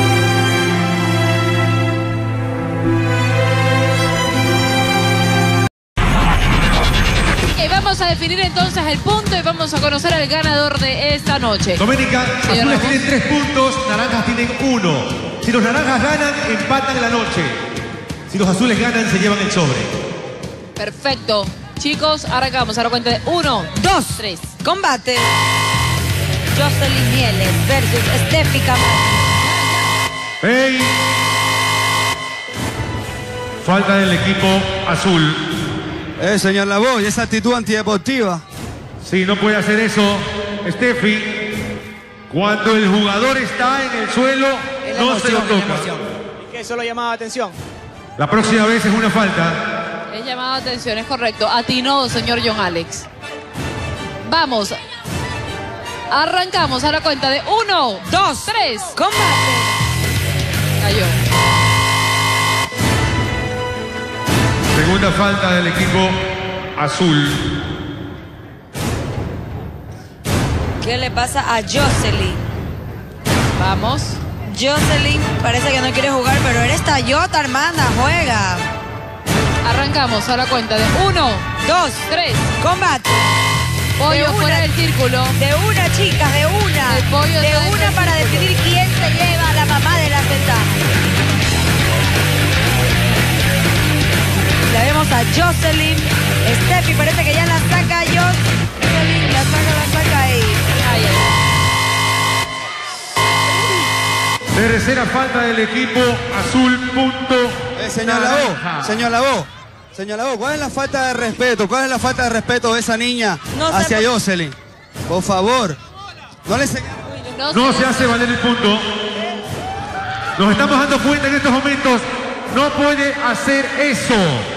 [SPEAKER 5] Vamos a definir entonces el punto y vamos a conocer al ganador de esta noche.
[SPEAKER 20] Doménica, azules tienen 3 puntos, naranjas tienen 1. Si los naranjas ganan, empatan la noche. Si los azules ganan, se llevan el sobre.
[SPEAKER 5] Perfecto. Chicos, arrancamos a la cuenta de 1, 2, 3.
[SPEAKER 6] Combate. Jocelyn Mieles versus Steffi Camacho.
[SPEAKER 20] ¡Hey! Falta del equipo azul.
[SPEAKER 17] Señor Lavoe, esa actitud antideportiva.
[SPEAKER 20] Sí, no puede hacer eso, Steffi. Cuando el jugador está en el suelo, no se lo toca.
[SPEAKER 9] ¿Y qué? ¿Solo llamaba atención?
[SPEAKER 20] La próxima vez es una falta.
[SPEAKER 5] Es llamado atención, es correcto. Atinó, señor John Alex. Vamos. Arrancamos a la cuenta de 1, 2, 3.
[SPEAKER 6] Combate.
[SPEAKER 5] Cayó.
[SPEAKER 20] Segunda falta del equipo azul.
[SPEAKER 6] ¿Qué le pasa a Jocelyn?
[SPEAKER 5] Vamos.
[SPEAKER 6] Jocelyn parece que no quiere jugar, pero eres Tayota, hermana, juega.
[SPEAKER 5] Arrancamos a la cuenta de 1, 2, 3.
[SPEAKER 6] Combate.
[SPEAKER 5] Pollo fuera del círculo.
[SPEAKER 6] De una, chicas, de una.
[SPEAKER 5] El pollo
[SPEAKER 6] de una para decidir quién se lleva a la mamá de la ventaja. Ya vemos a Jocelyn. Steffi parece que ya la saca Jocelyn. La saca ahí.
[SPEAKER 5] Ahí.
[SPEAKER 20] Tercera falta del equipo azul, punto.
[SPEAKER 17] Señor Lavoe, ¿cuál es la falta de respeto? ¿Cuál es la falta de respeto de esa niña hacia Jocelyn? Por favor.
[SPEAKER 20] No se hace valer el punto. Nos estamos dando cuenta en estos momentos. No puede hacer eso.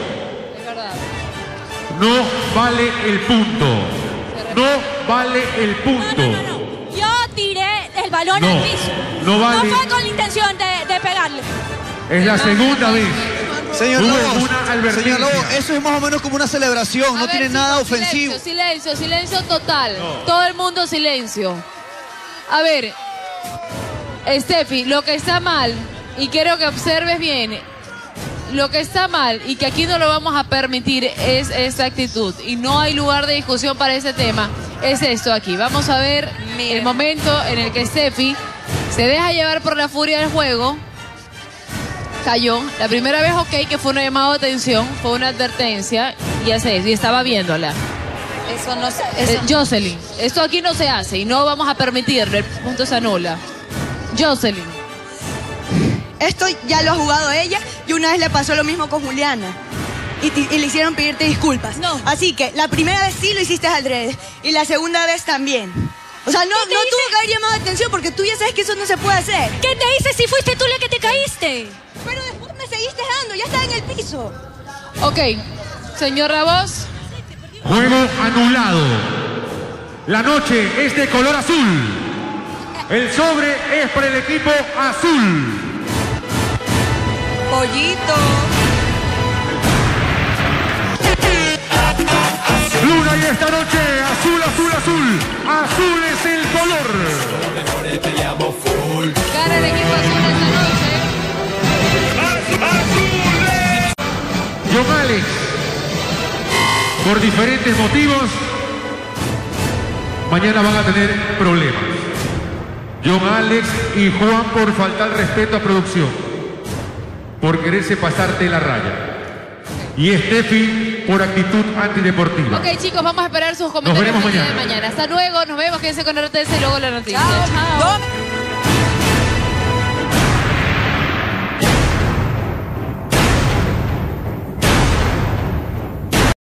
[SPEAKER 20] No vale el punto. No vale el punto.
[SPEAKER 11] Yo tiré el balón al piso.
[SPEAKER 20] No vale.
[SPEAKER 11] No fue con la intención de pegarle.
[SPEAKER 20] Es la segunda vez.
[SPEAKER 10] Señor Lavoe, eso es más o menos como una celebración, no tiene nada ofensivo.
[SPEAKER 5] Silencio total. No. Todo el mundo silencio. A ver, Steffi, lo que está mal, y quiero que observes bien, lo que está mal y que aquí no lo vamos a permitir es esta actitud. Y no hay lugar de discusión para ese tema. Es esto aquí. Vamos a ver el momento en el que Steffi se deja llevar por la furia del juego. Cayó. La primera vez, ok, que fue una llamada de atención, fue una advertencia y hace eso. Y estaba viéndola.
[SPEAKER 6] Eso no se...
[SPEAKER 5] Jocelyn, esto aquí no se hace y no vamos a permitirlo. El punto se anula. Jocelyn.
[SPEAKER 14] Esto ya lo ha jugado ella y una vez le pasó lo mismo con Juliana. Y le hicieron pedirte disculpas. No. Así que la primera vez sí lo hiciste adrede y la segunda vez también. O sea, no tuvo que haber llamado atención porque tú ya sabes que eso no se puede hacer.
[SPEAKER 11] ¿Qué te hice si fuiste tú la que te caíste?
[SPEAKER 14] Pero después me seguiste dando, ya estaba en el piso.
[SPEAKER 5] Ok, señor Ravos.
[SPEAKER 20] Juego anulado. La noche es de color azul. El sobre es para el equipo azul.
[SPEAKER 6] Pollito.
[SPEAKER 20] Luna y esta noche, azul, azul, azul. Azul es el color.
[SPEAKER 5] Gana el equipo azul esta noche.
[SPEAKER 20] John Alex, por diferentes motivos, mañana van a tener problemas. John Alex y Juan por faltar respeto a producción, por quererse pasarte la raya. Y Steffi por actitud antideportiva.
[SPEAKER 5] Ok, chicos, vamos a esperar sus comentarios
[SPEAKER 20] Nos veremos
[SPEAKER 5] mañana. Hasta luego, nos vemos, quédense con RTS y luego la noticia.
[SPEAKER 6] Chao.